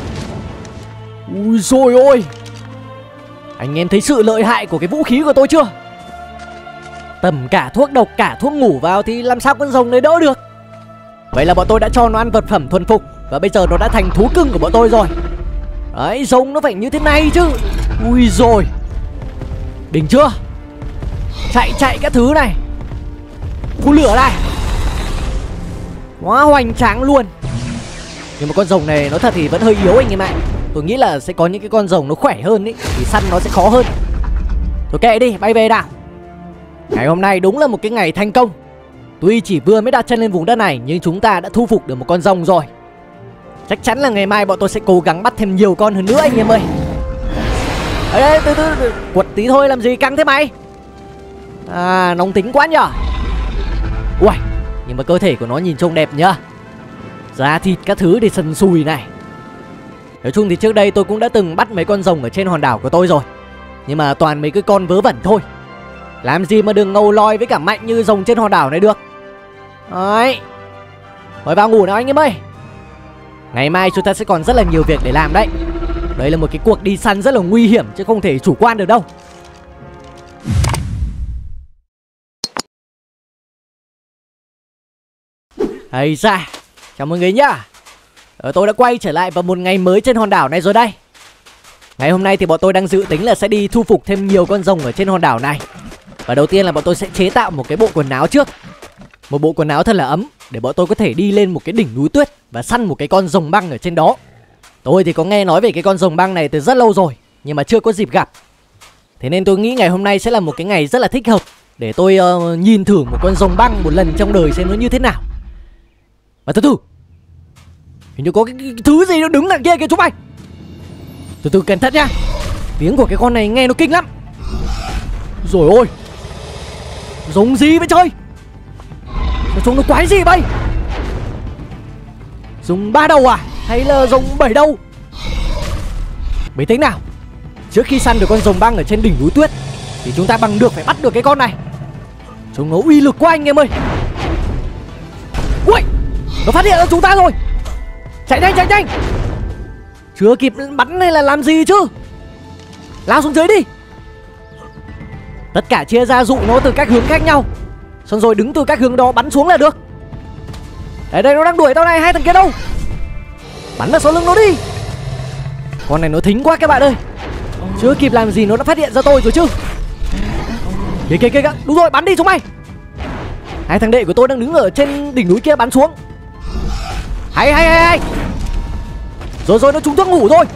Ui dồi ôi. Anh em thấy sự lợi hại của cái vũ khí của tôi chưa? Tầm cả thuốc độc cả thuốc ngủ vào thì làm sao con rồng này đỡ được. Vậy là bọn tôi đã cho nó ăn vật phẩm thuần phục, và bây giờ nó đã thành thú cưng của bọn tôi rồi. Đấy, rồng nó phải như thế này chứ. Ui rồi. Đỉnh chưa? Chạy các thứ này. Phun lửa này. Quá hoành tráng luôn. Nhưng mà con rồng này nói thật thì vẫn hơi yếu anh em ạ. Tôi nghĩ là sẽ có những cái con rồng nó khỏe hơn ý, thì săn nó sẽ khó hơn. Thôi kệ đi, bay về nào. Ngày hôm nay đúng là một cái ngày thành công. Tuy chỉ vừa mới đặt chân lên vùng đất này, nhưng chúng ta đã thu phục được một con rồng rồi. Chắc chắn là ngày mai bọn tôi sẽ cố gắng bắt thêm nhiều con hơn nữa anh em ơi. Đấy, từ quật tí thôi, làm gì căng thế mày. À, nóng tính quá nhở. Uầy, nhưng mà cơ thể của nó nhìn trông đẹp nhá. Da thịt các thứ thì sần sùi này. Nói chung thì trước đây tôi cũng đã từng bắt mấy con rồng ở trên hòn đảo của tôi rồi. Nhưng mà toàn mấy cái con vớ vẩn thôi. Làm gì mà đừng ngầu lòi với cả mạnh như rồng trên hòn đảo này được. Đấy. Thôi vào ngủ nào anh em ơi. Ngày mai chúng ta sẽ còn rất là nhiều việc để làm đấy. Đây là một cái cuộc đi săn rất là nguy hiểm, chứ không thể chủ quan được đâu. Hay ra, chào mọi người nhá. Tôi đã quay trở lại vào một ngày mới trên hòn đảo này rồi đây. Ngày hôm nay thì bọn tôi đang dự tính là sẽ đi thu phục thêm nhiều con rồng ở trên hòn đảo này. Và đầu tiên là bọn tôi sẽ chế tạo một cái bộ quần áo trước. Một bộ quần áo thật là ấm, để bọn tôi có thể đi lên một cái đỉnh núi tuyết và săn một cái con rồng băng ở trên đó. Tôi thì có nghe nói về cái con rồng băng này từ rất lâu rồi, nhưng mà chưa có dịp gặp. Thế nên tôi nghĩ ngày hôm nay sẽ là một cái ngày rất là thích hợp để tôi nhìn thử một con rồng băng một lần trong đời xem nó như thế nào. Và từ từ, hình như có cái thứ gì nó đứng đằng kia kìa chúng mày. Từ từ cẩn thận nha. Tiếng của cái con này nghe nó kinh lắm. Rồi ôi, rồng gì vậy trời? Rồng nó quái gì vậy? Rồng 3 đầu à? Hay là rồng 7 đầu? Bình tĩnh nào. Trước khi săn được con rồng băng ở trên đỉnh núi tuyết thì chúng ta bằng được phải bắt được cái con này. Trông nó uy lực quá anh em ơi. Ui, nó phát hiện ra chúng ta rồi. Chạy nhanh. Chưa kịp bắn hay là làm gì chứ. Lao xuống dưới đi. Tất cả chia ra dụ nó từ các hướng khác nhau, xong rồi đứng từ các hướng đó bắn xuống là được. Đây nó đang đuổi tao này, hai thằng kia đâu. Bắn vào sau lưng nó đi. Con này nó thính quá các bạn ơi. Chưa kịp làm gì nó đã phát hiện ra tôi rồi chứ. Kìa, đúng rồi, bắn đi chúng mày. Hai thằng đệ của tôi đang đứng ở trên đỉnh núi kia bắn xuống. Hay. Rồi nó trúng thuốc ngủ rồi.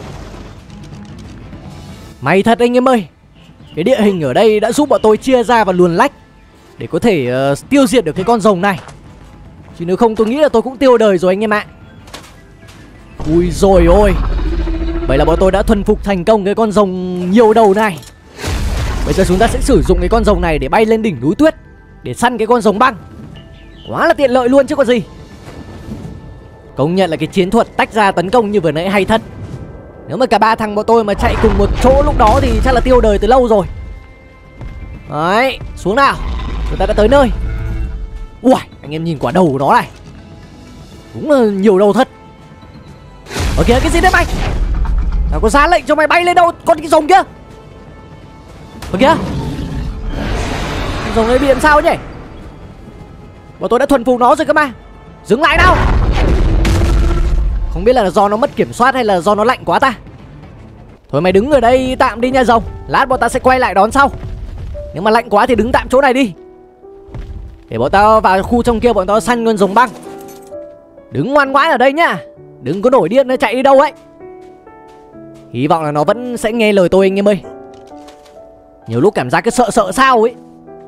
May thật anh em ơi. Cái địa hình ở đây đã giúp bọn tôi chia ra và luồn lách. để có thể tiêu diệt được cái con rồng này. Chứ nếu không tôi nghĩ là tôi cũng tiêu đời rồi anh em ạ. Ui rồi ôi. Vậy là bọn tôi đã thuần phục thành công cái con rồng nhiều đầu này. Bây giờ chúng ta sẽ sử dụng cái con rồng này để bay lên đỉnh núi tuyết, để săn cái con rồng băng. Quá là tiện lợi luôn chứ có gì. Công nhận là cái chiến thuật tách ra tấn công như vừa nãy hay thật. Nếu mà cả ba thằng bọn tôi mà chạy cùng một chỗ lúc đó thì chắc là tiêu đời từ lâu rồi. Đấy, xuống nào. Chúng ta đã tới nơi. Ui, anh em nhìn quả đầu của nó này. Đúng là nhiều đầu thật. Ở kìa, cái gì đấy mày? Tao có ra lệnh cho mày bay lên đâu, con cái rồng kia. Ở kìa. Con rồng này bị làm sao nhỉ? Bọn tôi đã thuần phục nó rồi cơ mà. Dừng lại nào. Không biết là do nó mất kiểm soát hay là do nó lạnh quá ta. Thôi mày đứng ở đây tạm đi nha rồng. Lát bọn ta sẽ quay lại đón sau. Nếu mà lạnh quá thì đứng tạm chỗ này đi, để bọn tao vào khu trong kia bọn tao săn con rồng băng. Đứng ngoan ngoãn ở đây nhá, đừng có nổi điên nó chạy đi đâu ấy. Hy vọng là nó vẫn sẽ nghe lời tôi anh em ơi. Nhiều lúc cảm giác cái sợ sao ấy.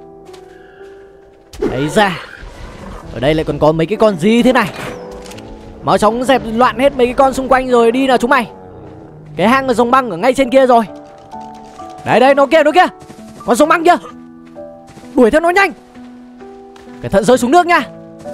Đấy ra. Ở đây lại còn có mấy cái con gì thế này. Mau chóng dẹp loạn hết mấy cái con xung quanh rồi đi nào chúng mày. Cái hang của rồng băng ở ngay trên kia rồi. Đấy nó kia con rồng băng kia. Đuổi theo nó nhanh. Cẩn thận rơi xuống nước nha.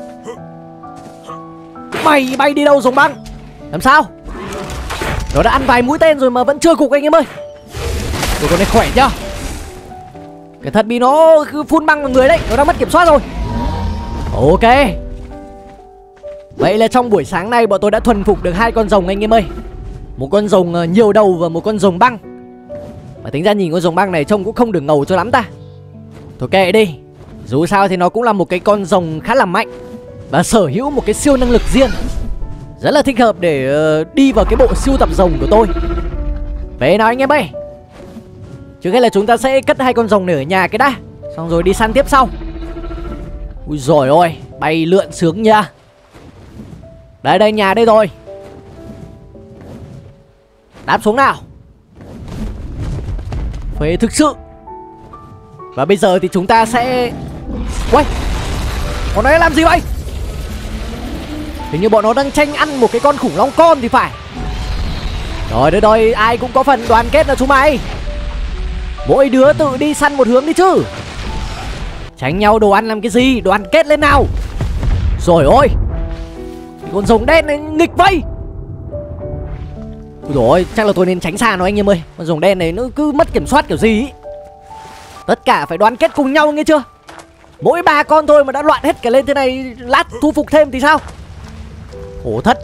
Mày bay đi đâu rồng băng? Làm sao? Nó đã ăn vài mũi tên rồi mà vẫn chưa cục anh em ơi. Tụi con này khỏe nhá. Cẩn thận bị nó phun băng vào người đấy. Nó đang mất kiểm soát rồi. Ok. Vậy là trong buổi sáng nay bọn tôi đã thuần phục được hai con rồng anh em ơi. Một con rồng nhiều đầu và một con rồng băng. Mà tính ra nhìn con rồng băng này trông cũng không được ngầu cho lắm ta. Thôi kệ đi. Dù sao thì nó cũng là một cái con rồng khá là mạnh và sở hữu một cái siêu năng lực riêng, rất là thích hợp để đi vào cái bộ sưu tập rồng của tôi. Vậy nào anh em ơi. Trước hết là chúng ta sẽ cất hai con rồng này ở nhà cái đã, xong rồi đi săn tiếp sau. Ui dồi ôi, bay lượn sướng nha. Đây nhà đây rồi. Đáp xuống nào. Phế thực sự. Và bây giờ thì chúng ta sẽ... Ui, con này làm gì vậy? Hình như bọn nó đang tranh ăn một cái con khủng long con thì phải. Rồi đất ơi, ai cũng có phần đoàn kết nào chúng mày. Mỗi đứa tự đi săn một hướng đi chứ. Tránh nhau đồ ăn làm cái gì, đoàn kết lên nào. Rồi ôi, con rồng đen này nghịch vậy. Ôi dồi ôi, chắc là tôi nên tránh xa nó anh em ơi. Con rồng đen này nó cứ mất kiểm soát kiểu gì ý. Tất cả phải đoàn kết cùng nhau nghe chưa. Mỗi 3 con thôi mà đã loạn hết cả lên thế này. Lát thu phục thêm thì sao. Khổ thật.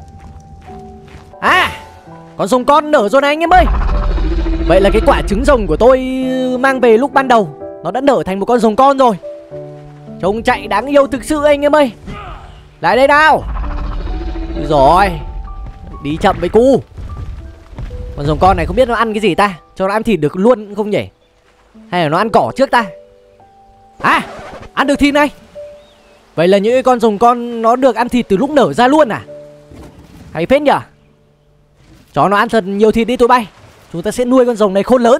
À, con rồng con nở rồi này anh em ơi. Vậy là cái quả trứng rồng của tôi mang về lúc ban đầu nó đã nở thành một con rồng con rồi. Trông chạy đáng yêu thực sự anh em ơi. Lại đây nào. Rồi, đi chậm với cu. Con rồng con này không biết nó ăn cái gì ta. Cho nó ăn thịt được luôn không nhỉ? Hay là nó ăn cỏ trước ta? À, ăn được thịt này. Vậy là những cái con rồng con nó được ăn thịt từ lúc nở ra luôn à? Hay phết nhỉ. Cho nó ăn thật nhiều thịt đi tụi bay. Chúng ta sẽ nuôi con rồng này khôn lớn.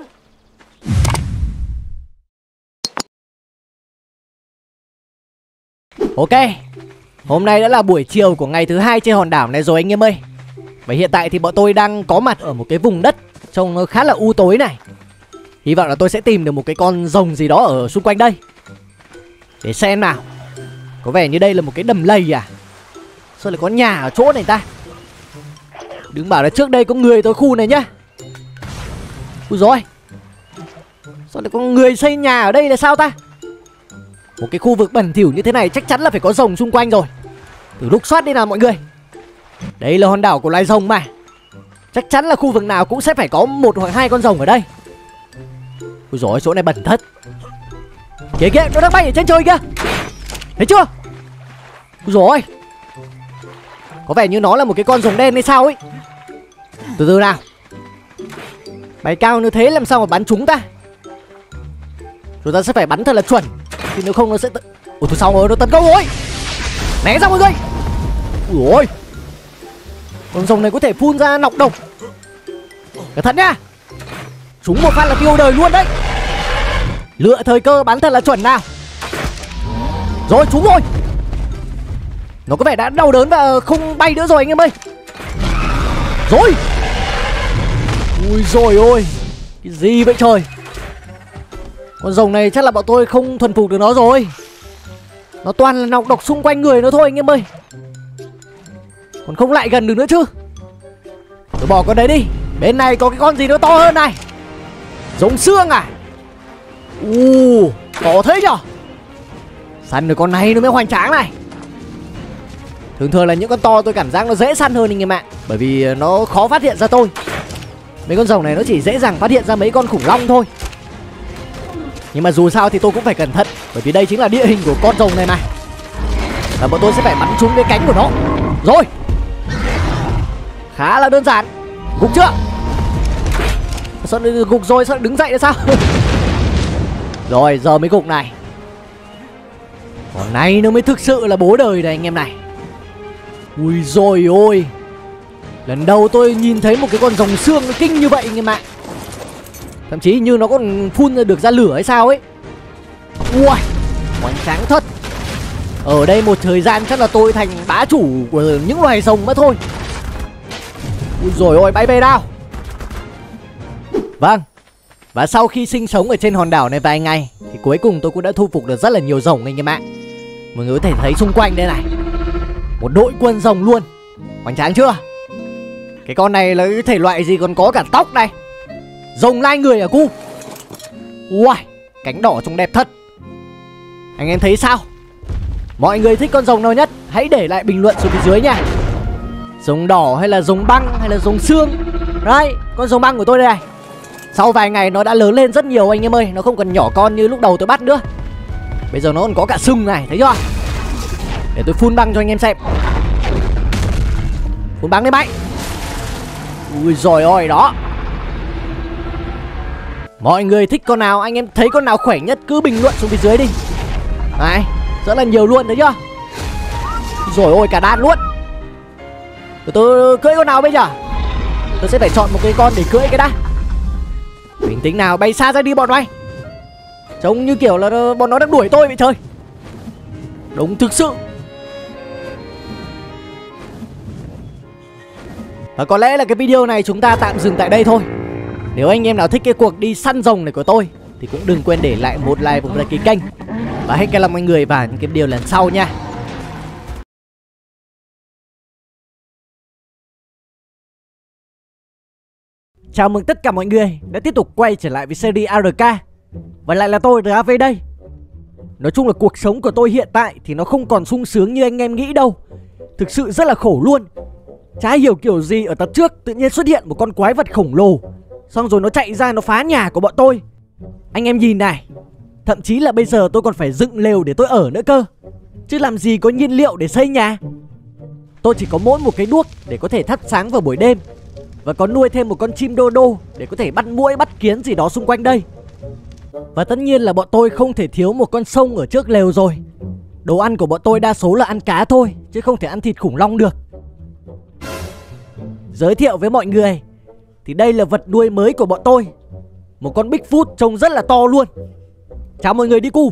Ok, hôm nay đã là buổi chiều của ngày thứ 2 trên hòn đảo này rồi anh em ơi. Và hiện tại thì bọn tôi đang có mặt ở một cái vùng đất trông nó khá là u tối này. Hy vọng là tôi sẽ tìm được một cái con rồng gì đó ở xung quanh đây. Để xem nào. Có vẻ như đây là một cái đầm lầy à. Sao lại có nhà ở chỗ này ta. Đừng bảo là trước đây có người tới khu này nhá. Ui dồi, sao lại có người xây nhà ở đây là sao ta. Một cái khu vực bẩn thỉu như thế này chắc chắn là phải có rồng xung quanh rồi. Từ lúc soát đi nào mọi người. Đây là hòn đảo của loài rồng mà. Chắc chắn là khu vực nào cũng sẽ phải có 1 hoặc 2 con rồng ở đây. Ui dồi, chỗ này bẩn thật. Kìa kìa, nó đang bay ở trên trời kìa. Thấy chưa. Ui dồi, có vẻ như nó là một cái con rồng đen hay sao ấy. Từ từ nào. Bay cao như thế làm sao mà bắn trúng ta. Chúng ta sẽ phải bắn thật là chuẩn. Thì nếu không nó sẽ... Ủa thôi xong rồi, nó tấn công rồi. Né ra mọi người. Ui ôi, con rồng này có thể phun ra nọc độc. Cẩn thận nhá. Trúng một phát là tiêu đời luôn đấy. Lựa thời cơ bắn thật là chuẩn nào. Rồi trúng rồi. Nó có vẻ đã đau đớn và không bay nữa rồi anh em ơi. Rồi. Ui rồi ôi. Cái gì vậy trời. Con rồng này chắc là bọn tôi không thuần phục được nó rồi. Nó toàn là nọc độc xung quanh người nó thôi anh em ơi. Còn không lại gần được nữa chứ. Tôi bỏ con đấy đi. Bên này có cái con gì nó to hơn này. Rồng xương à. To thế nhở. Săn được con này nó mới hoành tráng này. Thường thường là những con to tôi cảm giác nó dễ săn hơn anh em ạ. Bởi vì nó khó phát hiện ra tôi. Mấy con rồng này nó chỉ dễ dàng phát hiện ra mấy con khủng long thôi. Nhưng mà dù sao thì tôi cũng phải cẩn thận. Bởi vì đây chính là địa hình của con rồng này mà. Và bọn tôi sẽ phải bắn trúng cái cánh của nó. Rồi. Khá là đơn giản. Gục chưa? Sao gục rồi sao đứng dậy là sao? Rồi giờ mới gục này. Còn này nó mới thực sự là bố đời này anh em này. Ui rồi ôi. Lần đầu tôi nhìn thấy một cái con rồng xương nó kinh như vậy anh em ạ. Thậm chí như nó còn phun ra được ra lửa hay sao ấy. Ui, hoành tráng thật. Ở đây một thời gian chắc là tôi thành bá chủ của những loài rồng mất thôi. Ui rồi ôi, bay về nào. Vâng. Và sau khi sinh sống ở trên hòn đảo này vài ngày thì cuối cùng tôi cũng đã thu phục được rất là nhiều rồng anh em ạ. Mọi người có thể thấy xung quanh đây này. Một đội quân rồng luôn. Hoành tráng chưa? Cái con này là cái thể loại gì còn có cả tóc này. Rồng lai người à cu. Ui, cánh đỏ trông đẹp thật. Anh em thấy sao? Mọi người thích con rồng nào nhất? Hãy để lại bình luận xuống phía dưới nha. Rồng đỏ hay là rồng băng hay là rồng xương. Đấy, con rồng băng của tôi đây này. Sau vài ngày nó đã lớn lên rất nhiều anh em ơi. Nó không còn nhỏ con như lúc đầu tôi bắt nữa. Bây giờ nó còn có cả sừng này, thấy chưa? Để tôi phun băng cho anh em xem. Phun băng lên bay. Ui giời ơi đó. Mọi người thích con nào, anh em thấy con nào khỏe nhất cứ bình luận xuống phía dưới đi. Này, rất là nhiều luôn, thấy chưa? Rồi ôi, cả đàn luôn. Tôi cưỡi con nào bây giờ? Tôi sẽ phải chọn một cái con để cưỡi cái đã. Bình tĩnh nào, bay xa ra đi bọn mày. Trông như kiểu là bọn nó đang đuổi tôi vậy trời. Đúng thực sự. Và có lẽ là cái video này chúng ta tạm dừng tại đây thôi. Nếu anh em nào thích cái cuộc đi săn rồng này của tôi thì cũng đừng quên để lại một like và một đăng ký kênh. Và hẹn gặp lại mọi người vào những cái video lần sau nha. Chào mừng tất cả mọi người đã tiếp tục quay trở lại với series ARK. Và lại là tôi RAV đây. Nói chung là cuộc sống của tôi hiện tại thì nó không còn sung sướng như anh em nghĩ đâu. Thực sự rất là khổ luôn. Chả hiểu kiểu gì ở tập trước tự nhiên xuất hiện một con quái vật khổng lồ, xong rồi nó chạy ra nó phá nhà của bọn tôi. Anh em nhìn này. Thậm chí là bây giờ tôi còn phải dựng lều để tôi ở nữa cơ. Chứ làm gì có nhiên liệu để xây nhà. Tôi chỉ có mỗi một cái đuốc để có thể thắp sáng vào buổi đêm. Và có nuôi thêm một con chim đô đô để có thể bắt muỗi bắt kiến gì đó xung quanh đây. Và tất nhiên là bọn tôi không thể thiếu một con sông ở trước lều rồi. Đồ ăn của bọn tôi đa số là ăn cá thôi, chứ không thể ăn thịt khủng long được. Giới thiệu với mọi người thì đây là vật nuôi mới của bọn tôi. Một con Bigfoot trông rất là to luôn. Chào mọi người đi cu.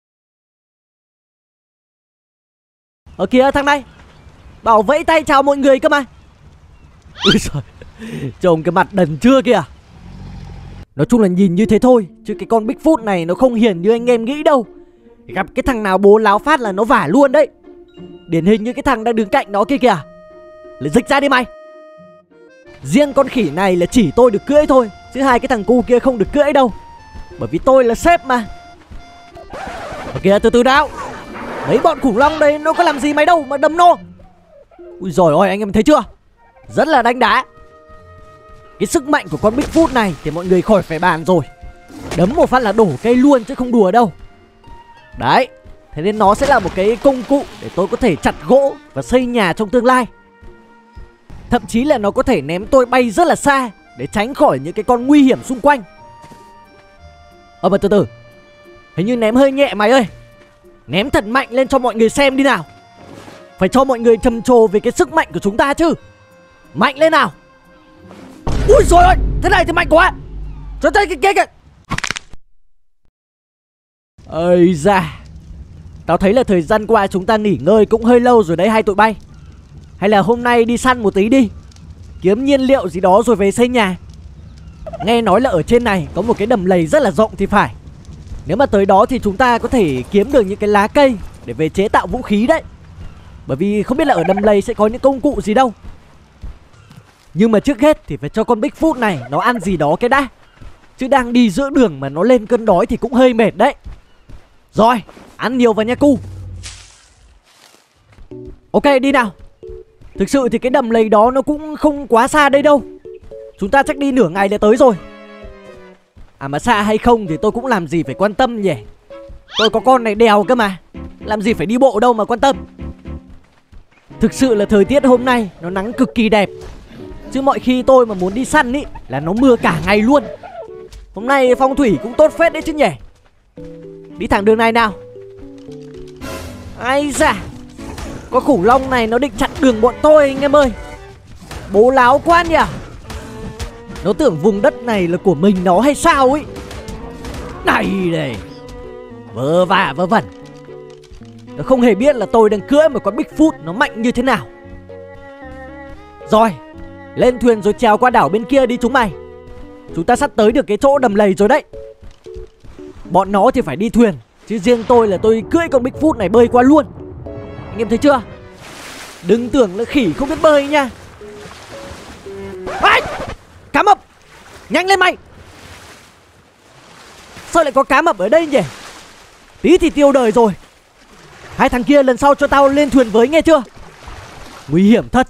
Ở kìa thằng này, bảo vẫy tay chào mọi người cơ mà. Ui giời, trông cái mặt đần chưa kìa. Nói chung là nhìn như thế thôi, chứ cái con Bigfoot này nó không hiền như anh em nghĩ đâu. Gặp cái thằng nào bố láo phát là nó vả luôn đấy. Điển hình như cái thằng đang đứng cạnh nó kia kìa. Lại dịch ra đi mày. Riêng con khỉ này là chỉ tôi được cưỡi thôi, chứ hai cái thằng cu kia không được cưỡi đâu. Bởi vì tôi là sếp mà. Ở kìa, từ từ nào. Mấy bọn khủng long đây nó có làm gì mày đâu mà đâm nó. Ui giời ơi, anh em thấy chưa? Rất là đánh đá. Cái sức mạnh của con Bigfoot này thì mọi người khỏi phải bàn rồi. Đấm một phát là đổ cây luôn chứ không đùa đâu. Đấy, thế nên nó sẽ là một cái công cụ để tôi có thể chặt gỗ và xây nhà trong tương lai. Thậm chí là nó có thể ném tôi bay rất là xa để tránh khỏi những cái con nguy hiểm xung quanh. Mà từ từ, hình như ném hơi nhẹ mày ơi. Ném thật mạnh lên cho mọi người xem đi nào. Phải cho mọi người trầm trồ về cái sức mạnh của chúng ta chứ. Mạnh lên nào. Ui dồi ôi, thế này thì mạnh quá. Cho tay cái kìa. Ây da. Tao thấy là thời gian qua chúng ta nghỉ ngơi cũng hơi lâu rồi đấy hai tụi bay. Hay là hôm nay đi săn một tí đi, kiếm nhiên liệu gì đó rồi về xây nhà. Nghe nói là ở trên này có một cái đầm lầy rất là rộng thì phải. Nếu mà tới đó thì chúng ta có thể kiếm được những cái lá cây để về chế tạo vũ khí đấy. Bởi vì không biết là ở đầm lầy sẽ có những công cụ gì đâu. Nhưng mà trước hết thì phải cho con Bigfoot này nó ăn gì đó cái đã. Chứ đang đi giữa đường mà nó lên cơn đói thì cũng hơi mệt đấy. Rồi, ăn nhiều vào nha cu. Ok, đi nào. Thực sự thì cái đầm lầy đó nó cũng không quá xa đây đâu. Chúng ta chắc đi nửa ngày là tới rồi. À mà xa hay không thì tôi cũng làm gì phải quan tâm nhỉ. Tôi có con này đèo cơ mà, làm gì phải đi bộ đâu mà quan tâm. Thực sự là thời tiết hôm nay nó nắng cực kỳ đẹp. Chứ mọi khi tôi mà muốn đi săn ý là nó mưa cả ngày luôn. Hôm nay phong thủy cũng tốt phết đấy chứ nhỉ. Đi thẳng đường này nào. Ai da, có khủng long này nó định chặn đường bọn tôi anh em ơi. Bố láo quá nhỉ. Nó tưởng vùng đất này là của mình nó hay sao ấy. Này này, vơ vả vơ vẩn. Nó không hề biết là tôi đang cưỡi một con Bigfoot nó mạnh như thế nào. Rồi, lên thuyền rồi trèo qua đảo bên kia đi chúng mày. Chúng ta sắp tới được cái chỗ đầm lầy rồi đấy. Bọn nó thì phải đi thuyền, chứ riêng tôi là tôi cưỡi con Bigfoot này bơi qua luôn. Anh em thấy chưa? Đừng tưởng là khỉ không biết bơi nha. Ai! Cá mập! Nhanh lên mày! Sao lại có cá mập ở đây nhỉ? Tí thì tiêu đời rồi. Hai thằng kia lần sau cho tao lên thuyền với nghe chưa? Nguy hiểm thật.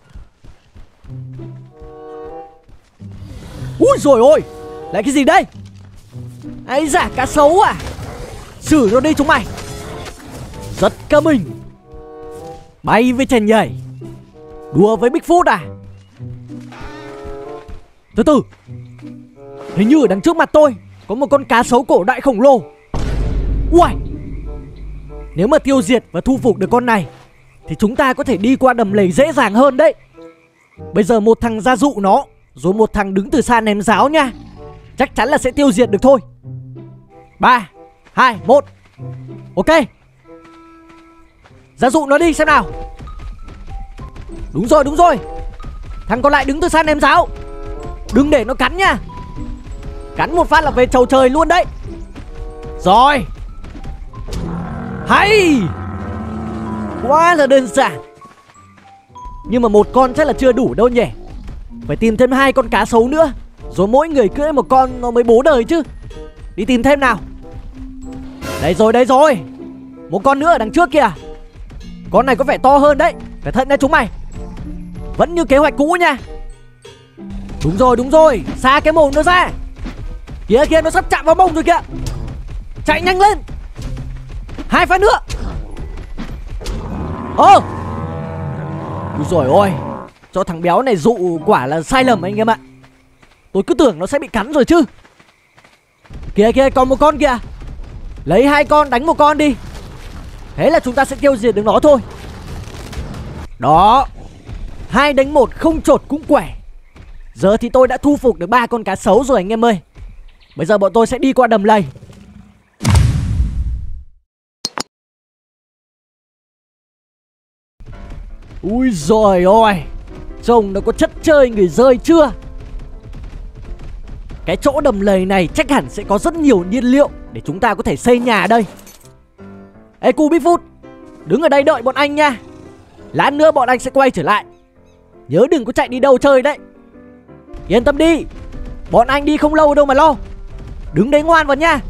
Úi dồi ôi, lại cái gì đây? Ấy dạ, cá sấu à? Xử nó đi chúng mày. Giật cả mình. Bay với chèn nhảy. Đùa với Bigfoot à? Từ từ, hình như ở đằng trước mặt tôi có một con cá sấu cổ đại khổng lồ. Uầy, nếu mà tiêu diệt và thu phục được con này thì chúng ta có thể đi qua đầm lầy dễ dàng hơn đấy. Bây giờ một thằng ra dụ nó, rồi một thằng đứng từ xa ném giáo nha. Chắc chắn là sẽ tiêu diệt được thôi. 3, 2, 1. Ok, ra dụ nó đi xem nào. Đúng rồi, đúng rồi. Thằng còn lại đứng từ xa ném giáo. Đừng để nó cắn nha. Cắn một phát là về chầu trời luôn đấy. Rồi. Hay. Quá là đơn giản. Nhưng mà một con chắc là chưa đủ đâu nhỉ. Phải tìm thêm 2 con cá sấu nữa, rồi mỗi người cưỡi một con nó mới bố đời chứ. Đi tìm thêm nào. Đây rồi, đây rồi. Một con nữa ở đằng trước kìa. Con này có vẻ to hơn đấy. Cẩn thận nha chúng mày. Vẫn như kế hoạch cũ nha. Đúng rồi. Xa cái mồm nó ra. Kìa kìa, nó sắp chạm vào mông rồi kìa. Chạy nhanh lên. 2 phát nữa. Ôi dồi ôi, cho thằng béo này dụ quả là sai lầm anh em ạ. Tôi cứ tưởng nó sẽ bị cắn rồi chứ. Kìa kìa, còn một con kìa. Lấy 2 con đánh một con đi. Thế là chúng ta sẽ tiêu diệt được nó thôi. Đó, 2 đánh 1 không chột cũng quẻ. Giờ thì tôi đã thu phục được 3 con cá sấu rồi anh em ơi. Bây giờ bọn tôi sẽ đi qua đầm lầy. Ui giời ơi, trông nó có chất chơi người rơi chưa? Cái chỗ đầm lầy này chắc hẳn sẽ có rất nhiều nhiên liệu để chúng ta có thể xây nhà đây. Ê cu Bigfoot, đứng ở đây đợi bọn anh nha. Lát nữa bọn anh sẽ quay trở lại. Nhớ đừng có chạy đi đâu chơi đấy. Yên tâm đi, bọn anh đi không lâu đâu mà lo. Đứng đấy ngoan vào nha.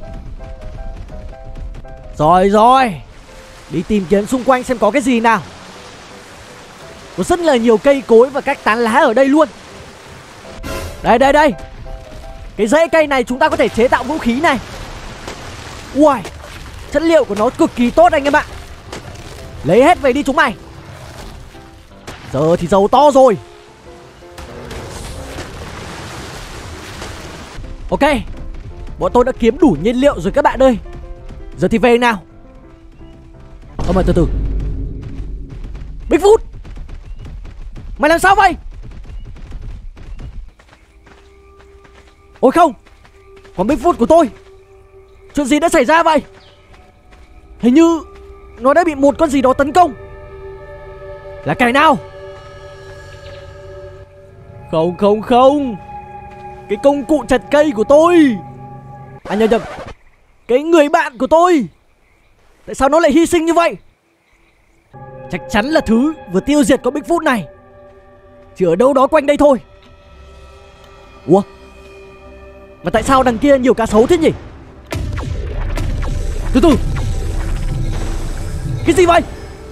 Rồi, đi tìm kiếm xung quanh xem có cái gì nào. Có rất là nhiều cây cối và các tán lá ở đây luôn. Đây. Cái rễ cây này chúng ta có thể chế tạo vũ khí này. Uầy, chất liệu của nó cực kỳ tốt anh em ạ. Lấy hết về đi chúng mày. Giờ thì dầu to rồi. Ok, bọn tôi đã kiếm đủ nhiên liệu rồi các bạn ơi. Giờ thì về nào. Mà từ từ. Bigfoot, mày làm sao vậy? Ôi không, con Bigfoot của tôi. Chuyện gì đã xảy ra vậy? Hình như nó đã bị một con gì đó tấn công. Là kẻ nào? Không không không, cái công cụ chặt cây của tôi. À nhầm nhầm, cái người bạn của tôi. Tại sao nó lại hy sinh như vậy? Chắc chắn là thứ vừa tiêu diệt con Bigfoot này chỉ ở đâu đó quanh đây thôi. Ủa, mà tại sao đằng kia nhiều cá sấu thế nhỉ? Từ từ, cái gì vậy?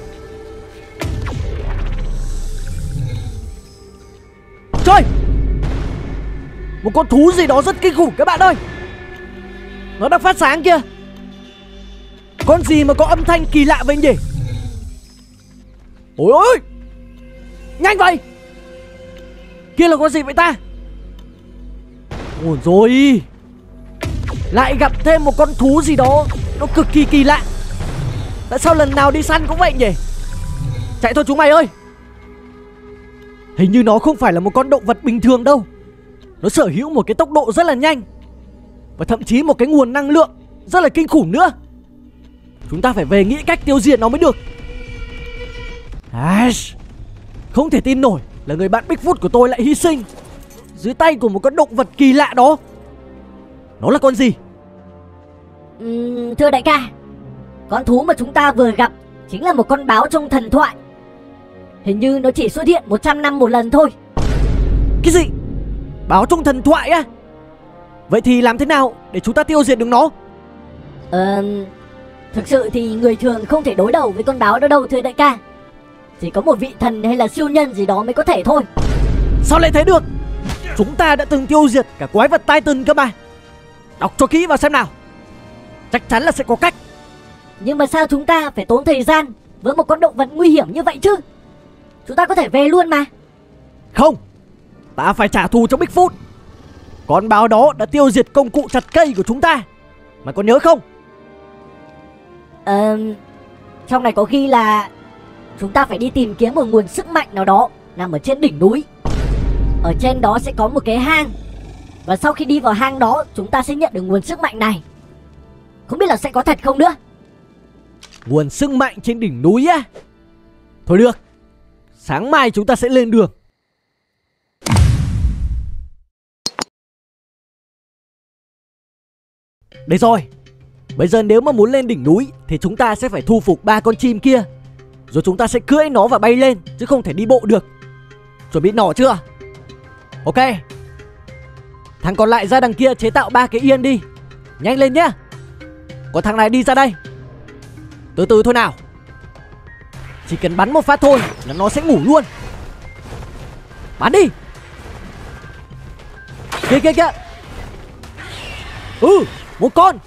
Trời, một con thú gì đó rất kinh khủng các bạn ơi. Nó đang phát sáng kìa. Con gì mà có âm thanh kỳ lạ vậy nhỉ? Ôi ôi, nhanh vậy. Kia là con gì vậy ta? Ôi rồi, lại gặp thêm một con thú gì đó, nó cực kỳ kỳ lạ. Tại sao lần nào đi săn cũng vậy nhỉ? Chạy thôi chúng mày ơi. Hình như nó không phải là một con động vật bình thường đâu. Nó sở hữu một cái tốc độ rất là nhanh, và thậm chí một cái nguồn năng lượng rất là kinh khủng nữa. Chúng ta phải về nghĩ cách tiêu diệt nó mới được. Không thể tin nổi là người bạn Bigfoot của tôi lại hy sinh dưới tay của một con động vật kỳ lạ đó. Nó là con gì? Thưa đại ca, con thú mà chúng ta vừa gặp chính là một con báo trong thần thoại. Hình như nó chỉ xuất hiện 100 năm một lần thôi. Cái gì? Báo trong thần thoại á? Vậy thì làm thế nào để chúng ta tiêu diệt được nó? Thực sự thì người thường không thể đối đầu với con báo đó đâu thưa đại ca. Chỉ có một vị thần hay là siêu nhân gì đó mới có thể thôi. Sao lại thế được? Chúng ta đã từng tiêu diệt cả quái vật Titan cơ mà. Đọc cho kỹ vào xem nào. Chắc chắn là sẽ có cách. Nhưng mà sao chúng ta phải tốn thời gian với một con động vật nguy hiểm như vậy chứ? Chúng ta có thể về luôn mà. Không, ta phải trả thù cho Bigfoot. Con báo đó đã tiêu diệt công cụ chặt cây của chúng ta, mày còn nhớ không? Trong này có ghi là chúng ta phải đi tìm kiếm một nguồn sức mạnh nào đó nằm ở trên đỉnh núi. Ở trên đó sẽ có một cái hang, và sau khi đi vào hang đó chúng ta sẽ nhận được nguồn sức mạnh này. Không biết là sẽ có thật không nữa. Nguồn sức mạnh trên đỉnh núi á? Thôi được, sáng mai chúng ta sẽ lên đường. Đấy rồi, bây giờ nếu mà muốn lên đỉnh núi thì chúng ta sẽ phải thu phục 3 con chim kia, rồi chúng ta sẽ cưỡi nó và bay lên, chứ không thể đi bộ được. Chuẩn bị nỏ chưa? Ok. Thằng còn lại ra đằng kia chế tạo 3 cái yên đi. Nhanh lên nhá. Còn thằng này đi ra đây. Từ từ thôi nào. Chỉ cần bắn một phát thôi là nó sẽ ngủ luôn. Bắn đi. Kìa kìa kìa. Một con.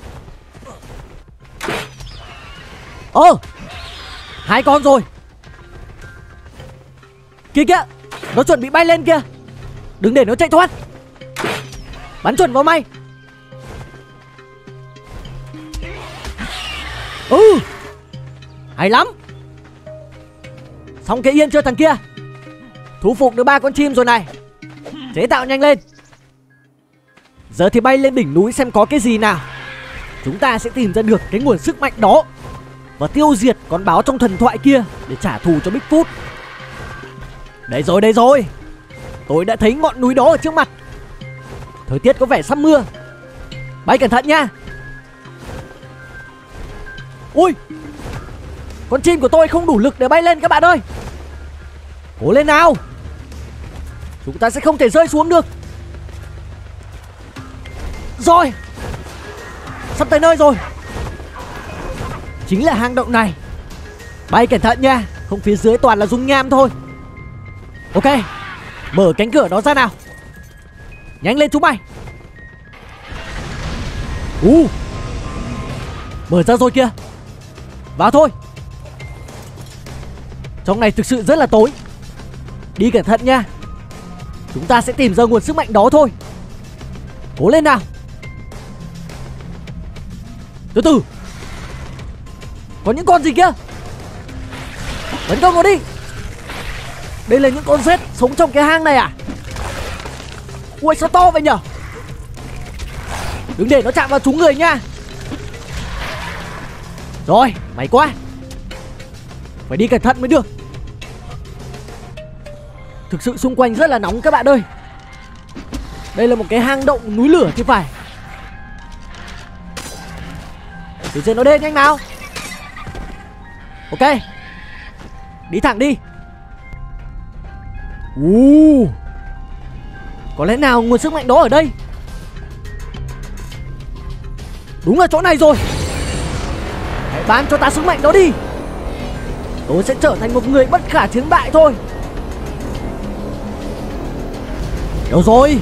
2 con rồi. Kìa kìa, nó chuẩn bị bay lên kìa. Đừng để nó chạy thoát. Bắn chuẩn vào mày. Hay lắm. Xong cái yên chưa thằng kia? Thu phục được 3 con chim rồi này. Chế tạo nhanh lên. Giờ thì bay lên đỉnh núi xem có cái gì nào. Chúng ta sẽ tìm ra được cái nguồn sức mạnh đó và tiêu diệt con báo trong thần thoại kia để trả thù cho Bigfoot. Đây rồi, đây rồi. Tôi đã thấy ngọn núi đó ở trước mặt. Thời tiết có vẻ sắp mưa. Bay cẩn thận nha. Ui, con chim của tôi không đủ lực để bay lên các bạn ơi. Cố lên nào. Chúng ta sẽ không thể rơi xuống được. Rồi, sắp tới nơi rồi. Chính là hang động này. Bay cẩn thận nha, không phía dưới toàn là dung nham thôi. Ok, mở cánh cửa đó ra nào. Nhanh lên chúng mày. Mở ra rồi kìa. Vào thôi. Trong này thực sự rất là tối. Đi cẩn thận nha. Chúng ta sẽ tìm ra nguồn sức mạnh đó thôi. Cố lên nào. Từ từ. Có những con gì kia? Tấn công nó đi. Đây là những con rết sống trong cái hang này à? Ui sao to vậy nhở? Đừng để nó chạm vào chúng người nha. Rồi, may quá. Phải đi cẩn thận mới được. Thực sự xung quanh rất là nóng các bạn ơi. Đây là một cái hang động núi lửa thì phải. Từ trên nó lên nhanh nào. Ok, đi thẳng đi. Có lẽ nào nguồn sức mạnh đó ở đây? Đúng là chỗ này rồi. Hãy ban cho ta sức mạnh đó đi. Tôi sẽ trở thành một người bất khả chiến bại thôi. Đâu rồi?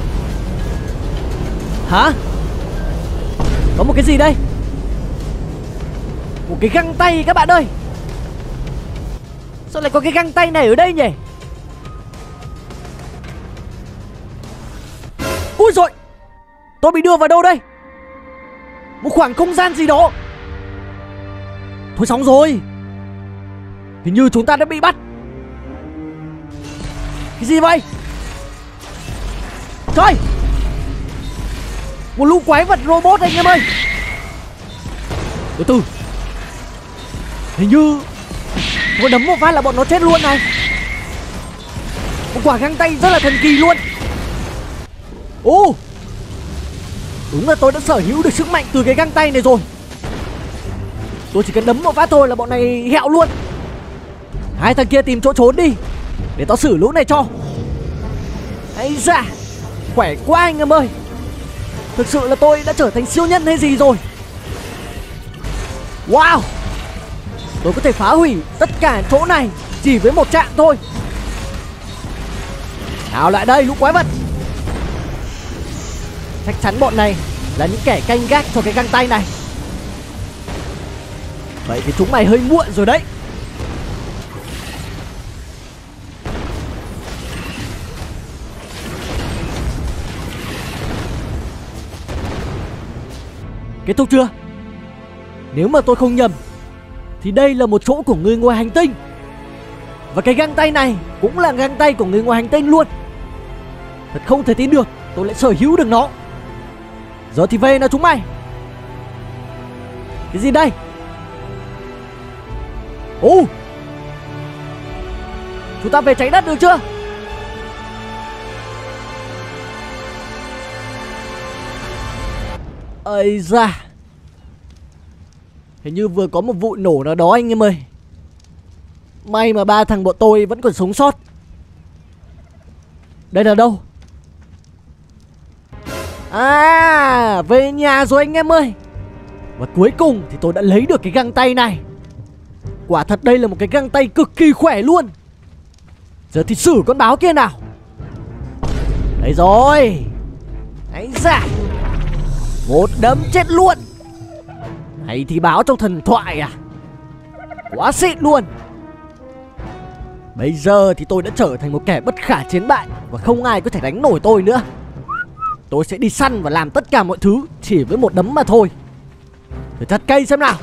Hả? Có một cái gì đây? Một cái găng tay các bạn ơi. Sao lại có cái găng tay này ở đây nhỉ? Ui dồi, tôi bị đưa vào đâu đây? Một khoảng không gian gì đó. Thôi xong rồi. Hình như chúng ta đã bị bắt. Cái gì vậy? Trời, một lũ quái vật robot anh em ơi. Từ từ. Hình như tôi đấm một phát là bọn nó chết luôn này. Một quả găng tay rất là thần kỳ luôn. Đúng là tôi đã sở hữu được sức mạnh từ cái găng tay này rồi. Tôi chỉ cần đấm một phát thôi là bọn này hẹo luôn. Hai thằng kia tìm chỗ trốn đi, để tao xử lũ này cho. Ấy da, khỏe quá anh em ơi. Thực sự là tôi đã trở thành siêu nhân hay gì rồi. Wow, tôi có thể phá hủy tất cả chỗ này chỉ với một chạm thôi. Nào lại đây lũ quái vật. Chắc chắn bọn này là những kẻ canh gác cho cái găng tay này. Vậy thì chúng mày hơi muộn rồi đấy. Kết thúc chưa? Nếu mà tôi không nhầm thì đây là một chỗ của người ngoài hành tinh. Và cái găng tay này cũng là găng tay của người ngoài hành tinh luôn. Thật không thể tin được tôi lại sở hữu được nó. Giờ thì về nào chúng mày. Cái gì đây? Chúng ta về trái đất được chưa? Ây da, hình như vừa có một vụ nổ nào đó anh em ơi. May mà ba thằng bọn tôi vẫn còn sống sót. Đây là đâu? À, về nhà rồi anh em ơi. Và cuối cùng thì tôi đã lấy được cái găng tay này. Quả thật đây là một cái găng tay cực kỳ khỏe luôn. Giờ thì xử con báo kia nào. Đây rồi. Ấy da, một đấm chết luôn. Hay thì báo trong thần thoại à? Quá xịn luôn. Bây giờ thì tôi đã trở thành một kẻ bất khả chiến bại, và không ai có thể đánh nổi tôi nữa. Tôi sẽ đi săn và làm tất cả mọi thứ chỉ với một đấm mà thôi. Thử chặt cây xem nào.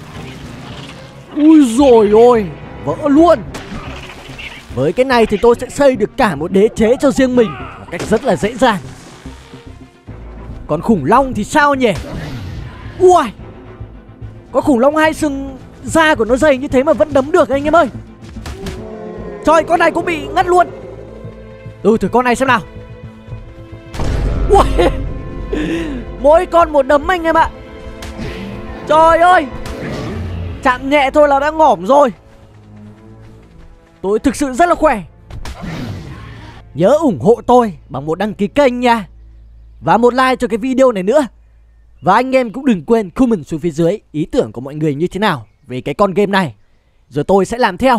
Ui dồi ôi, vỡ luôn. Với cái này thì tôi sẽ xây được cả một đế chế cho riêng mình một cách rất là dễ dàng. Còn khủng long thì sao nhỉ? Ui, có khủng long hai sừng, da của nó dày như thế mà vẫn đấm được anh em ơi. Trời, con này cũng bị ngắt luôn. Thử con này xem nào. Ui, mỗi con một đấm anh em ạ. Trời ơi, chạm nhẹ thôi là đã ngỏm rồi. Tôi thực sự rất là khỏe. Nhớ ủng hộ tôi bằng một đăng ký kênh nha, và một like cho cái video này nữa. Và anh em cũng đừng quên comment xuống phía dưới ý tưởng của mọi người như thế nào về cái con game này, rồi tôi sẽ làm theo.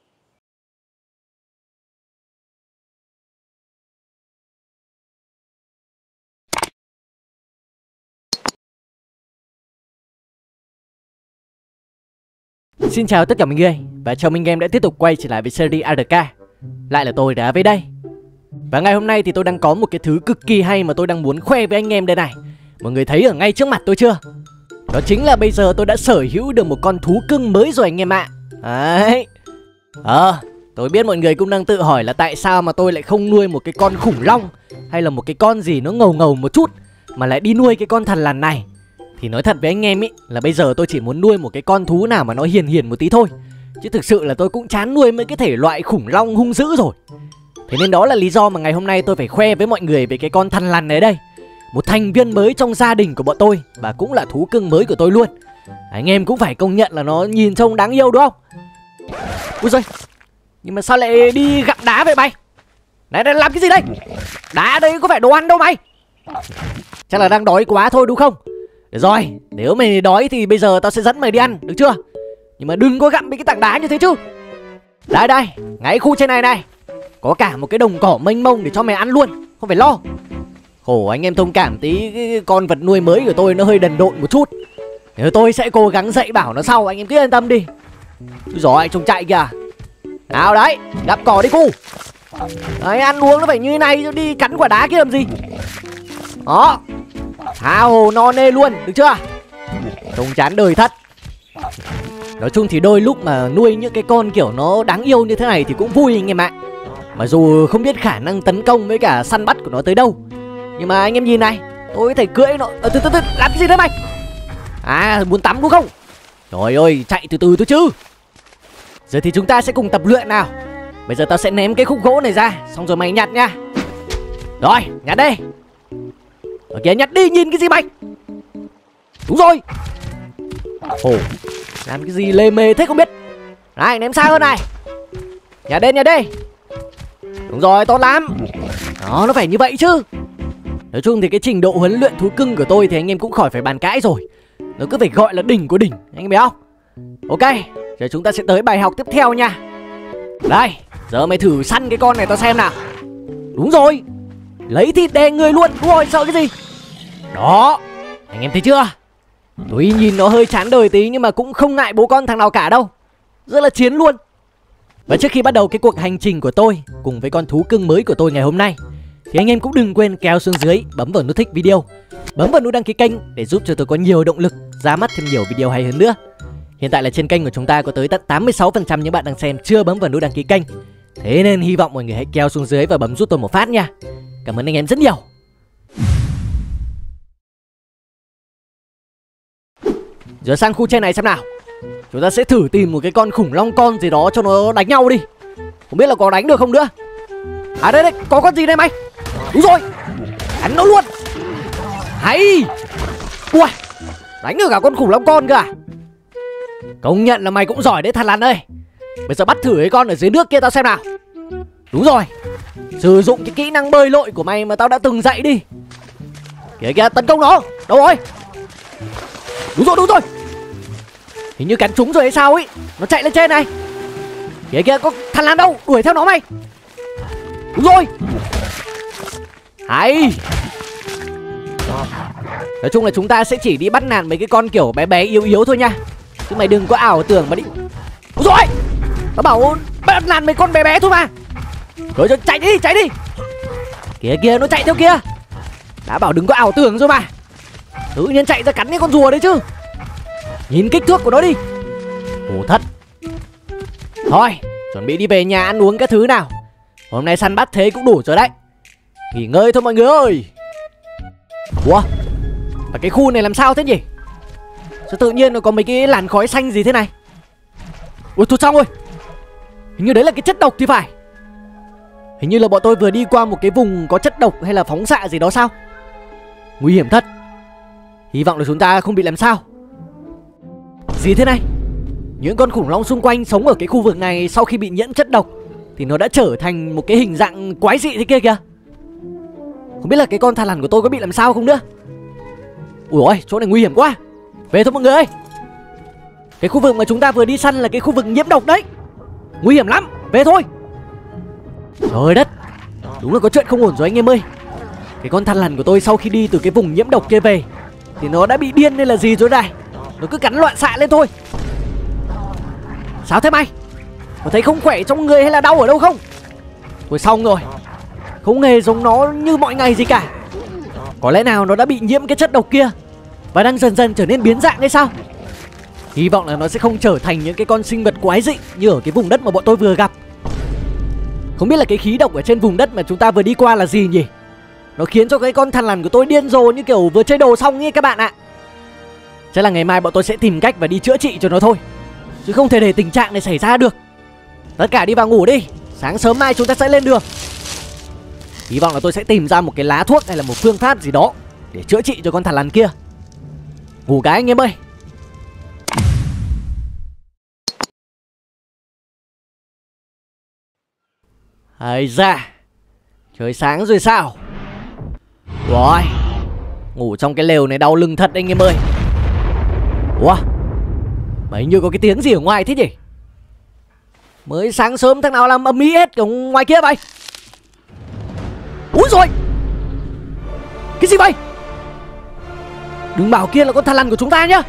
Xin chào tất cả mọi người, và chào mừng em đã tiếp tục quay trở lại với series ARK. Lại là tôi đã về đây. Và ngày hôm nay thì tôi đang có một cái thứ cực kỳ hay mà tôi đang muốn khoe với anh em đây này. Mọi người thấy ở ngay trước mặt tôi chưa? Đó chính là bây giờ tôi đã sở hữu được một con thú cưng mới rồi anh em ạ. Đấy. Tôi biết mọi người cũng đang tự hỏi là tại sao mà tôi lại không nuôi một cái con khủng long hay là một cái con gì nó ngầu ngầu một chút, mà lại đi nuôi cái con thằn lằn này. Thì nói thật với anh em là bây giờ tôi chỉ muốn nuôi một cái con thú nào mà nó hiền hiền một tí thôi. Chứ thực sự là tôi cũng chán nuôi mấy cái thể loại khủng long hung dữ rồi. Thế nên đó là lý do mà ngày hôm nay tôi phải khoe với mọi người về cái con thằn lằn này đây. Một thành viên mới trong gia đình của bọn tôi, và cũng là thú cưng mới của tôi luôn. Anh em cũng phải công nhận là nó nhìn trông đáng yêu đúng không? Ui giời, nhưng mà sao lại đi gặm đá vậy mày? Này, làm cái gì đây? Đá đây có phải đồ ăn đâu mày. Chắc là đang đói quá thôi đúng không? Được rồi, nếu mày đói thì bây giờ tao sẽ dẫn mày đi ăn, được chưa? Nhưng mà đừng có gặm mấy cái tảng đá như thế chứ. Đây đây, ngay khu trên này này, có cả một cái đồng cỏ mênh mông để cho mày ăn luôn, không phải lo. Khổ anh em thông cảm tí, cái con vật nuôi mới của tôi nó hơi đần độn một chút. Nếu tôi sẽ cố gắng dạy bảo nó sau, anh em cứ yên tâm đi. Úi dồi ôi, trông chạy kìa. Nào đấy, gặm cỏ đi cu. Đấy, ăn uống nó phải như thế này, đi cắn quả đá kia làm gì. Đó, tha hồ no nê luôn, được chưa? Trông chán đời thật. Nói chung thì đôi lúc mà nuôi những cái con kiểu nó đáng yêu như thế này thì cũng vui anh em ạ. Mà dù không biết khả năng tấn công với cả săn bắt của nó tới đâu, nhưng mà anh em nhìn này, tôi có thể cưỡi nó. Từ từ, làm cái gì đấy mày? À, muốn tắm đúng không? Trời ơi, chạy từ từ thôi chứ. Giờ thì chúng ta sẽ cùng tập luyện nào. Bây giờ tao sẽ ném cái khúc gỗ này ra, xong rồi mày nhặt nha. Rồi, nhặt đi. Ở kìa, nhặt đi, nhìn cái gì mày? Đúng rồi. Ồ, làm cái gì lê mê thế không biết. Này, ném xa hơn này. Nhặt đi. Đúng rồi, tốt lắm. Đó, nó phải như vậy chứ. Nói chung thì cái trình độ huấn luyện thú cưng của tôi thì anh em cũng khỏi phải bàn cãi rồi. Nó cứ phải gọi là đỉnh của đỉnh, anh em biết không? Ok, giờ chúng ta sẽ tới bài học tiếp theo nha. Đây, giờ mày thử săn cái con này tao xem nào. Đúng rồi, lấy thịt đè người luôn. Đúng rồi, sợ cái gì. Đó, anh em thấy chưa? Tuy nhìn nó hơi chán đời tí nhưng mà cũng không ngại bố con thằng nào cả đâu. Rất là chiến luôn. Và trước khi bắt đầu cái cuộc hành trình của tôi cùng với con thú cưng mới của tôi ngày hôm nay, thì anh em cũng đừng quên kéo xuống dưới, bấm vào nút thích video, bấm vào nút đăng ký kênh để giúp cho tôi có nhiều động lực ra mắt thêm nhiều video hay hơn nữa. Hiện tại là trên kênh của chúng ta có tới tận 86% những bạn đang xem chưa bấm vào nút đăng ký kênh. Thế nên hy vọng mọi người hãy kéo xuống dưới và bấm giúp tôi một phát nha. Cảm ơn anh em rất nhiều. Giờ sang khu trên này xem nào. Chúng ta sẽ thử tìm một cái con khủng long con gì đó cho nó đánh nhau đi. Không biết là có đánh được không nữa. À đây, có con gì đây mày? Đúng rồi, đánh nó luôn. Hay. Ui, đánh được cả con khủng long con cơ à? Công nhận là mày cũng giỏi đấy thằn lằn ơi. Bây giờ bắt thử cái con ở dưới nước kia tao xem nào. Đúng rồi, sử dụng cái kỹ năng bơi lội của mày mà tao đã từng dạy đi. Kìa kìa, tấn công nó. Đâu rồi? Đúng rồi. Hình như cắn trúng rồi hay sao ấy. Nó chạy lên trên này. Kìa kìa, có thằn lằn đâu, đuổi theo nó mày. Đúng rồi. Hay. Nói chung là chúng ta sẽ chỉ đi bắt nạt mấy cái con kiểu bé bé yếu yếu thôi nha. Chứ mày đừng có ảo tưởng mà đi. Đúng rồi, tao bảo bắt nạt mấy con bé bé thôi mà. Rồi chạy đi. Kìa kìa, nó chạy theo kia. Đã bảo đừng có ảo tưởng rồi mà. Tự nhiên chạy ra cắn cái con rùa đấy chứ. Nhìn kích thước của nó đi. Ồ thật. Thôi, chuẩn bị đi về nhà ăn uống các thứ nào. Hôm nay săn bắt thế cũng đủ rồi đấy. Nghỉ ngơi thôi mọi người ơi. Ủa, và cái khu này làm sao thế nhỉ? Sao tự nhiên nó có mấy cái làn khói xanh gì thế này? Ui thôi xong rồi. Hình như đấy là cái chất độc thì phải. Hình như là bọn tôi vừa đi qua một cái vùng có chất độc hay là phóng xạ gì đó sao? Nguy hiểm thật. Hy vọng là chúng ta không bị làm sao. Gì thế này? Những con khủng long xung quanh sống ở cái khu vực này sau khi bị nhiễm chất độc thì nó đã trở thành một cái hình dạng quái dị thế kia kìa. Không biết là cái con thằn lằn của tôi có bị làm sao không nữa. Ui ôi, chỗ này nguy hiểm quá. Về thôi mọi người ơi. Cái khu vực mà chúng ta vừa đi săn là cái khu vực nhiễm độc đấy. Nguy hiểm lắm, về thôi. Trời đất, đúng là có chuyện không ổn rồi anh em ơi. Cái con thằn lằn của tôi sau khi đi từ cái vùng nhiễm độc kia về thì nó đã bị điên hay là gì rồi này. Nó cứ cắn loạn xạ lên thôi. Sao thế mày? Có thấy không khỏe trong người hay là đau ở đâu không? Thôi xong rồi. Không hề giống nó như mọi ngày gì cả. Có lẽ nào nó đã bị nhiễm cái chất độc kia và đang dần dần trở nên biến dạng hay sao? Hy vọng là nó sẽ không trở thành những cái con sinh vật quái dị như ở cái vùng đất mà bọn tôi vừa gặp. Không biết là cái khí độc ở trên vùng đất mà chúng ta vừa đi qua là gì nhỉ? Nó khiến cho cái con thằn lằn của tôi điên rồ như kiểu vừa chơi đồ xong ấy các bạn ạ. Chắc là ngày mai bọn tôi sẽ tìm cách và đi chữa trị cho nó thôi. chứ không thể để tình trạng này xảy ra được. Tất cả đi vào ngủ đi, sáng sớm mai chúng ta sẽ lên đường. Hy vọng là tôi sẽ tìm ra một cái lá thuốc hay là một phương pháp gì đó để chữa trị cho con thằn lằn kia. Ngủ cái anh em ơi. Hay ra, trời sáng rồi sao? Rồi, ngủ trong cái lều này đau lưng thật anh em ơi. Ủa, mà hình như có cái tiếng gì ở ngoài thế nhỉ? Mới sáng sớm thằng nào làm ầm ĩ hết ở ngoài kia vậy? Úi rồi, cái gì vậy? Đừng bảo kia là con thằn lằn của chúng ta nhá.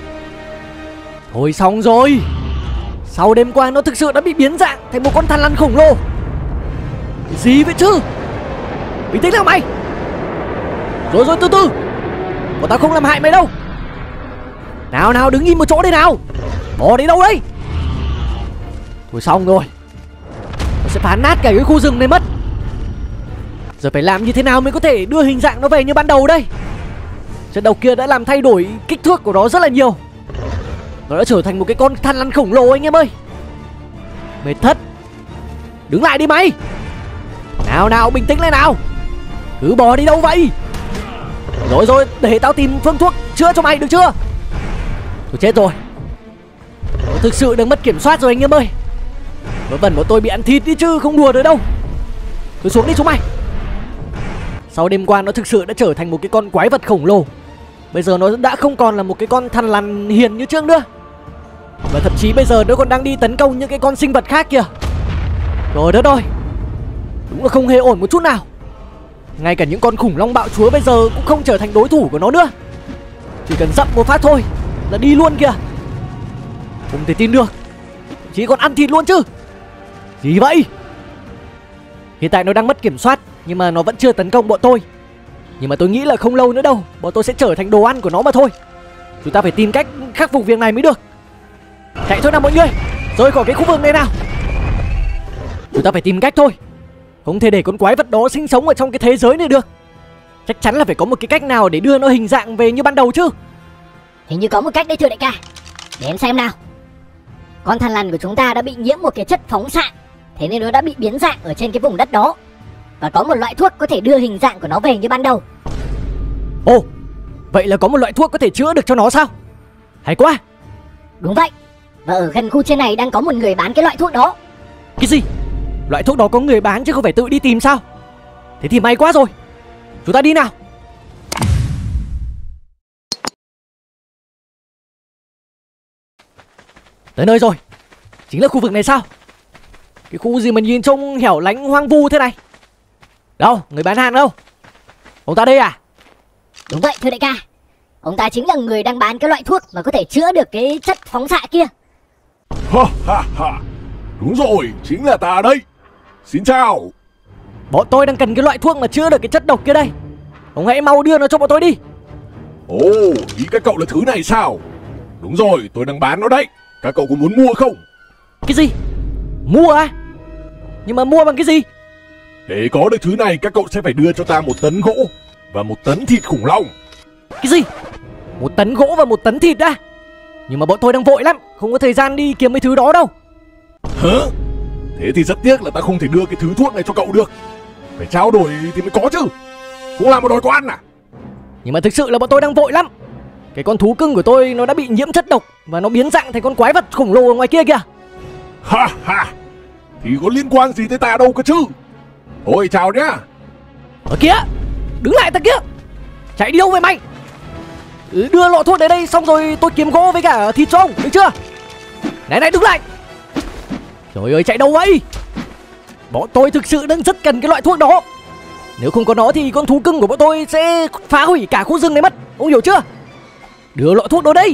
Thôi xong rồi, sau đêm qua nó thực sự đã bị biến dạng thành một con thằn lằn khổng lồ. Cái gì vậy chứ? Bình tĩnh nào mày. Rồi rồi, từ từ, bọn tao không làm hại mày đâu. Nào nào, đứng im một chỗ đây nào. Bỏ đi đâu đấy? Thôi xong rồi, nó sẽ phá nát cả cái khu rừng này mất. Giờ phải làm như thế nào mới có thể đưa hình dạng nó về như ban đầu đây? Trận đầu kia đã làm thay đổi kích thước của nó rất là nhiều. Nó đã trở thành một cái con thằn lằn khổng lồ anh em ơi. Mệt thật. Đứng lại đi mày. Nào nào, bình tĩnh lại nào. Cứ bò đi đâu vậy? Rồi rồi, để tao tìm phương thuốc chữa cho mày được chưa? Tôi chết rồi. Nó thực sự đang mất kiểm soát rồi anh em ơi. Nó bẩn của tôi bị ăn thịt đi chứ không đùa được đâu. Tôi xuống đi chúng mày. Sau đêm qua nó thực sự đã trở thành một cái con quái vật khổng lồ. Bây giờ nó đã không còn là một cái con thằn lằn hiền như trước nữa. Và thậm chí bây giờ nó còn đang đi tấn công những cái con sinh vật khác kìa. Trời đất ơi, đúng là không hề ổn một chút nào. Ngay cả những con khủng long bạo chúa bây giờ cũng không trở thành đối thủ của nó nữa. Chỉ cần dậm một phát thôi là đi luôn kìa. Không thể tin được, chỉ còn ăn thịt luôn chứ. Gì vậy? Hiện tại nó đang mất kiểm soát, nhưng mà nó vẫn chưa tấn công bọn tôi. Nhưng mà tôi nghĩ là không lâu nữa đâu, bọn tôi sẽ trở thành đồ ăn của nó mà thôi. Chúng ta phải tìm cách khắc phục việc này mới được. Chạy thôi nào mọi người, rời khỏi cái khu vực này nào. Chúng ta phải tìm cách thôi. Không thể để con quái vật đó sinh sống ở trong cái thế giới này được. Chắc chắn là phải có một cái cách nào để đưa nó hình dạng về như ban đầu chứ. Hình như có một cách đấy thưa đại ca. Để em xem nào. Con thằn lằn của chúng ta đã bị nhiễm một cái chất phóng xạ, thế nên nó đã bị biến dạng ở trên cái vùng đất đó. Và có một loại thuốc có thể đưa hình dạng của nó về như ban đầu. Ồ, vậy là có một loại thuốc có thể chữa được cho nó sao? Hay quá. Đúng vậy. Và ở gần khu trên này đang có một người bán cái loại thuốc đó. Cái gì? Loại thuốc đó có người bán chứ không phải tự đi tìm sao? Thế thì may quá rồi. Chúng ta đi nào. Tới nơi rồi. Chính là khu vực này sao? Cái khu gì mà nhìn trông hẻo lánh hoang vu thế này? Đâu, người bán hàng đâu? Ông ta đây à? Đúng vậy thưa đại ca. Ông ta chính là người đang bán cái loại thuốc mà có thể chữa được cái chất phóng xạ kia. Ha ha ha. Đúng rồi, chính là ta đây. Xin chào. Bọn tôi đang cần cái loại thuốc mà chữa được cái chất độc kia đây. Ông hãy mau đưa nó cho bọn tôi đi. Ồ, ý các cậu là thứ này sao? Đúng rồi, tôi đang bán nó đấy. Các cậu có muốn mua không? Cái gì? Mua à? Nhưng mà mua bằng cái gì? Để có được thứ này, các cậu sẽ phải đưa cho ta 1 tấn gỗ và 1 tấn thịt khủng long. Cái gì? 1 tấn gỗ và 1 tấn thịt à? Nhưng mà bọn tôi đang vội lắm, không có thời gian đi kiếm mấy thứ đó đâu. Hả? Thế thì rất tiếc là ta không thể đưa cái thứ thuốc này cho cậu được. Phải trao đổi thì mới có chứ. Không làm mà đòi có ăn à? Nhưng mà thực sự là bọn tôi đang vội lắm. Cái con thú cưng của tôi nó đã bị nhiễm chất độc và nó biến dạng thành con quái vật khổng lồ ở ngoài kia kìa. Ha ha. Thì có liên quan gì tới ta đâu cơ chứ. Thôi chào nhá. Ở kia, đứng lại ta kia. Chạy đi đâu vậy mày? Đưa lọ thuốc đến đây xong rồi tôi kiếm gỗ với cả thịt cho ông, được chưa? Này này, đứng lại. Trời ơi, chạy đâu vậy? Bọn tôi thực sự đang rất cần cái loại thuốc đó. Nếu không có nó thì con thú cưng của bọn tôi sẽ phá hủy cả khu rừng này mất. Ông hiểu chưa? Đưa lọ thuốc đó đây.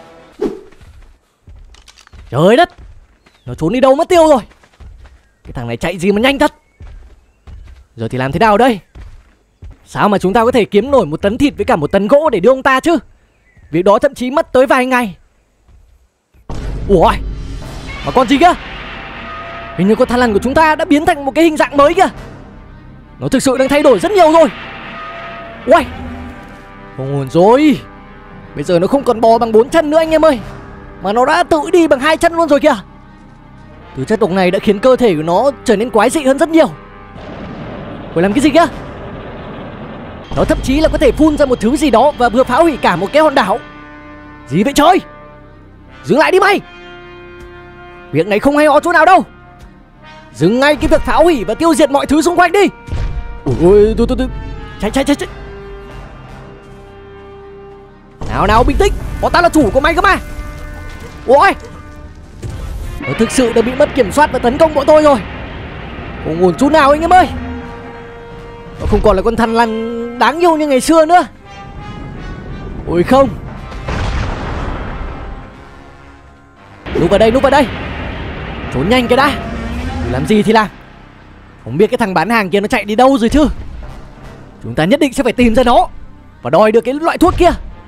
Trời đất, nó trốn đi đâu mất tiêu rồi. Cái thằng này chạy gì mà nhanh thật. Giờ thì làm thế nào đây? Sao mà chúng ta có thể kiếm nổi 1 tấn thịt với cả 1 tấn gỗ để đưa ông ta chứ? Việc đó thậm chí mất tới vài ngày. Ủa, mà con gì kia? Hình như con thằn lằn của chúng ta đã biến thành một cái hình dạng mới kìa. Nó thực sự đang thay đổi rất nhiều rồi. Uầy, không ổn rồi. Bây giờ nó không còn bò bằng 4 chân nữa anh em ơi. mà nó đã tự đi bằng 2 chân luôn rồi kìa. Thứ chất độc này đã khiến cơ thể của nó trở nên quái dị hơn rất nhiều. Phải làm cái gì kia? Nó thậm chí là có thể phun ra một thứ gì đó và vừa phá hủy cả một cái hòn đảo. Gì vậy trời? Dừng lại đi mày! Việc này không hay ho chỗ nào đâu. Dừng ngay cái việc phá hủy và tiêu diệt mọi thứ xung quanh đi. Ôi, tôi chạy. Nào bình tĩnh, bọn ta là chủ của mày cơ mà. Ôi, nó thực sự đã bị mất kiểm soát và tấn công bọn tôi rồi. Không ổn chút nào anh em ơi. Nó không còn là con thằn lằn đáng yêu như ngày xưa nữa. Ôi không. Núp vào đây. Trốn nhanh cái đã. Làm gì thì làm. Không biết cái thằng bán hàng kia nó chạy đi đâu rồi chứ. Chúng ta nhất định sẽ phải tìm ra nó và đòi được cái loại thuốc kia.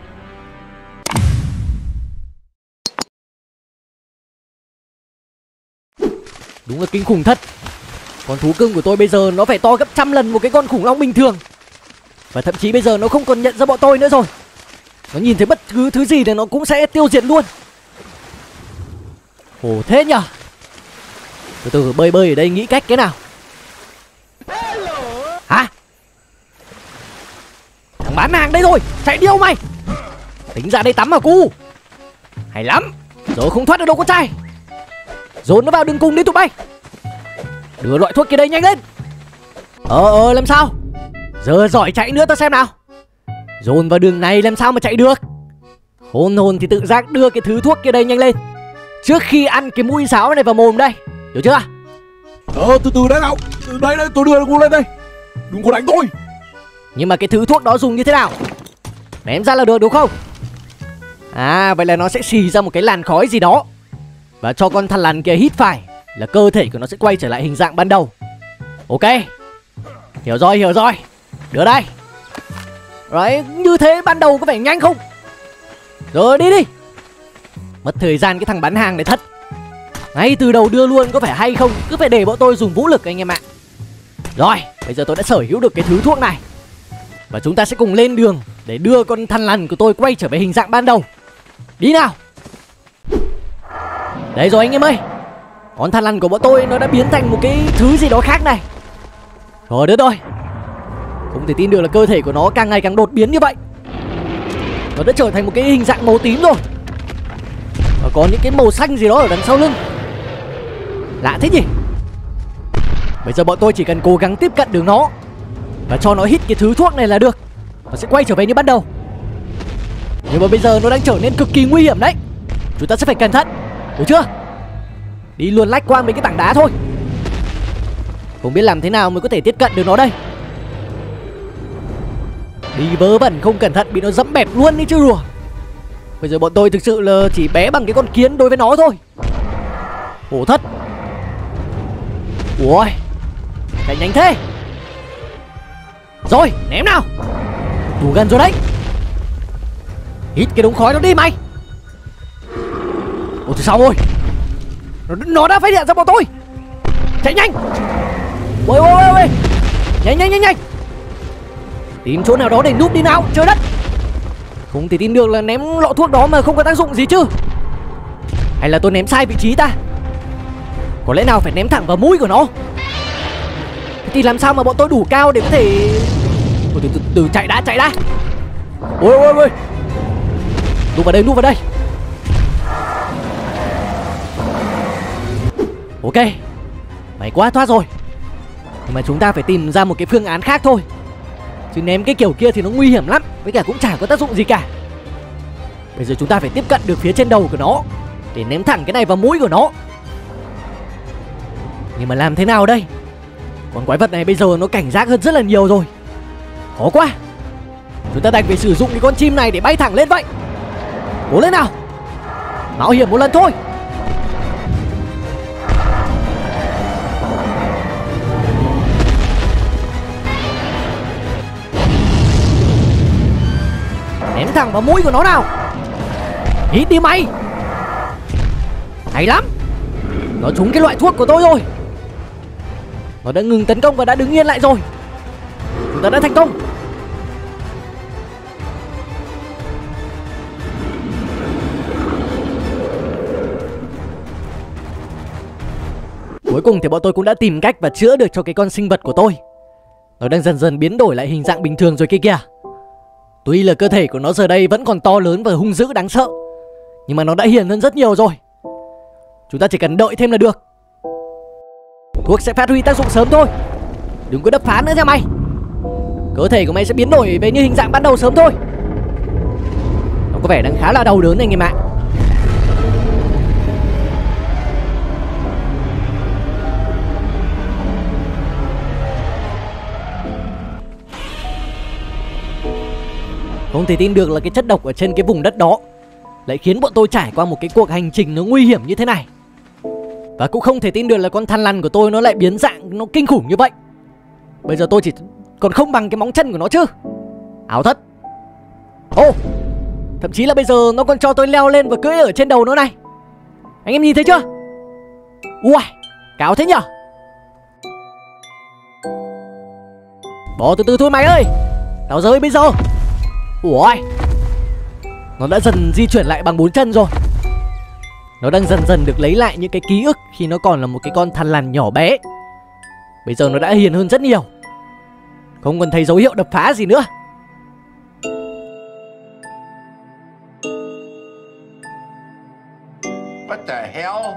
Đúng là kinh khủng thật. Con thú cưng của tôi bây giờ nó phải to gấp 100 lần một cái con khủng long bình thường. Và thậm chí bây giờ nó không còn nhận ra bọn tôi nữa rồi. Nó nhìn thấy bất cứ thứ gì thì nó cũng sẽ tiêu diệt luôn. Khổ thế nhở. Từ từ bơi ở đây nghĩ cách cái nào. Hả? Thằng bán hàng đây rồi. Chạy đi đâu mày? Tính ra đây tắm mà cu. Hay lắm. Giờ không thoát được đâu con trai. Dồn nó vào đường cùng đi tụi bay. Đưa loại thuốc kia đây nhanh lên. Làm sao? Giờ giỏi chạy nữa tao xem nào. Dồn vào đường này làm sao mà chạy được. Khôn hồn thì tự giác đưa cái thứ thuốc kia đây nhanh lên, trước khi ăn cái mũi sáo này vào mồm đây. Hiểu chưa? Từ từ đấy nào. Đây tôi đưa cô lên đây. Đừng có đánh tôi. Nhưng mà cái thứ thuốc đó dùng như thế nào? Ném ra là được đúng không? À vậy là nó sẽ xì ra một cái làn khói gì đó và cho con thằn lằn kia hít phải, là cơ thể của nó sẽ quay trở lại hình dạng ban đầu. Ok. Hiểu rồi. Đưa đây. Đấy, như thế ban đầu có vẻ nhanh không? Rồi đi. Mất thời gian cái thằng bán hàng này thật. Ngay từ đầu đưa luôn có phải hay không? Cứ phải để bọn tôi dùng vũ lực anh em ạ. Rồi, bây giờ tôi đã sở hữu được cái thứ thuốc này và chúng ta sẽ cùng lên đường để đưa con thằn lằn của tôi quay trở về hình dạng ban đầu. Đi nào. Đấy rồi anh em ơi. Con thằn lằn của bọn tôi nó đã biến thành một cái thứ gì đó khác này. Rồi được rồi. Không thể tin được là cơ thể của nó càng ngày càng đột biến như vậy. Nó đã trở thành một cái hình dạng màu tím rồi. Và có những cái màu xanh gì đó ở đằng sau lưng. Lạ thế nhỉ. Bây giờ bọn tôi chỉ cần cố gắng tiếp cận được nó và cho nó hít cái thứ thuốc này là được. Nó sẽ quay trở về như ban đầu. Nhưng mà bây giờ nó đang trở nên cực kỳ nguy hiểm đấy. Chúng ta sẽ phải cẩn thận. Được chưa? Đi luôn lách qua mấy cái tảng đá thôi. Không biết làm thế nào mới có thể tiếp cận được nó đây. Đi vớ vẩn không cẩn thận bị nó dẫm bẹp luôn đi chứ đùa. Bây giờ bọn tôi thực sự là chỉ bé bằng cái con kiến đối với nó thôi. Khổ thật. Ui, chạy nhanh thế. Rồi, ném nào. Đủ gần rồi đấy. Hít cái đống khói đó đi mày. Ôi thì sao rồi? Nó đã phát hiện ra bọn tôi. Chạy nhanh. Ôi. Nhanh. Tìm chỗ nào đó để núp đi nào. Trời đất. Không thể tin được là ném lọ thuốc đó mà không có tác dụng gì chứ. Hay là tôi ném sai vị trí ta? Có lẽ nào phải ném thẳng vào mũi của nó. Thì làm sao mà bọn tôi đủ cao để có thể... Từ chạy đã. Ôi. Núp vào đây. Ok. May quá thoát rồi. Nhưng mà chúng ta phải tìm ra một cái phương án khác thôi. Chứ ném cái kiểu kia thì nó nguy hiểm lắm. Với cả cũng chả có tác dụng gì cả. Bây giờ chúng ta phải tiếp cận được phía trên đầu của nó để ném thẳng cái này vào mũi của nó. Nhưng mà làm thế nào đây? Con quái vật này bây giờ nó cảnh giác hơn rất là nhiều rồi. Khó quá. Chúng ta đành phải sử dụng cái con chim này để bay thẳng lên vậy. Cố lên nào. Mạo hiểm một lần thôi. Ném thẳng vào mũi của nó nào. Hít đi mày. Hay lắm. Nó trúng cái loại thuốc của tôi rồi. Nó đã ngừng tấn công và đã đứng yên lại rồi. Chúng ta đã thành công. Cuối cùng thì bọn tôi cũng đã tìm cách và chữa được cho cái con sinh vật của tôi. Nó đang dần dần biến đổi lại hình dạng bình thường rồi kia kìa. Tuy là cơ thể của nó giờ đây vẫn còn to lớn và hung dữ đáng sợ, nhưng mà nó đã hiền hơn rất nhiều rồi. Chúng ta chỉ cần đợi thêm là được. Thuốc sẽ phát huy tác dụng sớm thôi. Đừng có đập phá nữa nha mày. Cơ thể của mày sẽ biến đổi về như hình dạng ban đầu sớm thôi. Nó có vẻ đang khá là đau đớn anh em ạ. Không thể tin được là cái chất độc ở trên cái vùng đất đó lại khiến bọn tôi trải qua một cái cuộc hành trình nó nguy hiểm như thế này. Và cũng không thể tin được là con thằn lằn của tôi nó lại biến dạng nó kinh khủng như vậy. Bây giờ tôi chỉ còn không bằng cái móng chân của nó chứ. Ảo thật. Ồ, thậm chí là bây giờ nó còn cho tôi leo lên và cưỡi ở trên đầu nó này. Anh em nhìn thấy chưa? Ui, cao thế nhở. Bỏ từ từ thôi mày ơi. Tao rơi bây giờ. Ui, nó đã dần di chuyển lại bằng 4 chân rồi. Nó đang dần dần được lấy lại những cái ký ức khi nó còn là một cái con thằn lằn nhỏ bé. Bây giờ nó đã hiền hơn rất nhiều. Không còn thấy dấu hiệu đập phá gì nữa. What the hell?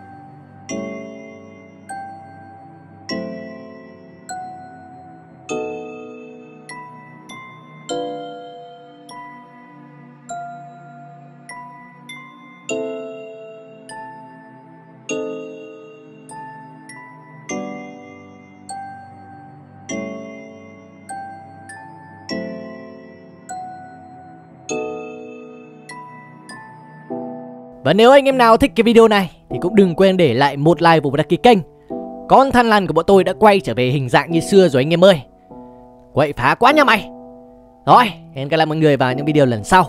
Và nếu anh em nào thích cái video này thì cũng đừng quên để lại một like và đăng ký kênh. Con thằn lằn của bọn tôi đã quay trở về hình dạng như xưa rồi anh em ơi. Quậy phá quá nha mày. Rồi, hẹn gặp lại mọi người vào những video lần sau.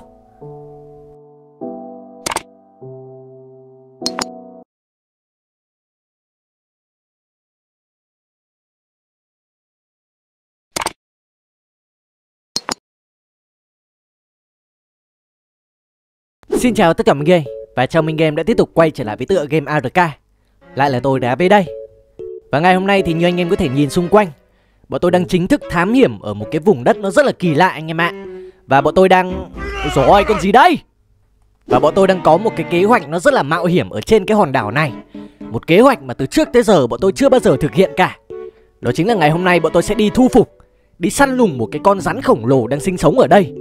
Xin chào tất cả mọi người và chào mừng game đã tiếp tục quay trở lại với tựa game ARK. Lại là tôi đã về đây. Và ngày hôm nay thì như anh em có thể nhìn xung quanh, bọn tôi đang chính thức thám hiểm ở một cái vùng đất nó rất là kỳ lạ anh em ạ. Và bọn tôi đang... Ôi dồi ôi, con gì đây? Và bọn tôi đang có một cái kế hoạch nó rất là mạo hiểm ở trên cái hòn đảo này. Một kế hoạch mà từ trước tới giờ bọn tôi chưa bao giờ thực hiện cả. Đó chính là ngày hôm nay bọn tôi sẽ đi thu phục, đi săn lùng một cái con rắn khổng lồ đang sinh sống ở đây.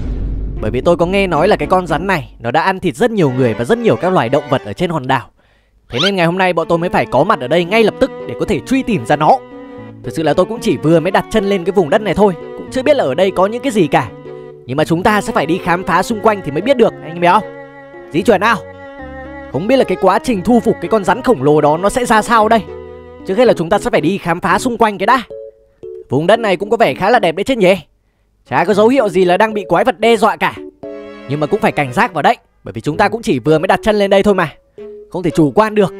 Bởi vì tôi có nghe nói là cái con rắn này nó đã ăn thịt rất nhiều người và rất nhiều các loài động vật ở trên hòn đảo. Thế nên ngày hôm nay bọn tôi mới phải có mặt ở đây ngay lập tức để có thể truy tìm ra nó. Thực sự là tôi cũng chỉ vừa mới đặt chân lên cái vùng đất này thôi, cũng chưa biết là ở đây có những cái gì cả. Nhưng mà chúng ta sẽ phải đi khám phá xung quanh thì mới biết được, anh em biết không? Di chuyển nào. Không biết là cái quá trình thu phục cái con rắn khổng lồ đó nó sẽ ra sao đây. Trước hết là chúng ta sẽ phải đi khám phá xung quanh cái đã. Vùng đất này cũng có vẻ khá là đẹp đấy chứ nhỉ. Chả có dấu hiệu gì là đang bị quái vật đe dọa cả. Nhưng mà cũng phải cảnh giác vào đấy, bởi vì chúng ta cũng chỉ vừa mới đặt chân lên đây thôi mà. Không thể chủ quan được.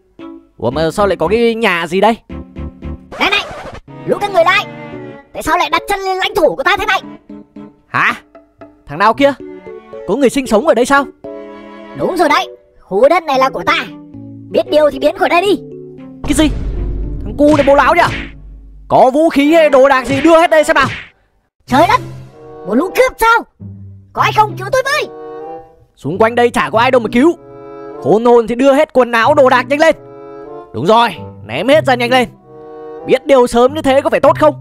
Ủa mà sao lại có cái nhà gì đây? Này này, lũ các người lại. Tại sao lại đặt chân lên lãnh thổ của ta thế này? Hả? Thằng nào kia? Có người sinh sống ở đây sao? Đúng rồi đấy, khu đất này là của ta. Biết điều thì biến khỏi đây đi. Cái gì? Thằng cu này bố láo nhỉ? Có vũ khí hay đồ đạc gì đưa hết đây xem nào. Trời đất, một lũ cướp sao? Có ai không cứu tôi với? Xung quanh đây chả có ai đâu mà cứu. Khốn hồn thì đưa hết quần áo đồ đạc nhanh lên. Đúng rồi, ném hết ra nhanh lên. Biết điều sớm như thế có phải tốt không?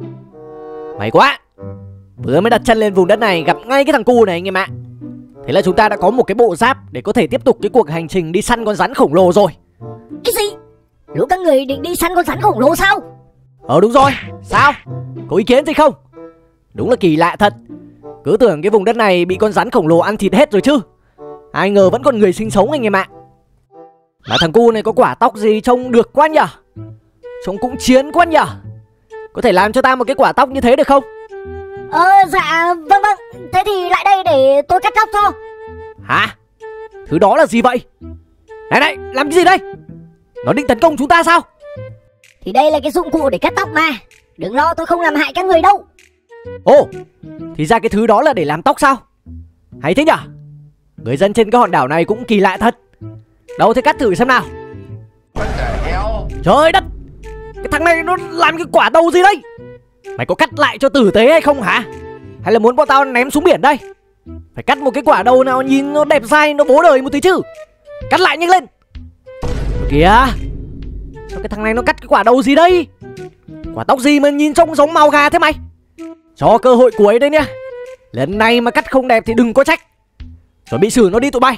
May quá, vừa mới đặt chân lên vùng đất này gặp ngay cái thằng cu này anh em ạ. Thế là chúng ta đã có một cái bộ giáp để có thể tiếp tục cái cuộc hành trình đi săn con rắn khổng lồ rồi. Cái gì? Lũ các người định đi săn con rắn khổng lồ sao? Đúng rồi, sao? Có ý kiến gì không? Đúng là kỳ lạ thật. Cứ tưởng cái vùng đất này bị con rắn khổng lồ ăn thịt hết rồi chứ. Ai ngờ vẫn còn người sinh sống anh em ạ. Mà thằng cu này có quả tóc gì trông được quá nhở. Trông cũng chiến quá nhở. Có thể làm cho ta một cái quả tóc như thế được không? Dạ vâng vâng. Thế thì lại đây để tôi cắt tóc cho. Hả? Thứ đó là gì vậy? Này này, làm cái gì đây? Nó định tấn công chúng ta sao? Thì đây là cái dụng cụ để cắt tóc mà. Đừng lo, tôi không làm hại các người đâu. Ồ, thì ra cái thứ đó là để làm tóc sao? Hay thế nhở? Người dân trên cái hòn đảo này cũng kỳ lạ thật. Đâu thế cắt thử xem nào. What the hell? Trời đất, cái thằng này nó làm cái quả đầu gì đây? Mày có cắt lại cho tử tế hay không hả? Hay là muốn bọn tao ném xuống biển đây? Phải cắt một cái quả đầu nào nhìn nó đẹp dai, nó bố đời một tí chứ. Cắt lại nhanh lên. Kìa, sao cái thằng này nó cắt cái quả đầu gì đây? Quả tóc gì mà nhìn trông giống màu gà thế mày? Cho cơ hội cuối đây nha. Lần này mà cắt không đẹp thì đừng có trách. Chuẩn bị xử nó đi tụi bay.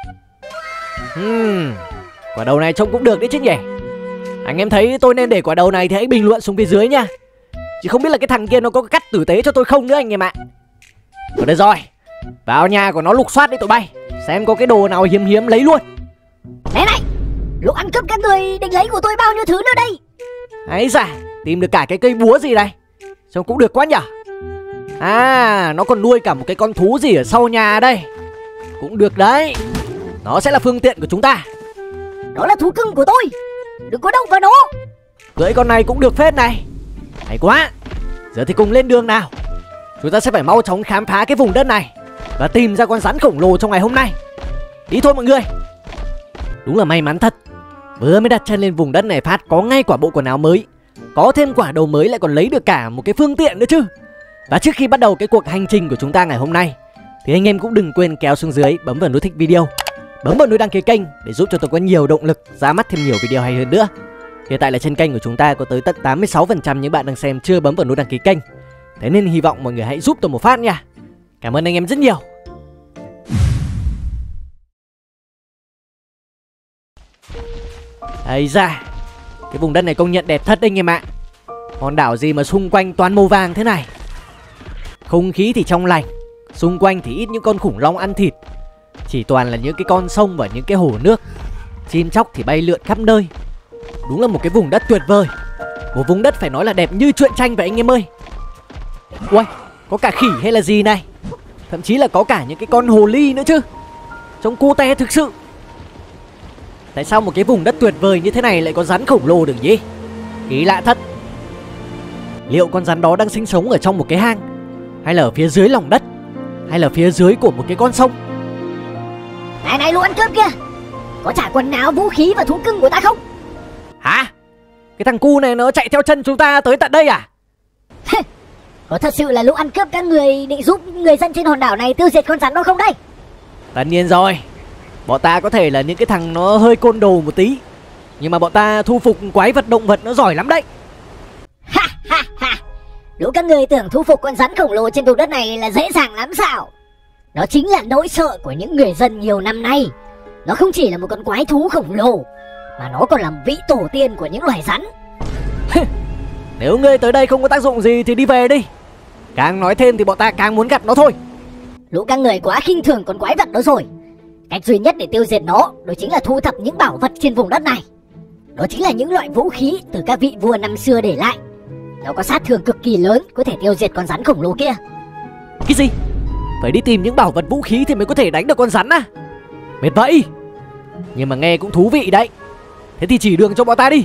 Quả đầu này trông cũng được đấy chứ nhỉ. Anh em thấy tôi nên để quả đầu này thì hãy bình luận xuống phía dưới nha. Chỉ không biết là cái thằng kia nó có cắt tử tế cho tôi không nữa anh em ạ. Rồi đây rồi, vào nhà của nó lục soát đi tụi bay, xem có cái đồ nào hiếm hiếm lấy luôn. Này này, lúc ăn cướp các người định lấy của tôi bao nhiêu thứ nữa đây? Ấy da, tìm được cả cái cây búa gì đây. Trông cũng được quá nhở. À, nó còn nuôi cả một cái con thú gì ở sau nhà đây. Cũng được đấy. Nó sẽ là phương tiện của chúng ta. Đó là thú cưng của tôi, đừng có động vào nó. Cưỡi con này cũng được phết này. Hay quá. Giờ thì cùng lên đường nào. Chúng ta sẽ phải mau chóng khám phá cái vùng đất này và tìm ra con rắn khổng lồ trong ngày hôm nay. Đi thôi mọi người. Đúng là may mắn thật. Vừa mới đặt chân lên vùng đất này phát có ngay quả bộ quần áo mới, có thêm quả đầu mới, lại còn lấy được cả một cái phương tiện nữa chứ. Và trước khi bắt đầu cái cuộc hành trình của chúng ta ngày hôm nay thì anh em cũng đừng quên kéo xuống dưới, bấm vào nút thích video, bấm vào nút đăng ký kênh để giúp cho tôi có nhiều động lực ra mắt thêm nhiều video hay hơn nữa. Hiện tại là trên kênh của chúng ta có tới tận 86% những bạn đang xem chưa bấm vào nút đăng ký kênh. Thế nên hy vọng mọi người hãy giúp tôi một phát nha. Cảm ơn anh em rất nhiều. Ây da, cái vùng đất này công nhận đẹp thật đấy anh em ạ. Hòn đảo gì mà xung quanh toàn màu vàng thế này. Không khí thì trong lành, xung quanh thì ít những con khủng long ăn thịt, chỉ toàn là những cái con sông và những cái hồ nước. Chim chóc thì bay lượn khắp nơi. Đúng là một cái vùng đất tuyệt vời. Một vùng đất phải nói là đẹp như truyện tranh vậy anh em ơi. Ui, có cả khỉ hay là gì này. Thậm chí là có cả những cái con hồ ly nữa chứ. Trông cute thực sự. Tại sao một cái vùng đất tuyệt vời như thế này lại có rắn khổng lồ được nhỉ? Kỳ lạ thật. Liệu con rắn đó đang sinh sống ở trong một cái hang, hay là ở phía dưới lòng đất, hay là phía dưới của một cái con sông? Này này, lũ ăn cướp kia, có trả quần áo, vũ khí và thú cưng của ta không? Hả? Cái thằng cu này nó chạy theo chân chúng ta tới tận đây à? Có thật sự là lũ ăn cướp các người định giúp người dân trên hòn đảo này tiêu diệt con rắn đó không đây? Tất nhiên rồi. Bọn ta có thể là những cái thằng nó hơi côn đồ một tí, nhưng mà bọn ta thu phục quái vật động vật nó giỏi lắm đấy. Ha ha ha. Lũ các người tưởng thu phục con rắn khổng lồ trên vùng đất này là dễ dàng lắm sao? Nó chính là nỗi sợ của những người dân nhiều năm nay. Nó không chỉ là một con quái thú khổng lồ, mà nó còn là vị tổ tiên của những loài rắn. Nếu ngươi tới đây không có tác dụng gì thì đi về đi. Càng nói thêm thì bọn ta càng muốn gặp nó thôi. Lũ các người quá khinh thường con quái vật đó rồi. Cách duy nhất để tiêu diệt nó đó chính là thu thập những bảo vật trên vùng đất này. Đó chính là những loại vũ khí từ các vị vua năm xưa để lại. Nó có sát thương cực kỳ lớn, có thể tiêu diệt con rắn khổng lồ kia. Cái gì? Phải đi tìm những bảo vật vũ khí thì mới có thể đánh được con rắn à? Mệt vậy. Nhưng mà nghe cũng thú vị đấy. Thế thì chỉ đường cho bọn ta đi.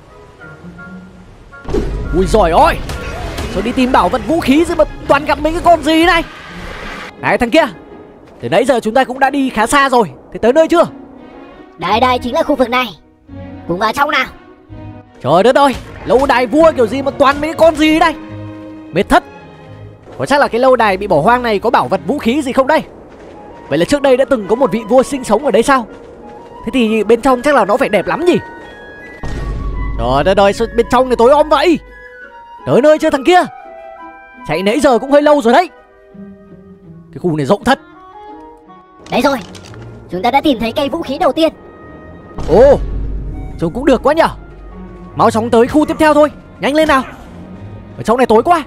Ui giời ơi, sao đi tìm bảo vật vũ khí rồi mà toàn gặp mấy cái con gì này. Này thằng kia, từ nãy giờ chúng ta cũng đã đi khá xa rồi. Thế tới nơi chưa? Đây đây chính là khu vực này. Cùng vào trong nào. Trời đất ơi, lâu đài vua kiểu gì mà toàn mấy cái con gì đây. Mệt thật. Có chắc là cái lâu đài bị bỏ hoang này có bảo vật vũ khí gì không đây? Vậy là trước đây đã từng có một vị vua sinh sống ở đây sao? Thế thì bên trong chắc là nó phải đẹp lắm nhỉ. Trời đất ơi, sao bên trong này tối om vậy? Tới nơi chưa thằng kia? Chạy nãy giờ cũng hơi lâu rồi đấy. Cái khu này rộng thật. Đấy rồi, chúng ta đã tìm thấy cây vũ khí đầu tiên. Ồ, trông cũng được quá nhở. Mau chóng tới khu tiếp theo thôi, nhanh lên nào. Ở trong này tối quá.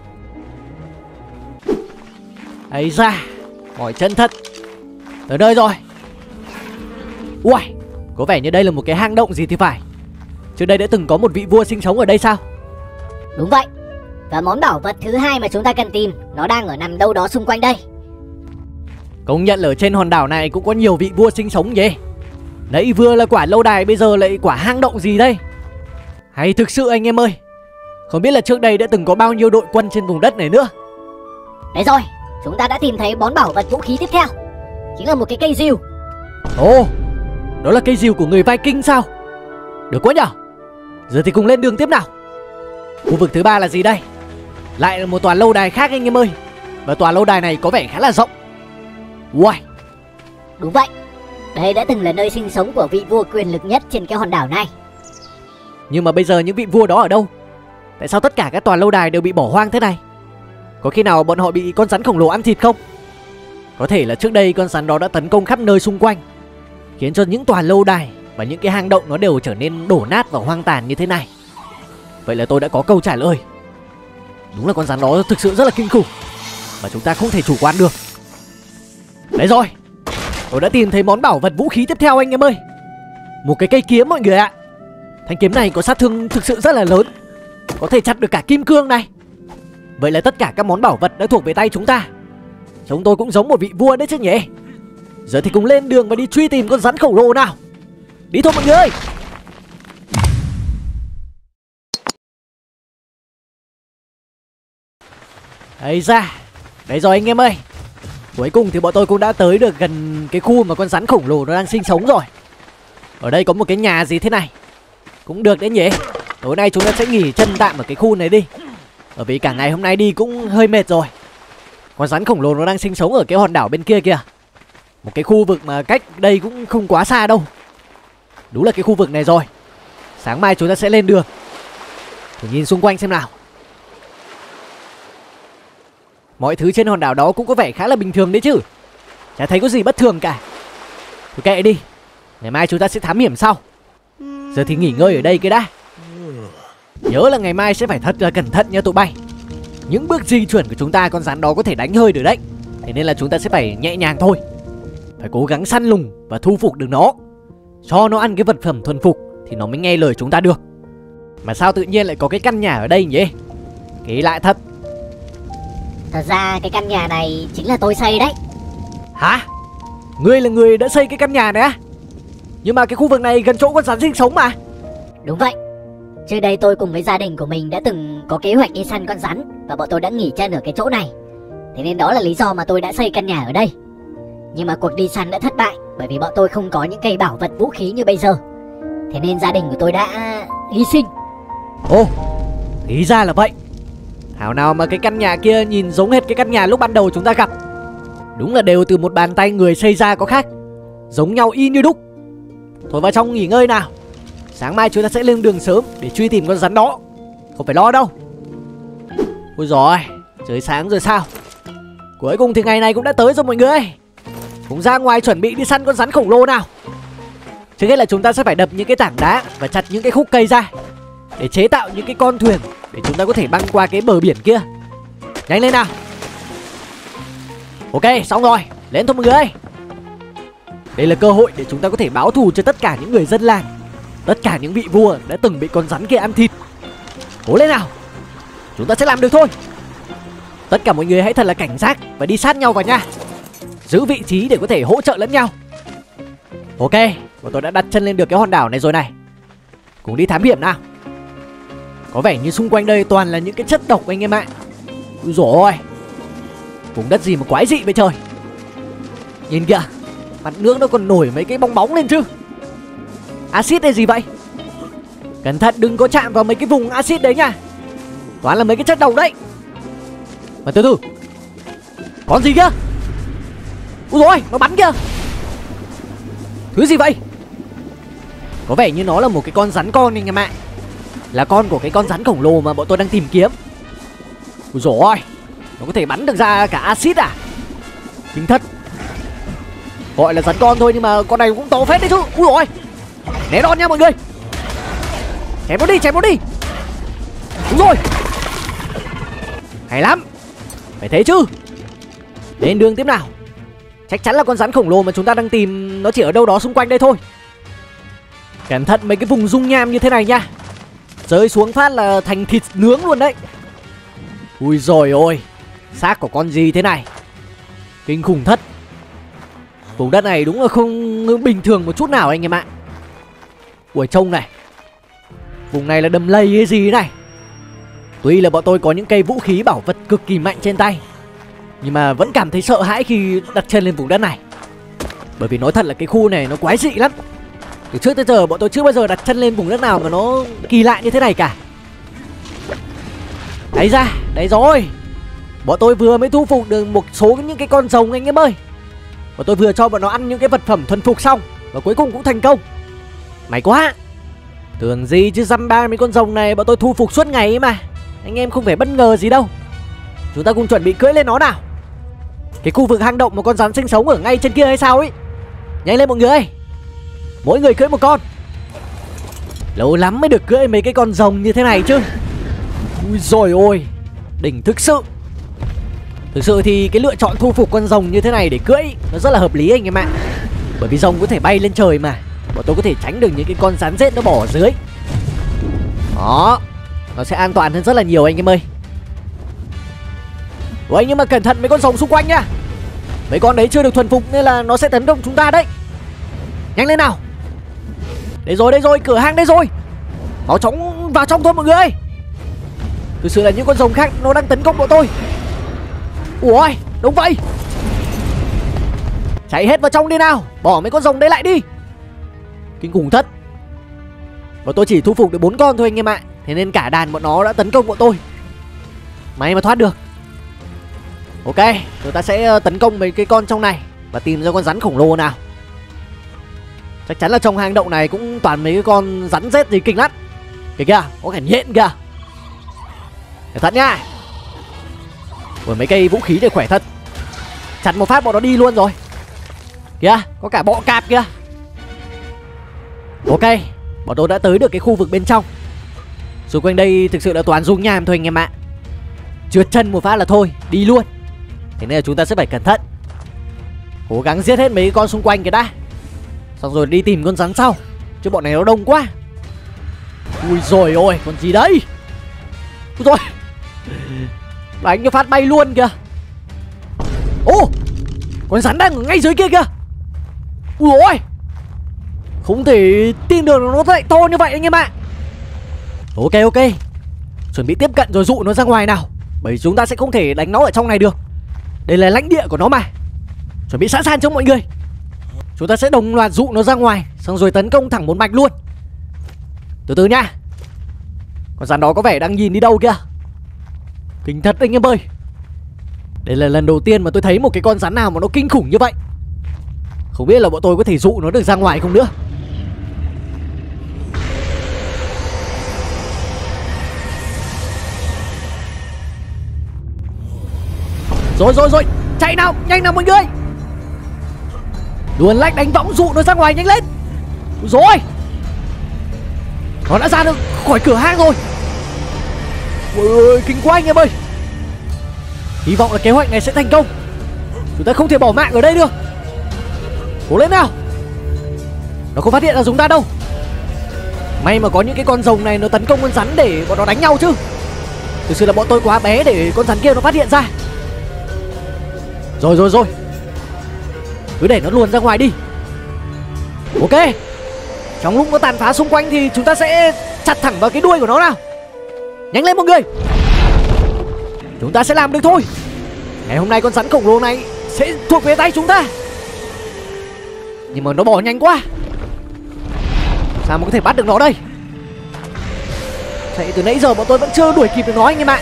Ấy da, mỏi chân thật. Tới nơi rồi. Ui, có vẻ như đây là một cái hang động gì thì phải. Trước đây đã từng có một vị vua sinh sống ở đây sao? Đúng vậy. Và món bảo vật thứ hai mà chúng ta cần tìm, nó đang ở nằm đâu đó xung quanh đây. Công nhận là ở trên hòn đảo này cũng có nhiều vị vua sinh sống nhỉ. Nãy vừa là quả lâu đài, bây giờ lại quả hang động gì đây? Hay thực sự anh em ơi. Không biết là trước đây đã từng có bao nhiêu đội quân trên vùng đất này nữa. Đấy rồi, chúng ta đã tìm thấy món bảo vật vũ khí tiếp theo. Chính là một cái cây rìu. Ồ, đó là cây rìu của người Viking sao? Được quá nhở. Giờ thì cùng lên đường tiếp nào. Khu vực thứ ba là gì đây? Lại là một tòa lâu đài khác anh em ơi. Và tòa lâu đài này có vẻ khá là rộng. Wow. Đúng vậy, đây đã từng là nơi sinh sống của vị vua quyền lực nhất trên cái hòn đảo này. Nhưng mà bây giờ những vị vua đó ở đâu? Tại sao tất cả các tòa lâu đài đều bị bỏ hoang thế này? Có khi nào bọn họ bị con rắn khổng lồ ăn thịt không? Có thể là trước đây con rắn đó đã tấn công khắp nơi xung quanh, khiến cho những tòa lâu đài và những cái hang động nó đều trở nên đổ nát và hoang tàn như thế này. Vậy là tôi đã có câu trả lời. Đúng là con rắn đó thực sự rất là kinh khủng, và chúng ta không thể chủ quan được. Đấy rồi, tôi đã tìm thấy món bảo vật vũ khí tiếp theo anh em ơi. Một cái cây kiếm mọi người ạ. Thanh kiếm này có sát thương thực sự rất là lớn, có thể chặt được cả kim cương này. Vậy là tất cả các món bảo vật đã thuộc về tay chúng ta. Chúng tôi cũng giống một vị vua đấy chứ nhỉ. Giờ thì cùng lên đường và đi truy tìm con rắn khổng lồ nào. Đi thôi mọi người ơi. Đấy ra, đấy rồi anh em ơi. Cuối cùng thì bọn tôi cũng đã tới được gần cái khu mà con rắn khổng lồ nó đang sinh sống rồi. Ở đây có một cái nhà gì thế này, cũng được đấy nhỉ. Tối nay chúng ta sẽ nghỉ chân tạm ở cái khu này đi, bởi vì cả ngày hôm nay đi cũng hơi mệt rồi. Con rắn khổng lồ nó đang sinh sống ở cái hòn đảo bên kia kìa. Một cái khu vực mà cách đây cũng không quá xa đâu. Đúng là cái khu vực này rồi. Sáng mai chúng ta sẽ lên đường. Thử nhìn xung quanh xem nào. Mọi thứ trên hòn đảo đó cũng có vẻ khá là bình thường đấy chứ. Chả thấy có gì bất thường cả. Thôi kệ đi, ngày mai chúng ta sẽ thám hiểm sau. Giờ thì nghỉ ngơi ở đây cái đã. Nhớ là ngày mai sẽ phải thật là cẩn thận nha tụi bay. Những bước di chuyển của chúng ta con rắn đó có thể đánh hơi được đấy. Thế nên là chúng ta sẽ phải nhẹ nhàng thôi. Phải cố gắng săn lùng và thu phục được nó, cho nó ăn cái vật phẩm thuần phục thì nó mới nghe lời chúng ta được. Mà sao tự nhiên lại có cái căn nhà ở đây nhỉ? Kỳ lạ thật. Thật ra cái căn nhà này chính là tôi xây đấy. Hả? Ngươi là người đã xây cái căn nhà này á? Nhưng mà cái khu vực này gần chỗ con rắn sinh sống mà. Đúng vậy. Trước đây tôi cùng với gia đình của mình đã từng có kế hoạch đi săn con rắn, và bọn tôi đã nghỉ chân ở cái chỗ này. Thế nên đó là lý do mà tôi đã xây căn nhà ở đây. Nhưng mà cuộc đi săn đã thất bại, bởi vì bọn tôi không có những cây bảo vật vũ khí như bây giờ. Thế nên gia đình của tôi đã hy sinh. Ồ, thì ra là vậy. Thảo nào mà cái căn nhà kia nhìn giống hết cái căn nhà lúc ban đầu chúng ta gặp. Đúng là đều từ một bàn tay người xây ra có khác, giống nhau y như đúc. Thôi vào trong nghỉ ngơi nào. Sáng mai chúng ta sẽ lên đường sớm để truy tìm con rắn đó. Không phải lo đâu. Ôi giời, trời sáng rồi sao? Cuối cùng thì ngày này cũng đã tới rồi mọi người. Cùng ra ngoài chuẩn bị đi săn con rắn khổng lồ nào. Trước hết là chúng ta sẽ phải đập những cái tảng đá và chặt những cái khúc cây ra, để chế tạo những cái con thuyền để chúng ta có thể băng qua cái bờ biển kia. Nhanh lên nào. Ok, xong rồi, lên thôi mọi người. Đây là cơ hội để chúng ta có thể báo thù cho tất cả những người dân làng, tất cả những vị vua đã từng bị con rắn kia ăn thịt. Cố lên nào, chúng ta sẽ làm được thôi. Tất cả mọi người hãy thật là cảnh giác và đi sát nhau vào nha. Giữ vị trí để có thể hỗ trợ lẫn nhau. Ok, bọn tôi đã đặt chân lên được cái hòn đảo này rồi này. Cùng đi thám hiểm nào. Có vẻ như xung quanh đây toàn là những cái chất độc anh em ạ. Úi dồi ôi, vùng đất gì mà quái dị vậy trời. Nhìn kìa, mặt nước nó còn nổi mấy cái bong bóng lên chứ. Axit hay gì vậy? Cẩn thận đừng có chạm vào mấy cái vùng axit đấy nha. Toàn là mấy cái chất độc đấy. Mà từ từ, con gì kia? Úi dồi ôi, nó bắn kìa. Thứ gì vậy? Có vẻ như nó là một cái con rắn con anh em ạ. Là con của cái con rắn khổng lồ mà bọn tôi đang tìm kiếm. Úi dồi ôi, nó có thể bắn được ra cả axit à? Kinh thật. Gọi là rắn con thôi nhưng mà con này cũng to phết đấy chứ. Úi dồi ôi, né đòn nha mọi người. Chém nó đi, chém nó đi. Đúng rồi, hay lắm. Phải thế chứ. Lên đường tiếp nào. Chắc chắn là con rắn khổng lồ mà chúng ta đang tìm nó chỉ ở đâu đó xung quanh đây thôi. Cẩn thận mấy cái vùng dung nham như thế này nha. Rơi xuống phát là thành thịt nướng luôn đấy. Ui dồi ôi, xác của con gì thế này? Kinh khủng thật. Vùng đất này đúng là không bình thường một chút nào anh em ạ. Ui trông này, vùng này là đầm lầy hay gì này. Tuy là bọn tôi có những cây vũ khí bảo vật cực kỳ mạnh trên tay, nhưng mà vẫn cảm thấy sợ hãi khi đặt chân lên vùng đất này. Bởi vì nói thật là cái khu này nó quái dị lắm. Từ trước tới giờ bọn tôi chưa bao giờ đặt chân lên vùng đất nào mà nó kỳ lạ như thế này cả. Đấy ra, đấy rồi. Bọn tôi vừa mới thu phục được một số những cái con rồng anh em ơi. Bọn tôi vừa cho bọn nó ăn những cái vật phẩm thuần phục xong, và cuối cùng cũng thành công. May quá. Tưởng gì chứ dăm ba mấy con rồng này bọn tôi thu phục suốt ngày ấy mà. Anh em không phải bất ngờ gì đâu. Chúng ta cùng chuẩn bị cưỡi lên nó nào. Cái khu vực hang động mà con rắn sinh sống ở ngay trên kia hay sao ấy. Nhanh lên mọi người. Mỗi người cưỡi một con. Lâu lắm mới được cưỡi mấy cái con rồng như thế này chứ. Ui dồi ôi, đỉnh thực sự. Thực sự thì cái lựa chọn thu phục con rồng như thế này để cưỡi nó rất là hợp lý anh em ạ. Bởi vì rồng có thể bay lên trời mà. Bọn tôi có thể tránh được những cái con rắn rết nó bỏ ở dưới. Đó, nó sẽ an toàn hơn rất là nhiều anh em ơi. Ôi nhưng mà cẩn thận mấy con rồng xung quanh nha. Mấy con đấy chưa được thuần phục nên là nó sẽ tấn công chúng ta đấy. Nhanh lên nào. Đây rồi, cửa hang đây rồi. Mau chóng vào trong thôi mọi người. Thực sự là những con rồng khác nó đang tấn công bọn tôi. Ui, đúng vậy. Chạy hết vào trong đi nào. Bỏ mấy con rồng đấy lại đi. Kinh khủng thật. Bọn tôi chỉ thu phục được 4 con thôi anh em ạ. Thế nên cả đàn bọn nó đã tấn công bọn tôi. May mà thoát được. Ok, chúng ta sẽ tấn công mấy cái con trong này và tìm ra con rắn khổng lồ nào. Chắc chắn là trong hang động này cũng toàn mấy cái con rắn rết gì kinh lắm. Kìa kìa, có cả nhện kìa. Cẩn thận nha. Với mấy cây vũ khí để khỏe thật. Chặt một phát bọn nó đi luôn rồi. Kìa, có cả bọ cạp kìa. Ok, bọn tôi đã tới được cái khu vực bên trong. Xung quanh đây thực sự là toàn dung nham thôi anh em ạ. Trượt chân một phát là thôi, đi luôn. Thế nên là chúng ta sẽ phải cẩn thận. Cố gắng giết hết mấy con xung quanh cái đã. Xong rồi đi tìm con rắn sau. Chứ bọn này nó đông quá. Ui rồi ôi, con gì đấy. Ui rồi. Đánh cho phát bay luôn kìa. Ô, con rắn đang ở ngay dưới kia kìa. Ui ôi, không thể tin được nó lại to như vậy anh em ạ. Ok, chuẩn bị tiếp cận rồi dụ nó ra ngoài nào. Bởi vì chúng ta sẽ không thể đánh nó ở trong này được. Đây là lãnh địa của nó mà. Chuẩn bị sẵn sàng cho mọi người. Chúng ta sẽ đồng loạt dụ nó ra ngoài, xong rồi tấn công thẳng một mạch luôn. Từ từ nha. Con rắn đó có vẻ đang nhìn đi đâu kìa. Kinh thật anh em ơi. Đây là lần đầu tiên mà tôi thấy một cái con rắn nào mà nó kinh khủng như vậy. Không biết là bọn tôi có thể dụ nó được ra ngoài không nữa. Rồi, chạy nào, nhanh nào mọi người. Luồn lách đánh võng dụ nó ra ngoài nhanh lên. Rồi, nó đã ra được khỏi cửa hang rồi. Ôi, kinh quá anh em ơi. Hy vọng là kế hoạch này sẽ thành công. Chúng ta không thể bỏ mạng ở đây được. Cố lên nào. Nó không phát hiện ra chúng ta đâu. May mà có những cái con rồng này nó tấn công con rắn để bọn nó đánh nhau chứ. Thực sự là bọn tôi quá bé để con rắn kia nó phát hiện ra. Rồi, cứ để nó luồn ra ngoài đi. Ok, trong lúc nó tàn phá xung quanh thì chúng ta sẽ chặt thẳng vào cái đuôi của nó nào. Nhanh lên mọi người. Chúng ta sẽ làm được thôi. Ngày hôm nay con rắn khổng lồ này sẽ thuộc về tay chúng ta. Nhưng mà nó bỏ nhanh quá. Sao mà có thể bắt được nó đây. Chạy từ nãy giờ bọn tôi vẫn chưa đuổi kịp được nó anh em ạ.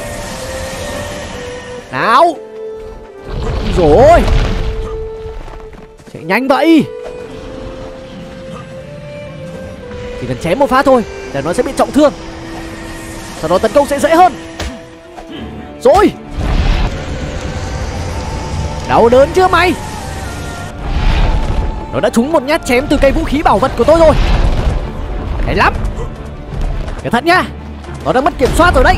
Nào. Rồi, chạy nhanh vậy. Chỉ cần chém một phát thôi là nó sẽ bị trọng thương. Sau đó tấn công sẽ dễ hơn. Rồi, đau đớn chưa mày. Nó đã trúng một nhát chém từ cây vũ khí bảo vật của tôi rồi. Hay lắm. Cẩn thận nhá. Nó đang mất kiểm soát rồi đấy.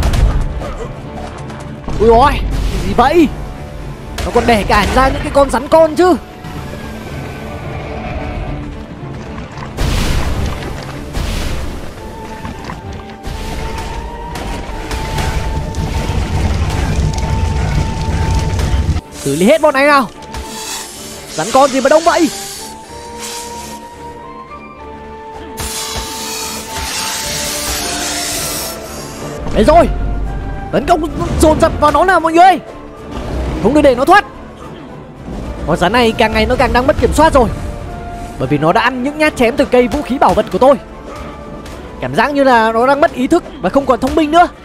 Ui ôi, gì vậy. Nó còn đẻ cả ra những cái con rắn con chứ. Xử lý hết bọn này nào. Rắn con gì mà đông vậy. Đấy rồi. Tấn công dồn dập vào nó nào mọi người. Không được để nó thoát. Con rắn này càng ngày nó càng đang mất kiểm soát rồi. Bởi vì nó đã ăn những nhát chém từ cây vũ khí bảo vật của tôi. Cảm giác như là nó đang mất ý thức và không còn thông minh nữa.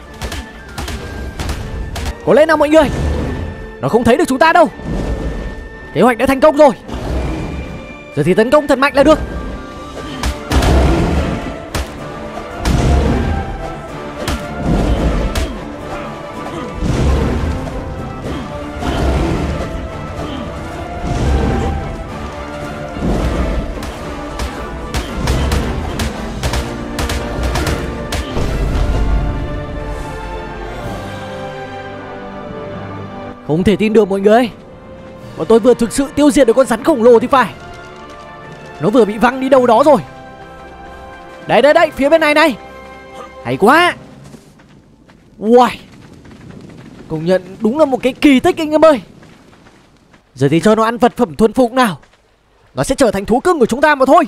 Cố lên nào mọi người. Nó không thấy được chúng ta đâu. Kế hoạch đã thành công rồi. Giờ thì tấn công thật mạnh là được. Không thể tin được mọi người. Bọn tôi vừa thực sự tiêu diệt được con rắn khổng lồ thì phải. Nó vừa bị văng đi đâu đó rồi. Đây đây đây, phía bên này này. Hay quá. Wow, công nhận đúng là một cái kỳ tích anh em ơi. Giờ thì cho nó ăn vật phẩm thuần phục nào. Nó sẽ trở thành thú cưng của chúng ta mà thôi.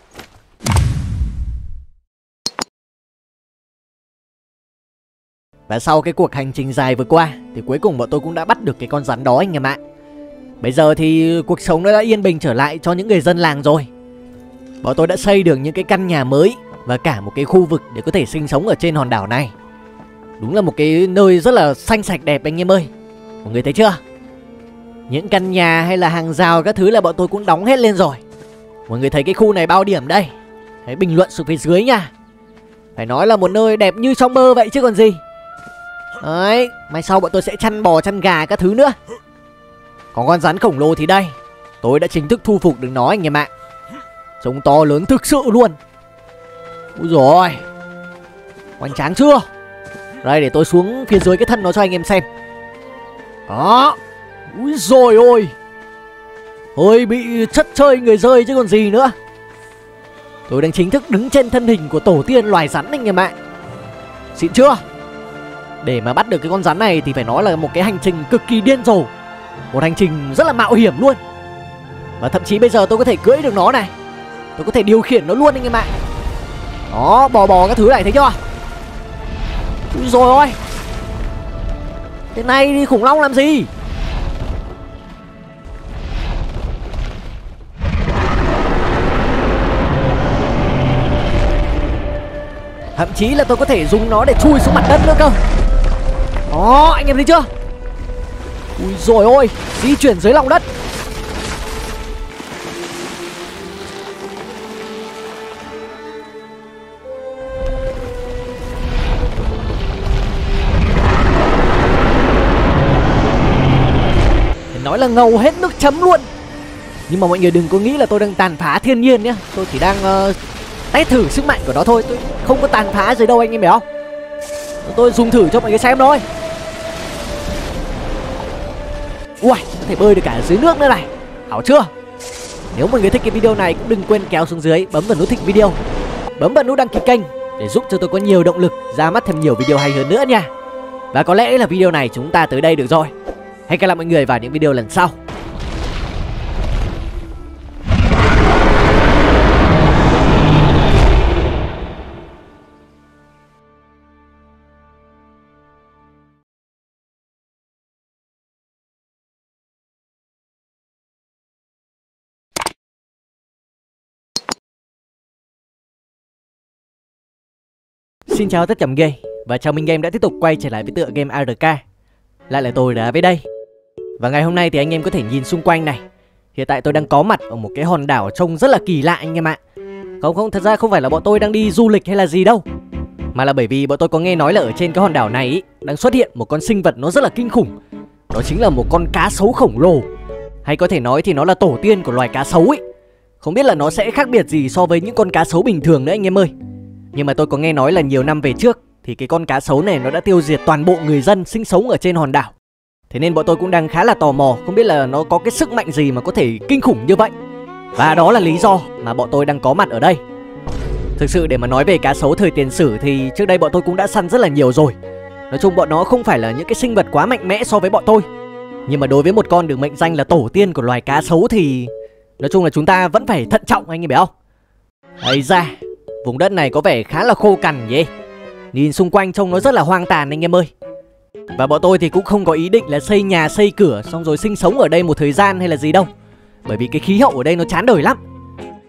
Và sau cái cuộc hành trình dài vừa qua thì cuối cùng bọn tôi cũng đã bắt được cái con rắn đó anh em ạ. Bây giờ thì cuộc sống nó đã yên bình trở lại cho những người dân làng rồi. Bọn tôi đã xây được những cái căn nhà mới và cả một cái khu vực để có thể sinh sống ở trên hòn đảo này. Đúng là một cái nơi rất là xanh sạch đẹp anh em ơi. Mọi người thấy chưa? Những căn nhà hay là hàng rào các thứ là bọn tôi cũng đóng hết lên rồi. Mọi người thấy cái khu này bao điểm đây. Hãy bình luận xuống phía dưới nha. Phải nói là một nơi đẹp như trong mơ vậy chứ còn gì. Đấy, mai sau bọn tôi sẽ chăn bò chăn gà các thứ nữa. Còn con rắn khổng lồ thì đây, tôi đã chính thức thu phục được nó anh em ạ. Trông to lớn thực sự luôn. Úi dồi ôi, hoành tráng chưa? Đây, để tôi xuống phía dưới cái thân nó cho anh em xem. Đó. Úi dồi ôi, hơi bị chất chơi người rơi chứ còn gì nữa. Tôi đang chính thức đứng trên thân hình của tổ tiên loài rắn anh em ạ. Xịn chưa? Để mà bắt được cái con rắn này thì phải nói là một cái hành trình cực kỳ điên rồ. Một hành trình rất là mạo hiểm luôn. Và thậm chí bây giờ tôi có thể cưỡi được nó này. Tôi có thể điều khiển nó luôn anh em ạ. Đó, bò bò các thứ này thấy chưa? Úi dồi ôi, thế này thì khủng long làm gì? Thậm chí là tôi có thể dùng nó để chui xuống mặt đất nữa cơ. Đó, anh em thấy chưa? Ui dồi ôi, di chuyển dưới lòng đất. Nói là ngầu hết nước chấm luôn. Nhưng mà mọi người đừng có nghĩ là tôi đang tàn phá thiên nhiên nhé. Tôi chỉ đang test thử sức mạnh của nó thôi. Tôi không có tàn phá gì đâu anh em hiểu không? Tôi dùng thử cho mọi người xem thôi. Ui, có thể bơi được cả dưới nước nữa này. Hảo chưa? Nếu mọi người thích cái video này cũng đừng quên kéo xuống dưới, bấm vào nút thích video, bấm vào nút đăng ký kênh để giúp cho tôi có nhiều động lực ra mắt thêm nhiều video hay hơn nữa nha. Và có lẽ là video này chúng ta tới đây được rồi. Hẹn gặp lại mọi người vào những video lần sau. Xin chào tất cả mọi người và chào mừng game đã tiếp tục quay trở lại với tựa game ARK. Lại là tôi đã với đây. Và ngày hôm nay thì anh em có thể nhìn xung quanh này. Hiện tại tôi đang có mặt ở một cái hòn đảo trông rất là kỳ lạ anh em ạ. Không, thật ra không phải là bọn tôi đang đi du lịch hay là gì đâu, mà là bởi vì bọn tôi có nghe nói là ở trên cái hòn đảo này ý, đang xuất hiện một con sinh vật nó rất là kinh khủng. Đó chính là một con cá sấu khổng lồ. Hay có thể nói thì nó là tổ tiên của loài cá sấu ấy. Không biết là nó sẽ khác biệt gì so với những con cá sấu bình thường nữa anh em ơi. Nhưng mà tôi có nghe nói là nhiều năm về trước thì cái con cá sấu này nó đã tiêu diệt toàn bộ người dân sinh sống ở trên hòn đảo. Thế nên bọn tôi cũng đang khá là tò mò, không biết là nó có cái sức mạnh gì mà có thể kinh khủng như vậy. Và đó là lý do mà bọn tôi đang có mặt ở đây. Thực sự để mà nói về cá sấu thời tiền sử thì trước đây bọn tôi cũng đã săn rất là nhiều rồi. Nói chung bọn nó không phải là những cái sinh vật quá mạnh mẽ so với bọn tôi. Nhưng mà đối với một con được mệnh danh là tổ tiên của loài cá sấu thì nói chung là chúng ta vẫn phải thận trọng anh em biết không? Ấy ra, vùng đất này có vẻ khá là khô cằn nhỉ. Nhìn xung quanh trông nó rất là hoang tàn anh em ơi. Và bọn tôi thì cũng không có ý định là xây nhà xây cửa xong rồi sinh sống ở đây một thời gian hay là gì đâu. Bởi vì cái khí hậu ở đây nó chán đời lắm.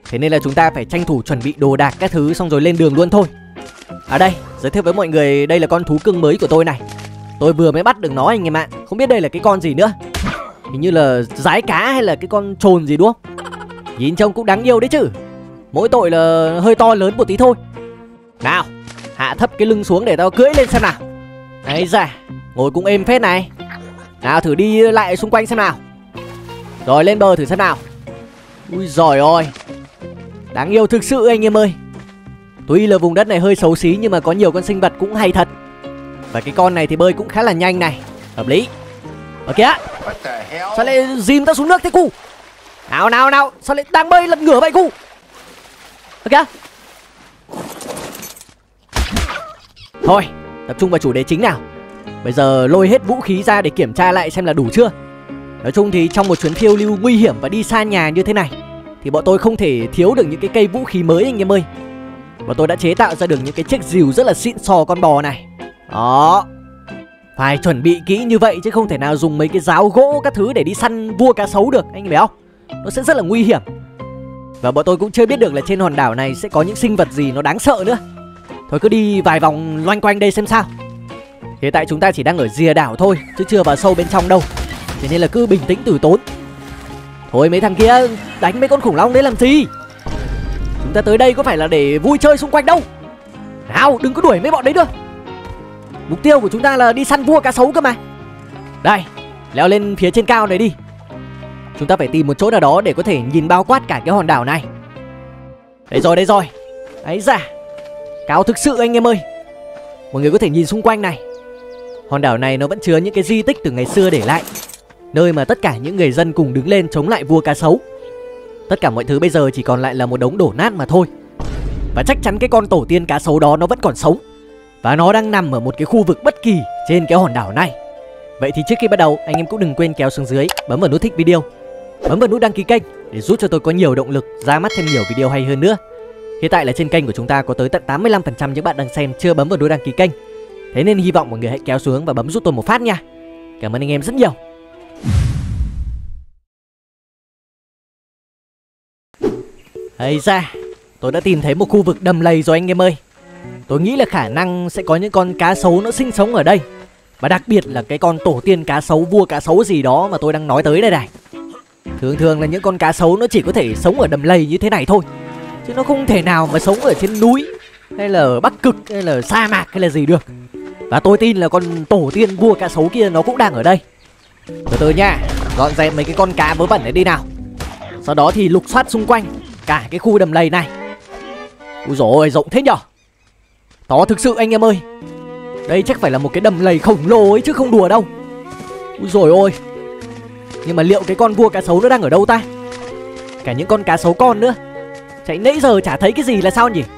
Thế nên là chúng ta phải tranh thủ chuẩn bị đồ đạc các thứ xong rồi lên đường luôn thôi. À đây, giới thiệu với mọi người, đây là con thú cưng mới của tôi này. Tôi vừa mới bắt được nó anh em ạ. Không biết đây là cái con gì nữa. Hình như là dái cá hay là cái con trồn gì đúng không? Nhìn trông cũng đáng yêu đấy chứ. Mỗi tội là hơi to lớn một tí thôi. Nào, hạ thấp cái lưng xuống để tao cưỡi lên xem nào. Đấy ra, ngồi cũng êm phết này. Nào thử đi lại xung quanh xem nào. Rồi lên bờ thử xem nào. Ui giời ơi, đáng yêu thực sự anh em ơi. Tuy là vùng đất này hơi xấu xí nhưng mà có nhiều con sinh vật cũng hay thật. Và cái con này thì bơi cũng khá là nhanh này. Hợp lý. Ở kìa, sao lại dìm tao xuống nước thế cu? Nào nào nào, sao lại đang bơi lật ngửa vậy cu? Ở kìa. Thôi, tập trung vào chủ đề chính nào. Bây giờ lôi hết vũ khí ra để kiểm tra lại xem là đủ chưa. Nói chung thì trong một chuyến phiêu lưu nguy hiểm và đi xa nhà như thế này thì bọn tôi không thể thiếu được những cái cây vũ khí mới anh em ơi. Bọn tôi đã chế tạo ra được những cái chiếc rìu rất là xịn sò con bò này. Đó, phải chuẩn bị kỹ như vậy chứ không thể nào dùng mấy cái giáo gỗ các thứ để đi săn vua cá sấu được, anh biết không? Nó sẽ rất là nguy hiểm. Và bọn tôi cũng chưa biết được là trên hòn đảo này sẽ có những sinh vật gì nó đáng sợ nữa. Thôi cứ đi vài vòng loanh quanh đây xem sao. Hiện tại chúng ta chỉ đang ở rìa đảo thôi chứ chưa vào sâu bên trong đâu. Thế nên là cứ bình tĩnh tử tốn. Thôi mấy thằng kia đánh mấy con khủng long đấy làm gì? Chúng ta tới đây có phải là để vui chơi xung quanh đâu. Nào đừng có đuổi mấy bọn đấy nữa. Mục tiêu của chúng ta là đi săn vua cá sấu cơ mà. Đây, leo lên phía trên cao này đi. Chúng ta phải tìm một chỗ nào đó để có thể nhìn bao quát cả cái hòn đảo này. Đây rồi, đây rồi. Ấy da, cao thực sự anh em ơi. Mọi người có thể nhìn xung quanh này. Hòn đảo này nó vẫn chứa những cái di tích từ ngày xưa để lại, nơi mà tất cả những người dân cùng đứng lên chống lại vua cá sấu. Tất cả mọi thứ bây giờ chỉ còn lại là một đống đổ nát mà thôi. Và chắc chắn cái con tổ tiên cá sấu đó nó vẫn còn sống. Và nó đang nằm ở một cái khu vực bất kỳ trên cái hòn đảo này. Vậy thì trước khi bắt đầu, anh em cũng đừng quên kéo xuống dưới, bấm vào nút thích video, bấm vào nút đăng ký kênh để giúp cho tôi có nhiều động lực ra mắt thêm nhiều video hay hơn nữa. Hiện tại là trên kênh của chúng ta có tới tận 85% những bạn đang xem chưa bấm vào nút đăng ký kênh. Thế nên hy vọng mọi người hãy kéo xuống và bấm giúp tôi một phát nha. Cảm ơn anh em rất nhiều. Ây da, tôi đã tìm thấy một khu vực đầm lầy rồi anh em ơi. Tôi nghĩ là khả năng sẽ có những con cá sấu nó sinh sống ở đây. Và đặc biệt là cái con tổ tiên cá sấu, vua cá sấu gì đó mà tôi đang nói tới đây này. Thường là những con cá sấu nó chỉ có thể sống ở đầm lầy như thế này thôi, chứ nó không thể nào mà sống ở trên núi hay là ở Bắc Cực hay là sa mạc hay là gì được. Và tôi tin là con tổ tiên vua cá sấu kia nó cũng đang ở đây. Từ từ nha, dọn dẹp mấy cái con cá vớ vẩn này đi nào. Sau đó thì lục soát xung quanh cả cái khu đầm lầy này. Úi dồi ôi, rộng thế nhở. To thực sự anh em ơi. Đây chắc phải là một cái đầm lầy khổng lồ ấy chứ không đùa đâu. Úi dồi ôi. Nhưng mà liệu cái con vua cá sấu nó đang ở đâu ta? Cả những con cá sấu con nữa. Chạy nãy giờ chả thấy cái gì là sao nhỉ?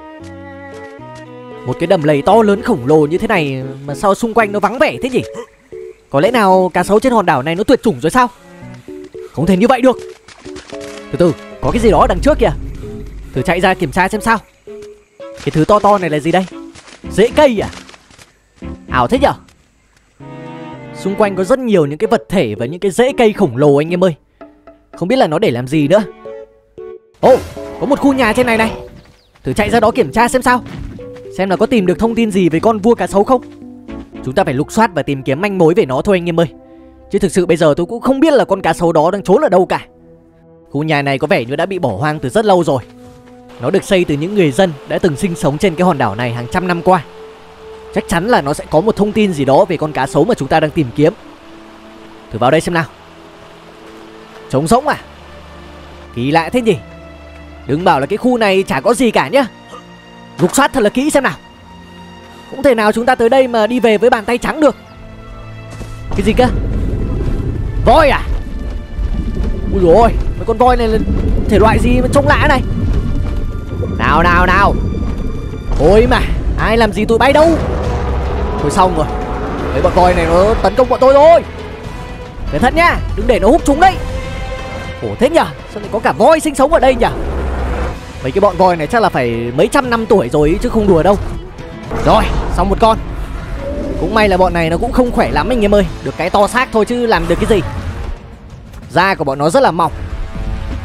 Một cái đầm lầy to lớn khổng lồ như thế này mà sao xung quanh nó vắng vẻ thế nhỉ? Có lẽ nào cá sấu trên hòn đảo này nó tuyệt chủng rồi sao? Không thể như vậy được. Từ từ, có cái gì đó đằng trước kìa. Thử chạy ra kiểm tra xem sao. Cái thứ to to này là gì đây? Rễ cây à? Ảo thế nhở? Xung quanh có rất nhiều những cái vật thể và những cái rễ cây khổng lồ anh em ơi. Không biết là nó để làm gì nữa. Ồ, có một khu nhà trên này này. Thử chạy ra đó kiểm tra xem sao. Xem là có tìm được thông tin gì về con vua cá sấu không. Chúng ta phải lục soát và tìm kiếm manh mối về nó thôi anh em ơi. Chứ thực sự bây giờ tôi cũng không biết là con cá sấu đó đang trốn ở đâu cả. Khu nhà này có vẻ như đã bị bỏ hoang từ rất lâu rồi. Nó được xây từ những người dân đã từng sinh sống trên cái hòn đảo này hàng trăm năm qua. Chắc chắn là nó sẽ có một thông tin gì đó về con cá sấu mà chúng ta đang tìm kiếm. Thử vào đây xem nào. Trống rỗng à? Kỳ lạ thế nhỉ. Đừng bảo là cái khu này chả có gì cả nhá. Lục soát thật là kỹ xem nào. Không thể nào chúng ta tới đây mà đi về với bàn tay trắng được. Cái gì cơ? Voi à? Ui dồi ôi, mấy con voi này là thể loại gì mà trông lạ này. Nào nào nào. Ôi mà, ai làm gì tụi bay đâu. Thôi xong rồi. Mấy bọn voi này nó tấn công bọn tôi rồi. Cẩn thận nhá, đừng để nó hút chúng đấy. Khổ thế nhở, sao lại có cả voi sinh sống ở đây nhở. Mấy cái bọn voi này chắc là phải mấy trăm năm tuổi rồi chứ không đùa đâu. Rồi, xong một con. Cũng may là bọn này nó cũng không khỏe lắm anh em ơi. Được cái to xác thôi chứ làm được cái gì. Da của bọn nó rất là mỏng.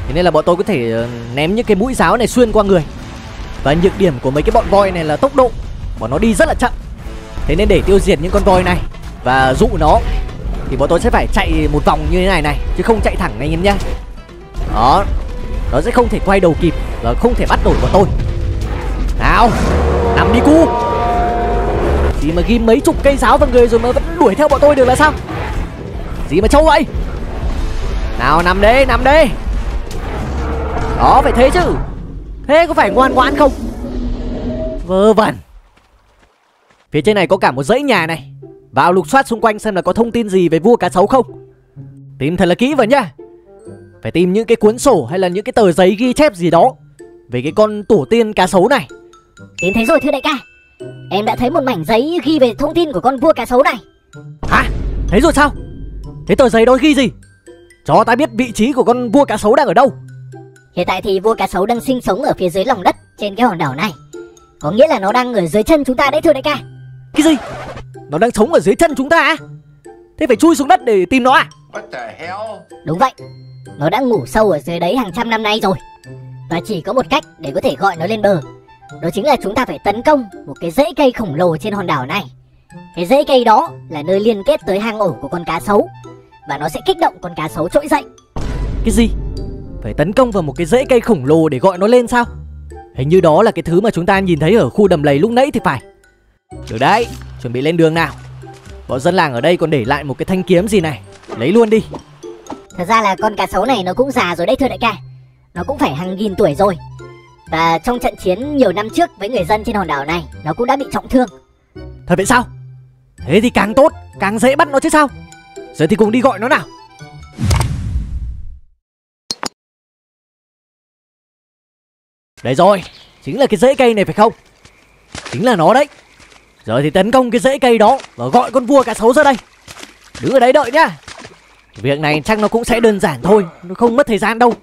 Thế nên là bọn tôi có thể ném những cái mũi giáo này xuyên qua người. Và nhược điểm của mấy cái bọn voi này là tốc độ bọn nó đi rất là chậm. Thế nên để tiêu diệt những con voi này và dụ nó thì bọn tôi sẽ phải chạy một vòng như thế này chứ không chạy thẳng anh em nhá. Đó, nó sẽ không thể quay đầu kịp và không thể bắt nổi bọn tôi. Nào, nằm đi cu. Gì mà ghim mấy chục cây giáo vào người rồi mà vẫn đuổi theo bọn tôi được là sao? Gì mà trâu vậy? Nào nằm đây, nằm đây. Đó, phải thế chứ. Thế có phải ngoan ngoãn không? Vớ vẩn. Phía trên này có cả một dãy nhà này. Vào lục soát xung quanh xem là có thông tin gì về vua cá sấu không. Tìm thật là kỹ vào nhá. Phải tìm những cái cuốn sổ hay là những cái tờ giấy ghi chép gì đó về cái con tổ tiên cá sấu này. Tìm thấy rồi thưa đại ca. Em đã thấy một mảnh giấy ghi về thông tin của con vua cá sấu này. Hả? Thấy rồi sao? Thế tờ giấy đó ghi gì? Cho ta biết vị trí của con vua cá sấu đang ở đâu. Hiện tại thì vua cá sấu đang sinh sống ở phía dưới lòng đất trên cái hòn đảo này. Có nghĩa là nó đang ở dưới chân chúng ta đấy thưa đại ca. Cái gì? Nó đang sống ở dưới chân chúng ta à? Thế phải chui xuống đất để tìm nó à? What the hell? Đúng vậy. Nó đã ngủ sâu ở dưới đấy hàng trăm năm nay rồi. Và chỉ có một cách để có thể gọi nó lên bờ. Đó chính là chúng ta phải tấn công một cái rễ cây khổng lồ trên hòn đảo này. Cái rễ cây đó là nơi liên kết tới hang ổ của con cá sấu. Và nó sẽ kích động con cá sấu trỗi dậy. Cái gì? Phải tấn công vào một cái rễ cây khổng lồ để gọi nó lên sao? Hình như đó là cái thứ mà chúng ta nhìn thấy ở khu đầm lầy lúc nãy thì phải. Được đấy, chuẩn bị lên đường nào. Bọn dân làng ở đây còn để lại một cái thanh kiếm gì này. Lấy luôn đi. Thật ra là con cá sấu này nó cũng già rồi đấy thưa đại ca. Nó cũng phải hàng nghìn tuổi rồi. Và trong trận chiến nhiều năm trước với người dân trên hòn đảo này, nó cũng đã bị trọng thương. Thật vậy sao? Thế thì càng tốt, càng dễ bắt nó chứ sao. Giờ thì cùng đi gọi nó nào. Đấy rồi, chính là cái rễ cây này phải không? Chính là nó đấy. Giờ thì tấn công cái rễ cây đó và gọi con vua cá sấu ra đây. Đứng ở đấy đợi nhá. Việc này chắc nó cũng sẽ đơn giản thôi, nó không mất thời gian đâu.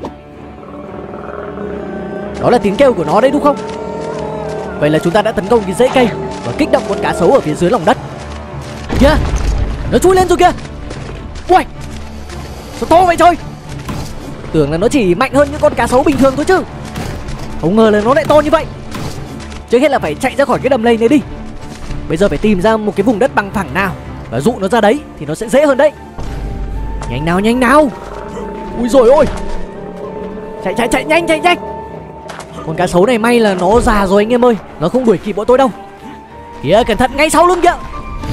Đó là tiếng kêu của nó đấy đúng không? Vậy là chúng ta đã tấn công cái rễ cây và kích động con cá sấu ở phía dưới lòng đất. Kìa, nó chui lên rồi kìa. Ui, sao to vậy trời? Tưởng là nó chỉ mạnh hơn những con cá sấu bình thường thôi chứ. Không ngờ là nó lại to như vậy. Trước hết là phải chạy ra khỏi cái đầm lầy này đi. Bây giờ phải tìm ra một cái vùng đất bằng phẳng nào và dụ nó ra đấy thì nó sẽ dễ hơn đấy. Nhanh nào, nhanh nào. Ui dồi ôi. Chạy nhanh. Con cá sấu này may là nó già rồi anh em ơi. Nó không đuổi kịp bọn tôi đâu. Kìa, cẩn thận ngay sau lưng kìa.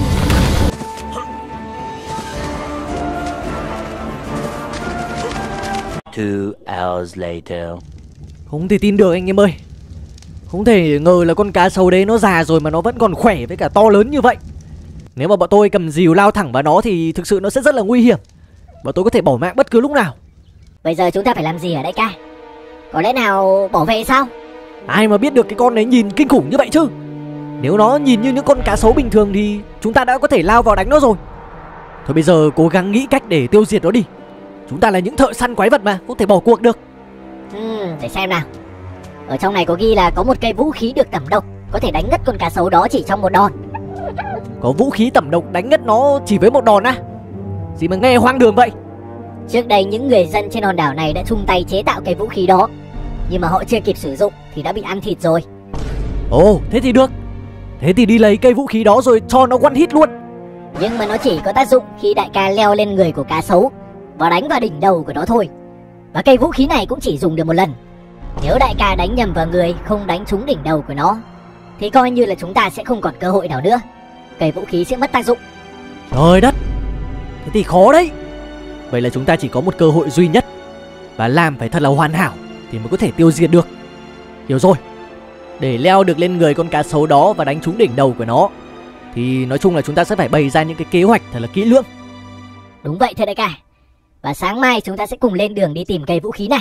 Two hours later. Không thể tin được anh em ơi. Không thể ngờ là con cá sấu đấy nó già rồi mà nó vẫn còn khỏe với cả to lớn như vậy. Nếu mà bọn tôi cầm rìu lao thẳng vào nó thì thực sự nó sẽ rất là nguy hiểm. Bọn tôi có thể bỏ mạng bất cứ lúc nào. Bây giờ chúng ta phải làm gì ở đây ca? Có lẽ nào bỏ về sao? Ai mà biết được cái con đấy nhìn kinh khủng như vậy chứ. Nếu nó nhìn như những con cá sấu bình thường thì chúng ta đã có thể lao vào đánh nó rồi. Thôi bây giờ cố gắng nghĩ cách để tiêu diệt nó đi. Chúng ta là những thợ săn quái vật mà, không thể bỏ cuộc được. Để xem nào. Ở trong này có ghi là có một cây vũ khí được tẩm độc, có thể đánh ngất con cá sấu đó chỉ trong một đòn. Có vũ khí tẩm độc đánh ngất nó chỉ với một đòn á? Gì mà nghe hoang đường vậy. Trước đây những người dân trên hòn đảo này đã chung tay chế tạo cây vũ khí đó, nhưng mà họ chưa kịp sử dụng thì đã bị ăn thịt rồi. Ồ, thế thì được. Thế thì đi lấy cây vũ khí đó rồi cho nó one hit luôn. Nhưng mà nó chỉ có tác dụng khi đại ca leo lên người của cá sấu và đánh vào đỉnh đầu của nó thôi. Và cây vũ khí này cũng chỉ dùng được một lần. Nếu đại ca đánh nhầm vào người, không đánh trúng đỉnh đầu của nó, thì coi như là chúng ta sẽ không còn cơ hội nào nữa. Cây vũ khí sẽ mất tác dụng. Trời đất, thế thì khó đấy. Vậy là chúng ta chỉ có một cơ hội duy nhất, và làm phải thật là hoàn hảo thì mới có thể tiêu diệt được. Hiểu rồi. Để leo được lên người con cá sấu đó và đánh trúng đỉnh đầu của nó thì nói chung là chúng ta sẽ phải bày ra những cái kế hoạch thật là kỹ lưỡng. Đúng vậy thưa đại ca. Và sáng mai chúng ta sẽ cùng lên đường đi tìm cây vũ khí này.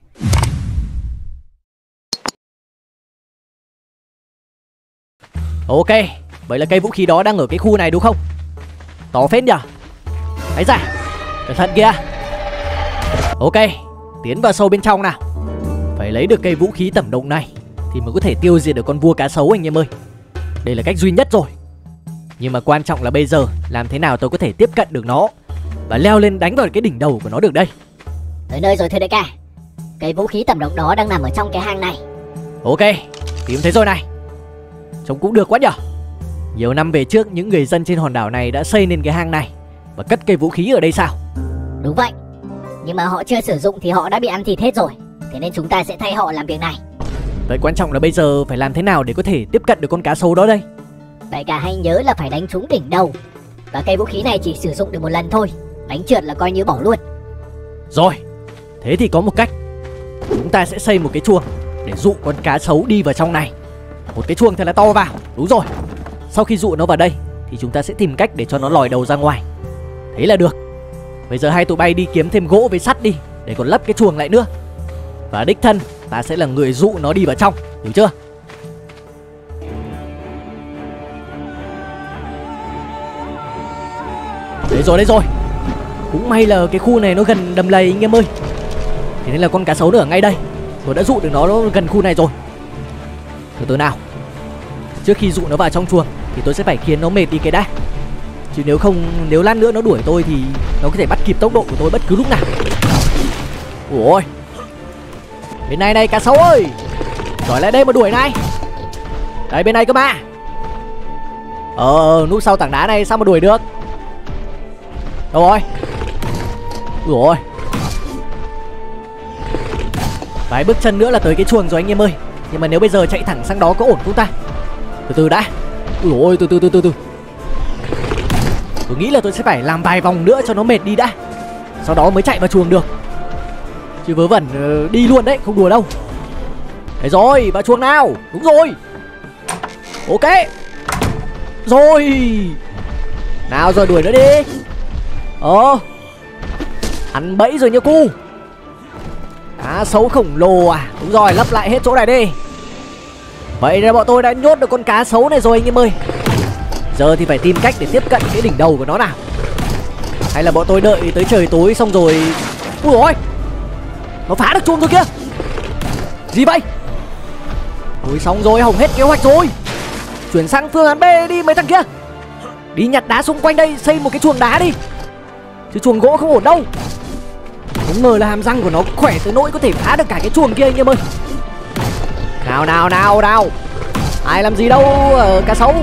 Ok, vậy là cây vũ khí đó đang ở cái khu này đúng không? To phết nhở. Hãy ra, cẩn thận kìa. Ok, tiến vào sâu bên trong nào. Phải lấy được cây vũ khí tẩm độc này thì mới có thể tiêu diệt được con vua cá sấu anh em ơi. Đây là cách duy nhất rồi. Nhưng mà quan trọng là bây giờ làm thế nào tôi có thể tiếp cận được nó và leo lên đánh vào cái đỉnh đầu của nó được đây. Tới nơi rồi thưa đại ca. Cây vũ khí tầm độc đó đang nằm ở trong cái hang này. Ok, tìm thấy rồi này. Trông cũng được quá nhở. Nhiều năm về trước, những người dân trên hòn đảo này đã xây nên cái hang này và cất cây vũ khí ở đây sao? Đúng vậy. Nhưng mà họ chưa sử dụng thì họ đã bị ăn thịt hết rồi. Thế nên chúng ta sẽ thay họ làm việc này. Vậy quan trọng là bây giờ phải làm thế nào để có thể tiếp cận được con cá sấu đó đây? Vậy cả hãy nhớ là phải đánh trúng đỉnh đầu. Và cây vũ khí này chỉ sử dụng được một lần thôi. Đánh trượt là coi như bỏ luôn. Rồi, thế thì có một cách. Chúng ta sẽ xây một cái chuông để dụ con cá sấu đi vào trong này. Một cái chuông thật là to vào. Đúng rồi. Sau khi dụ nó vào đây thì chúng ta sẽ tìm cách để cho nó lòi đầu ra ngoài. Thế là được. Bây giờ hai tụi bay đi kiếm thêm gỗ với sắt đi, để còn lấp cái chuông lại nữa. Và đích thân ta sẽ là người dụ nó đi vào trong. Hiểu chưa? Đây rồi. Cũng may là cái khu này nó gần đầm lầy anh em ơi. Thế nên là con cá sấu nó ở ngay đây. Tôi đã dụ được nó gần khu này rồi. Từ từ nào. Trước khi dụ nó vào trong chuồng thì tôi sẽ phải khiến nó mệt đi cái đã. Chứ nếu lát nữa nó đuổi tôi thì nó có thể bắt kịp tốc độ của tôi bất cứ lúc nào. Ôi, bên này này cá sấu ơi, giỏi lại đây mà đuổi này. Đây bên này cơ mà. Núp sau tảng đá này sao mà đuổi được. Đâu rồi? Ủa, vài bước chân nữa là tới cái chuồng rồi anh em ơi. Nhưng mà nếu bây giờ chạy thẳng sang đó có ổn không ta? Từ từ đã. Ui, từ từ. Tôi nghĩ là tôi sẽ phải làm vài vòng nữa cho nó mệt đi đã, sau đó mới chạy vào chuồng được. Chứ vớ vẩn đi luôn đấy, không đùa đâu. Đấy rồi, vào chuồng nào. Đúng rồi. Ok. Rồi. Nào rồi, đuổi nó đi. Ăn bẫy rồi nha cu. Cá sấu khổng lồ à? Đúng rồi, lấp lại hết chỗ này đi. Vậy là bọn tôi đã nhốt được con cá sấu này rồi anh em ơi. Giờ thì phải tìm cách để tiếp cận cái đỉnh đầu của nó nào. Hay là bọn tôi đợi tới trời tối xong rồi. Ui ôi, nó phá được chuông rồi kia. Gì vậy? Ôi xong rồi, hỏng hết kế hoạch rồi. Chuyển sang phương án B đi mấy thằng kia. Đi nhặt đá xung quanh đây, xây một cái chuồng đá đi. Chứ chuồng gỗ không ổn đâu. Không ngờ là hàm răng của nó khỏe tới nỗi có thể phá được cả cái chuồng kia anh em ơi. Nào. Ai làm gì đâu cá sấu.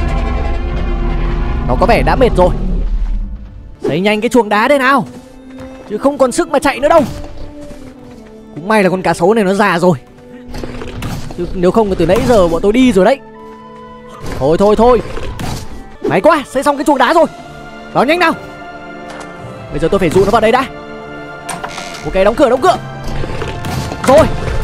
Nó có vẻ đã mệt rồi. Xây nhanh cái chuồng đá đây nào, chứ không còn sức mà chạy nữa đâu. Cũng may là con cá sấu này nó già rồi, chứ nếu không thì từ nãy giờ bọn tôi đi rồi đấy. Thôi may quá, xây xong cái chuồng đá rồi. Vào nhanh nào. Bây giờ tôi phải dụ nó vào đây đã. Ok, đóng cửa. Rồi.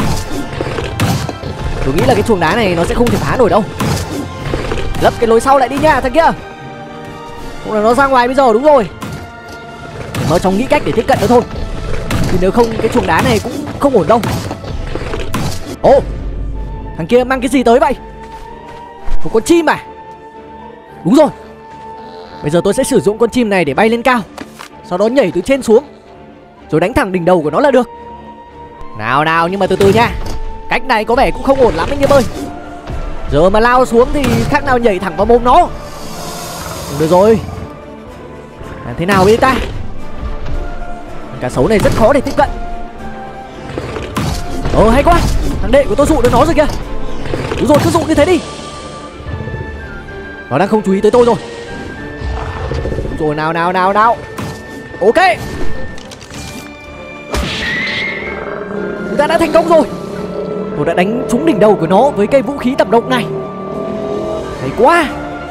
Tôi nghĩ là cái chuồng đá này nó sẽ không thể phá nổi đâu. Lấp cái lối sau lại đi nha thằng kia. Không là nó ra ngoài bây giờ. Đúng rồi. Nó trong nghĩ cách để tiếp cận nó thôi, chứ nếu không cái chuồng đá này cũng không ổn đâu. Ồ, thằng kia mang cái gì tới vậy? Một con chim à? Đúng rồi. Bây giờ tôi sẽ sử dụng con chim này để bay lên cao, sau đó nhảy từ trên xuống, rồi đánh thẳng đỉnh đầu của nó là được. Nào, nhưng mà từ từ nha. Cách này có vẻ cũng không ổn lắm anh em ơi. Giờ mà lao xuống thì khác nào nhảy thẳng vào mồm nó. Được rồi, làm thế nào với ta? Cá sấu này rất khó để tiếp cận. Hay quá, thằng đệ của tôi dụ được nó rồi kìa. Đúng rồi, cứ dụ như thế đi. Nó đang không chú ý tới tôi rồi. Rồi nào. Ok, chúng ta đã thành công rồi. Tôi đã đánh trúng đỉnh đầu của nó với cây vũ khí tầm độc này. Hay quá.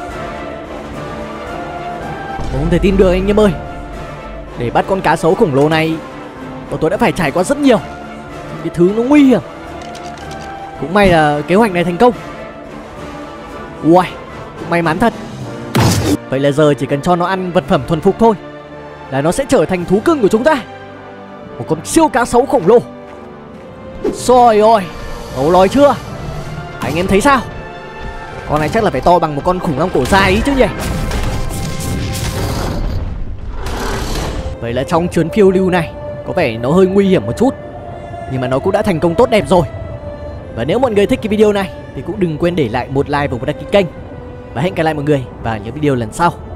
Tôi không thể tin được anh em ơi. Để bắt con cá sấu khổng lồ này, bọn tôi đã phải trải qua rất nhiều cái thứ nó nguy hiểm. Cũng may là kế hoạch này thành công. Ui, cũng may mắn thật. Vậy là giờ chỉ cần cho nó ăn vật phẩm thuần phục thôi là nó sẽ trở thành thú cưng của chúng ta. Một con siêu cá sấu khổng lồ. Rồi ôi, ngầu lòi chưa? Anh em thấy sao? Con này chắc là phải to bằng một con khủng long cổ dài ý chứ nhỉ? Vậy là trong chuyến phiêu lưu này có vẻ nó hơi nguy hiểm một chút, nhưng mà nó cũng đã thành công tốt đẹp rồi. Và nếu mọi người thích cái video này thì cũng đừng quên để lại một like và một đăng ký kênh. Và hẹn gặp lại mọi người vào những video lần sau.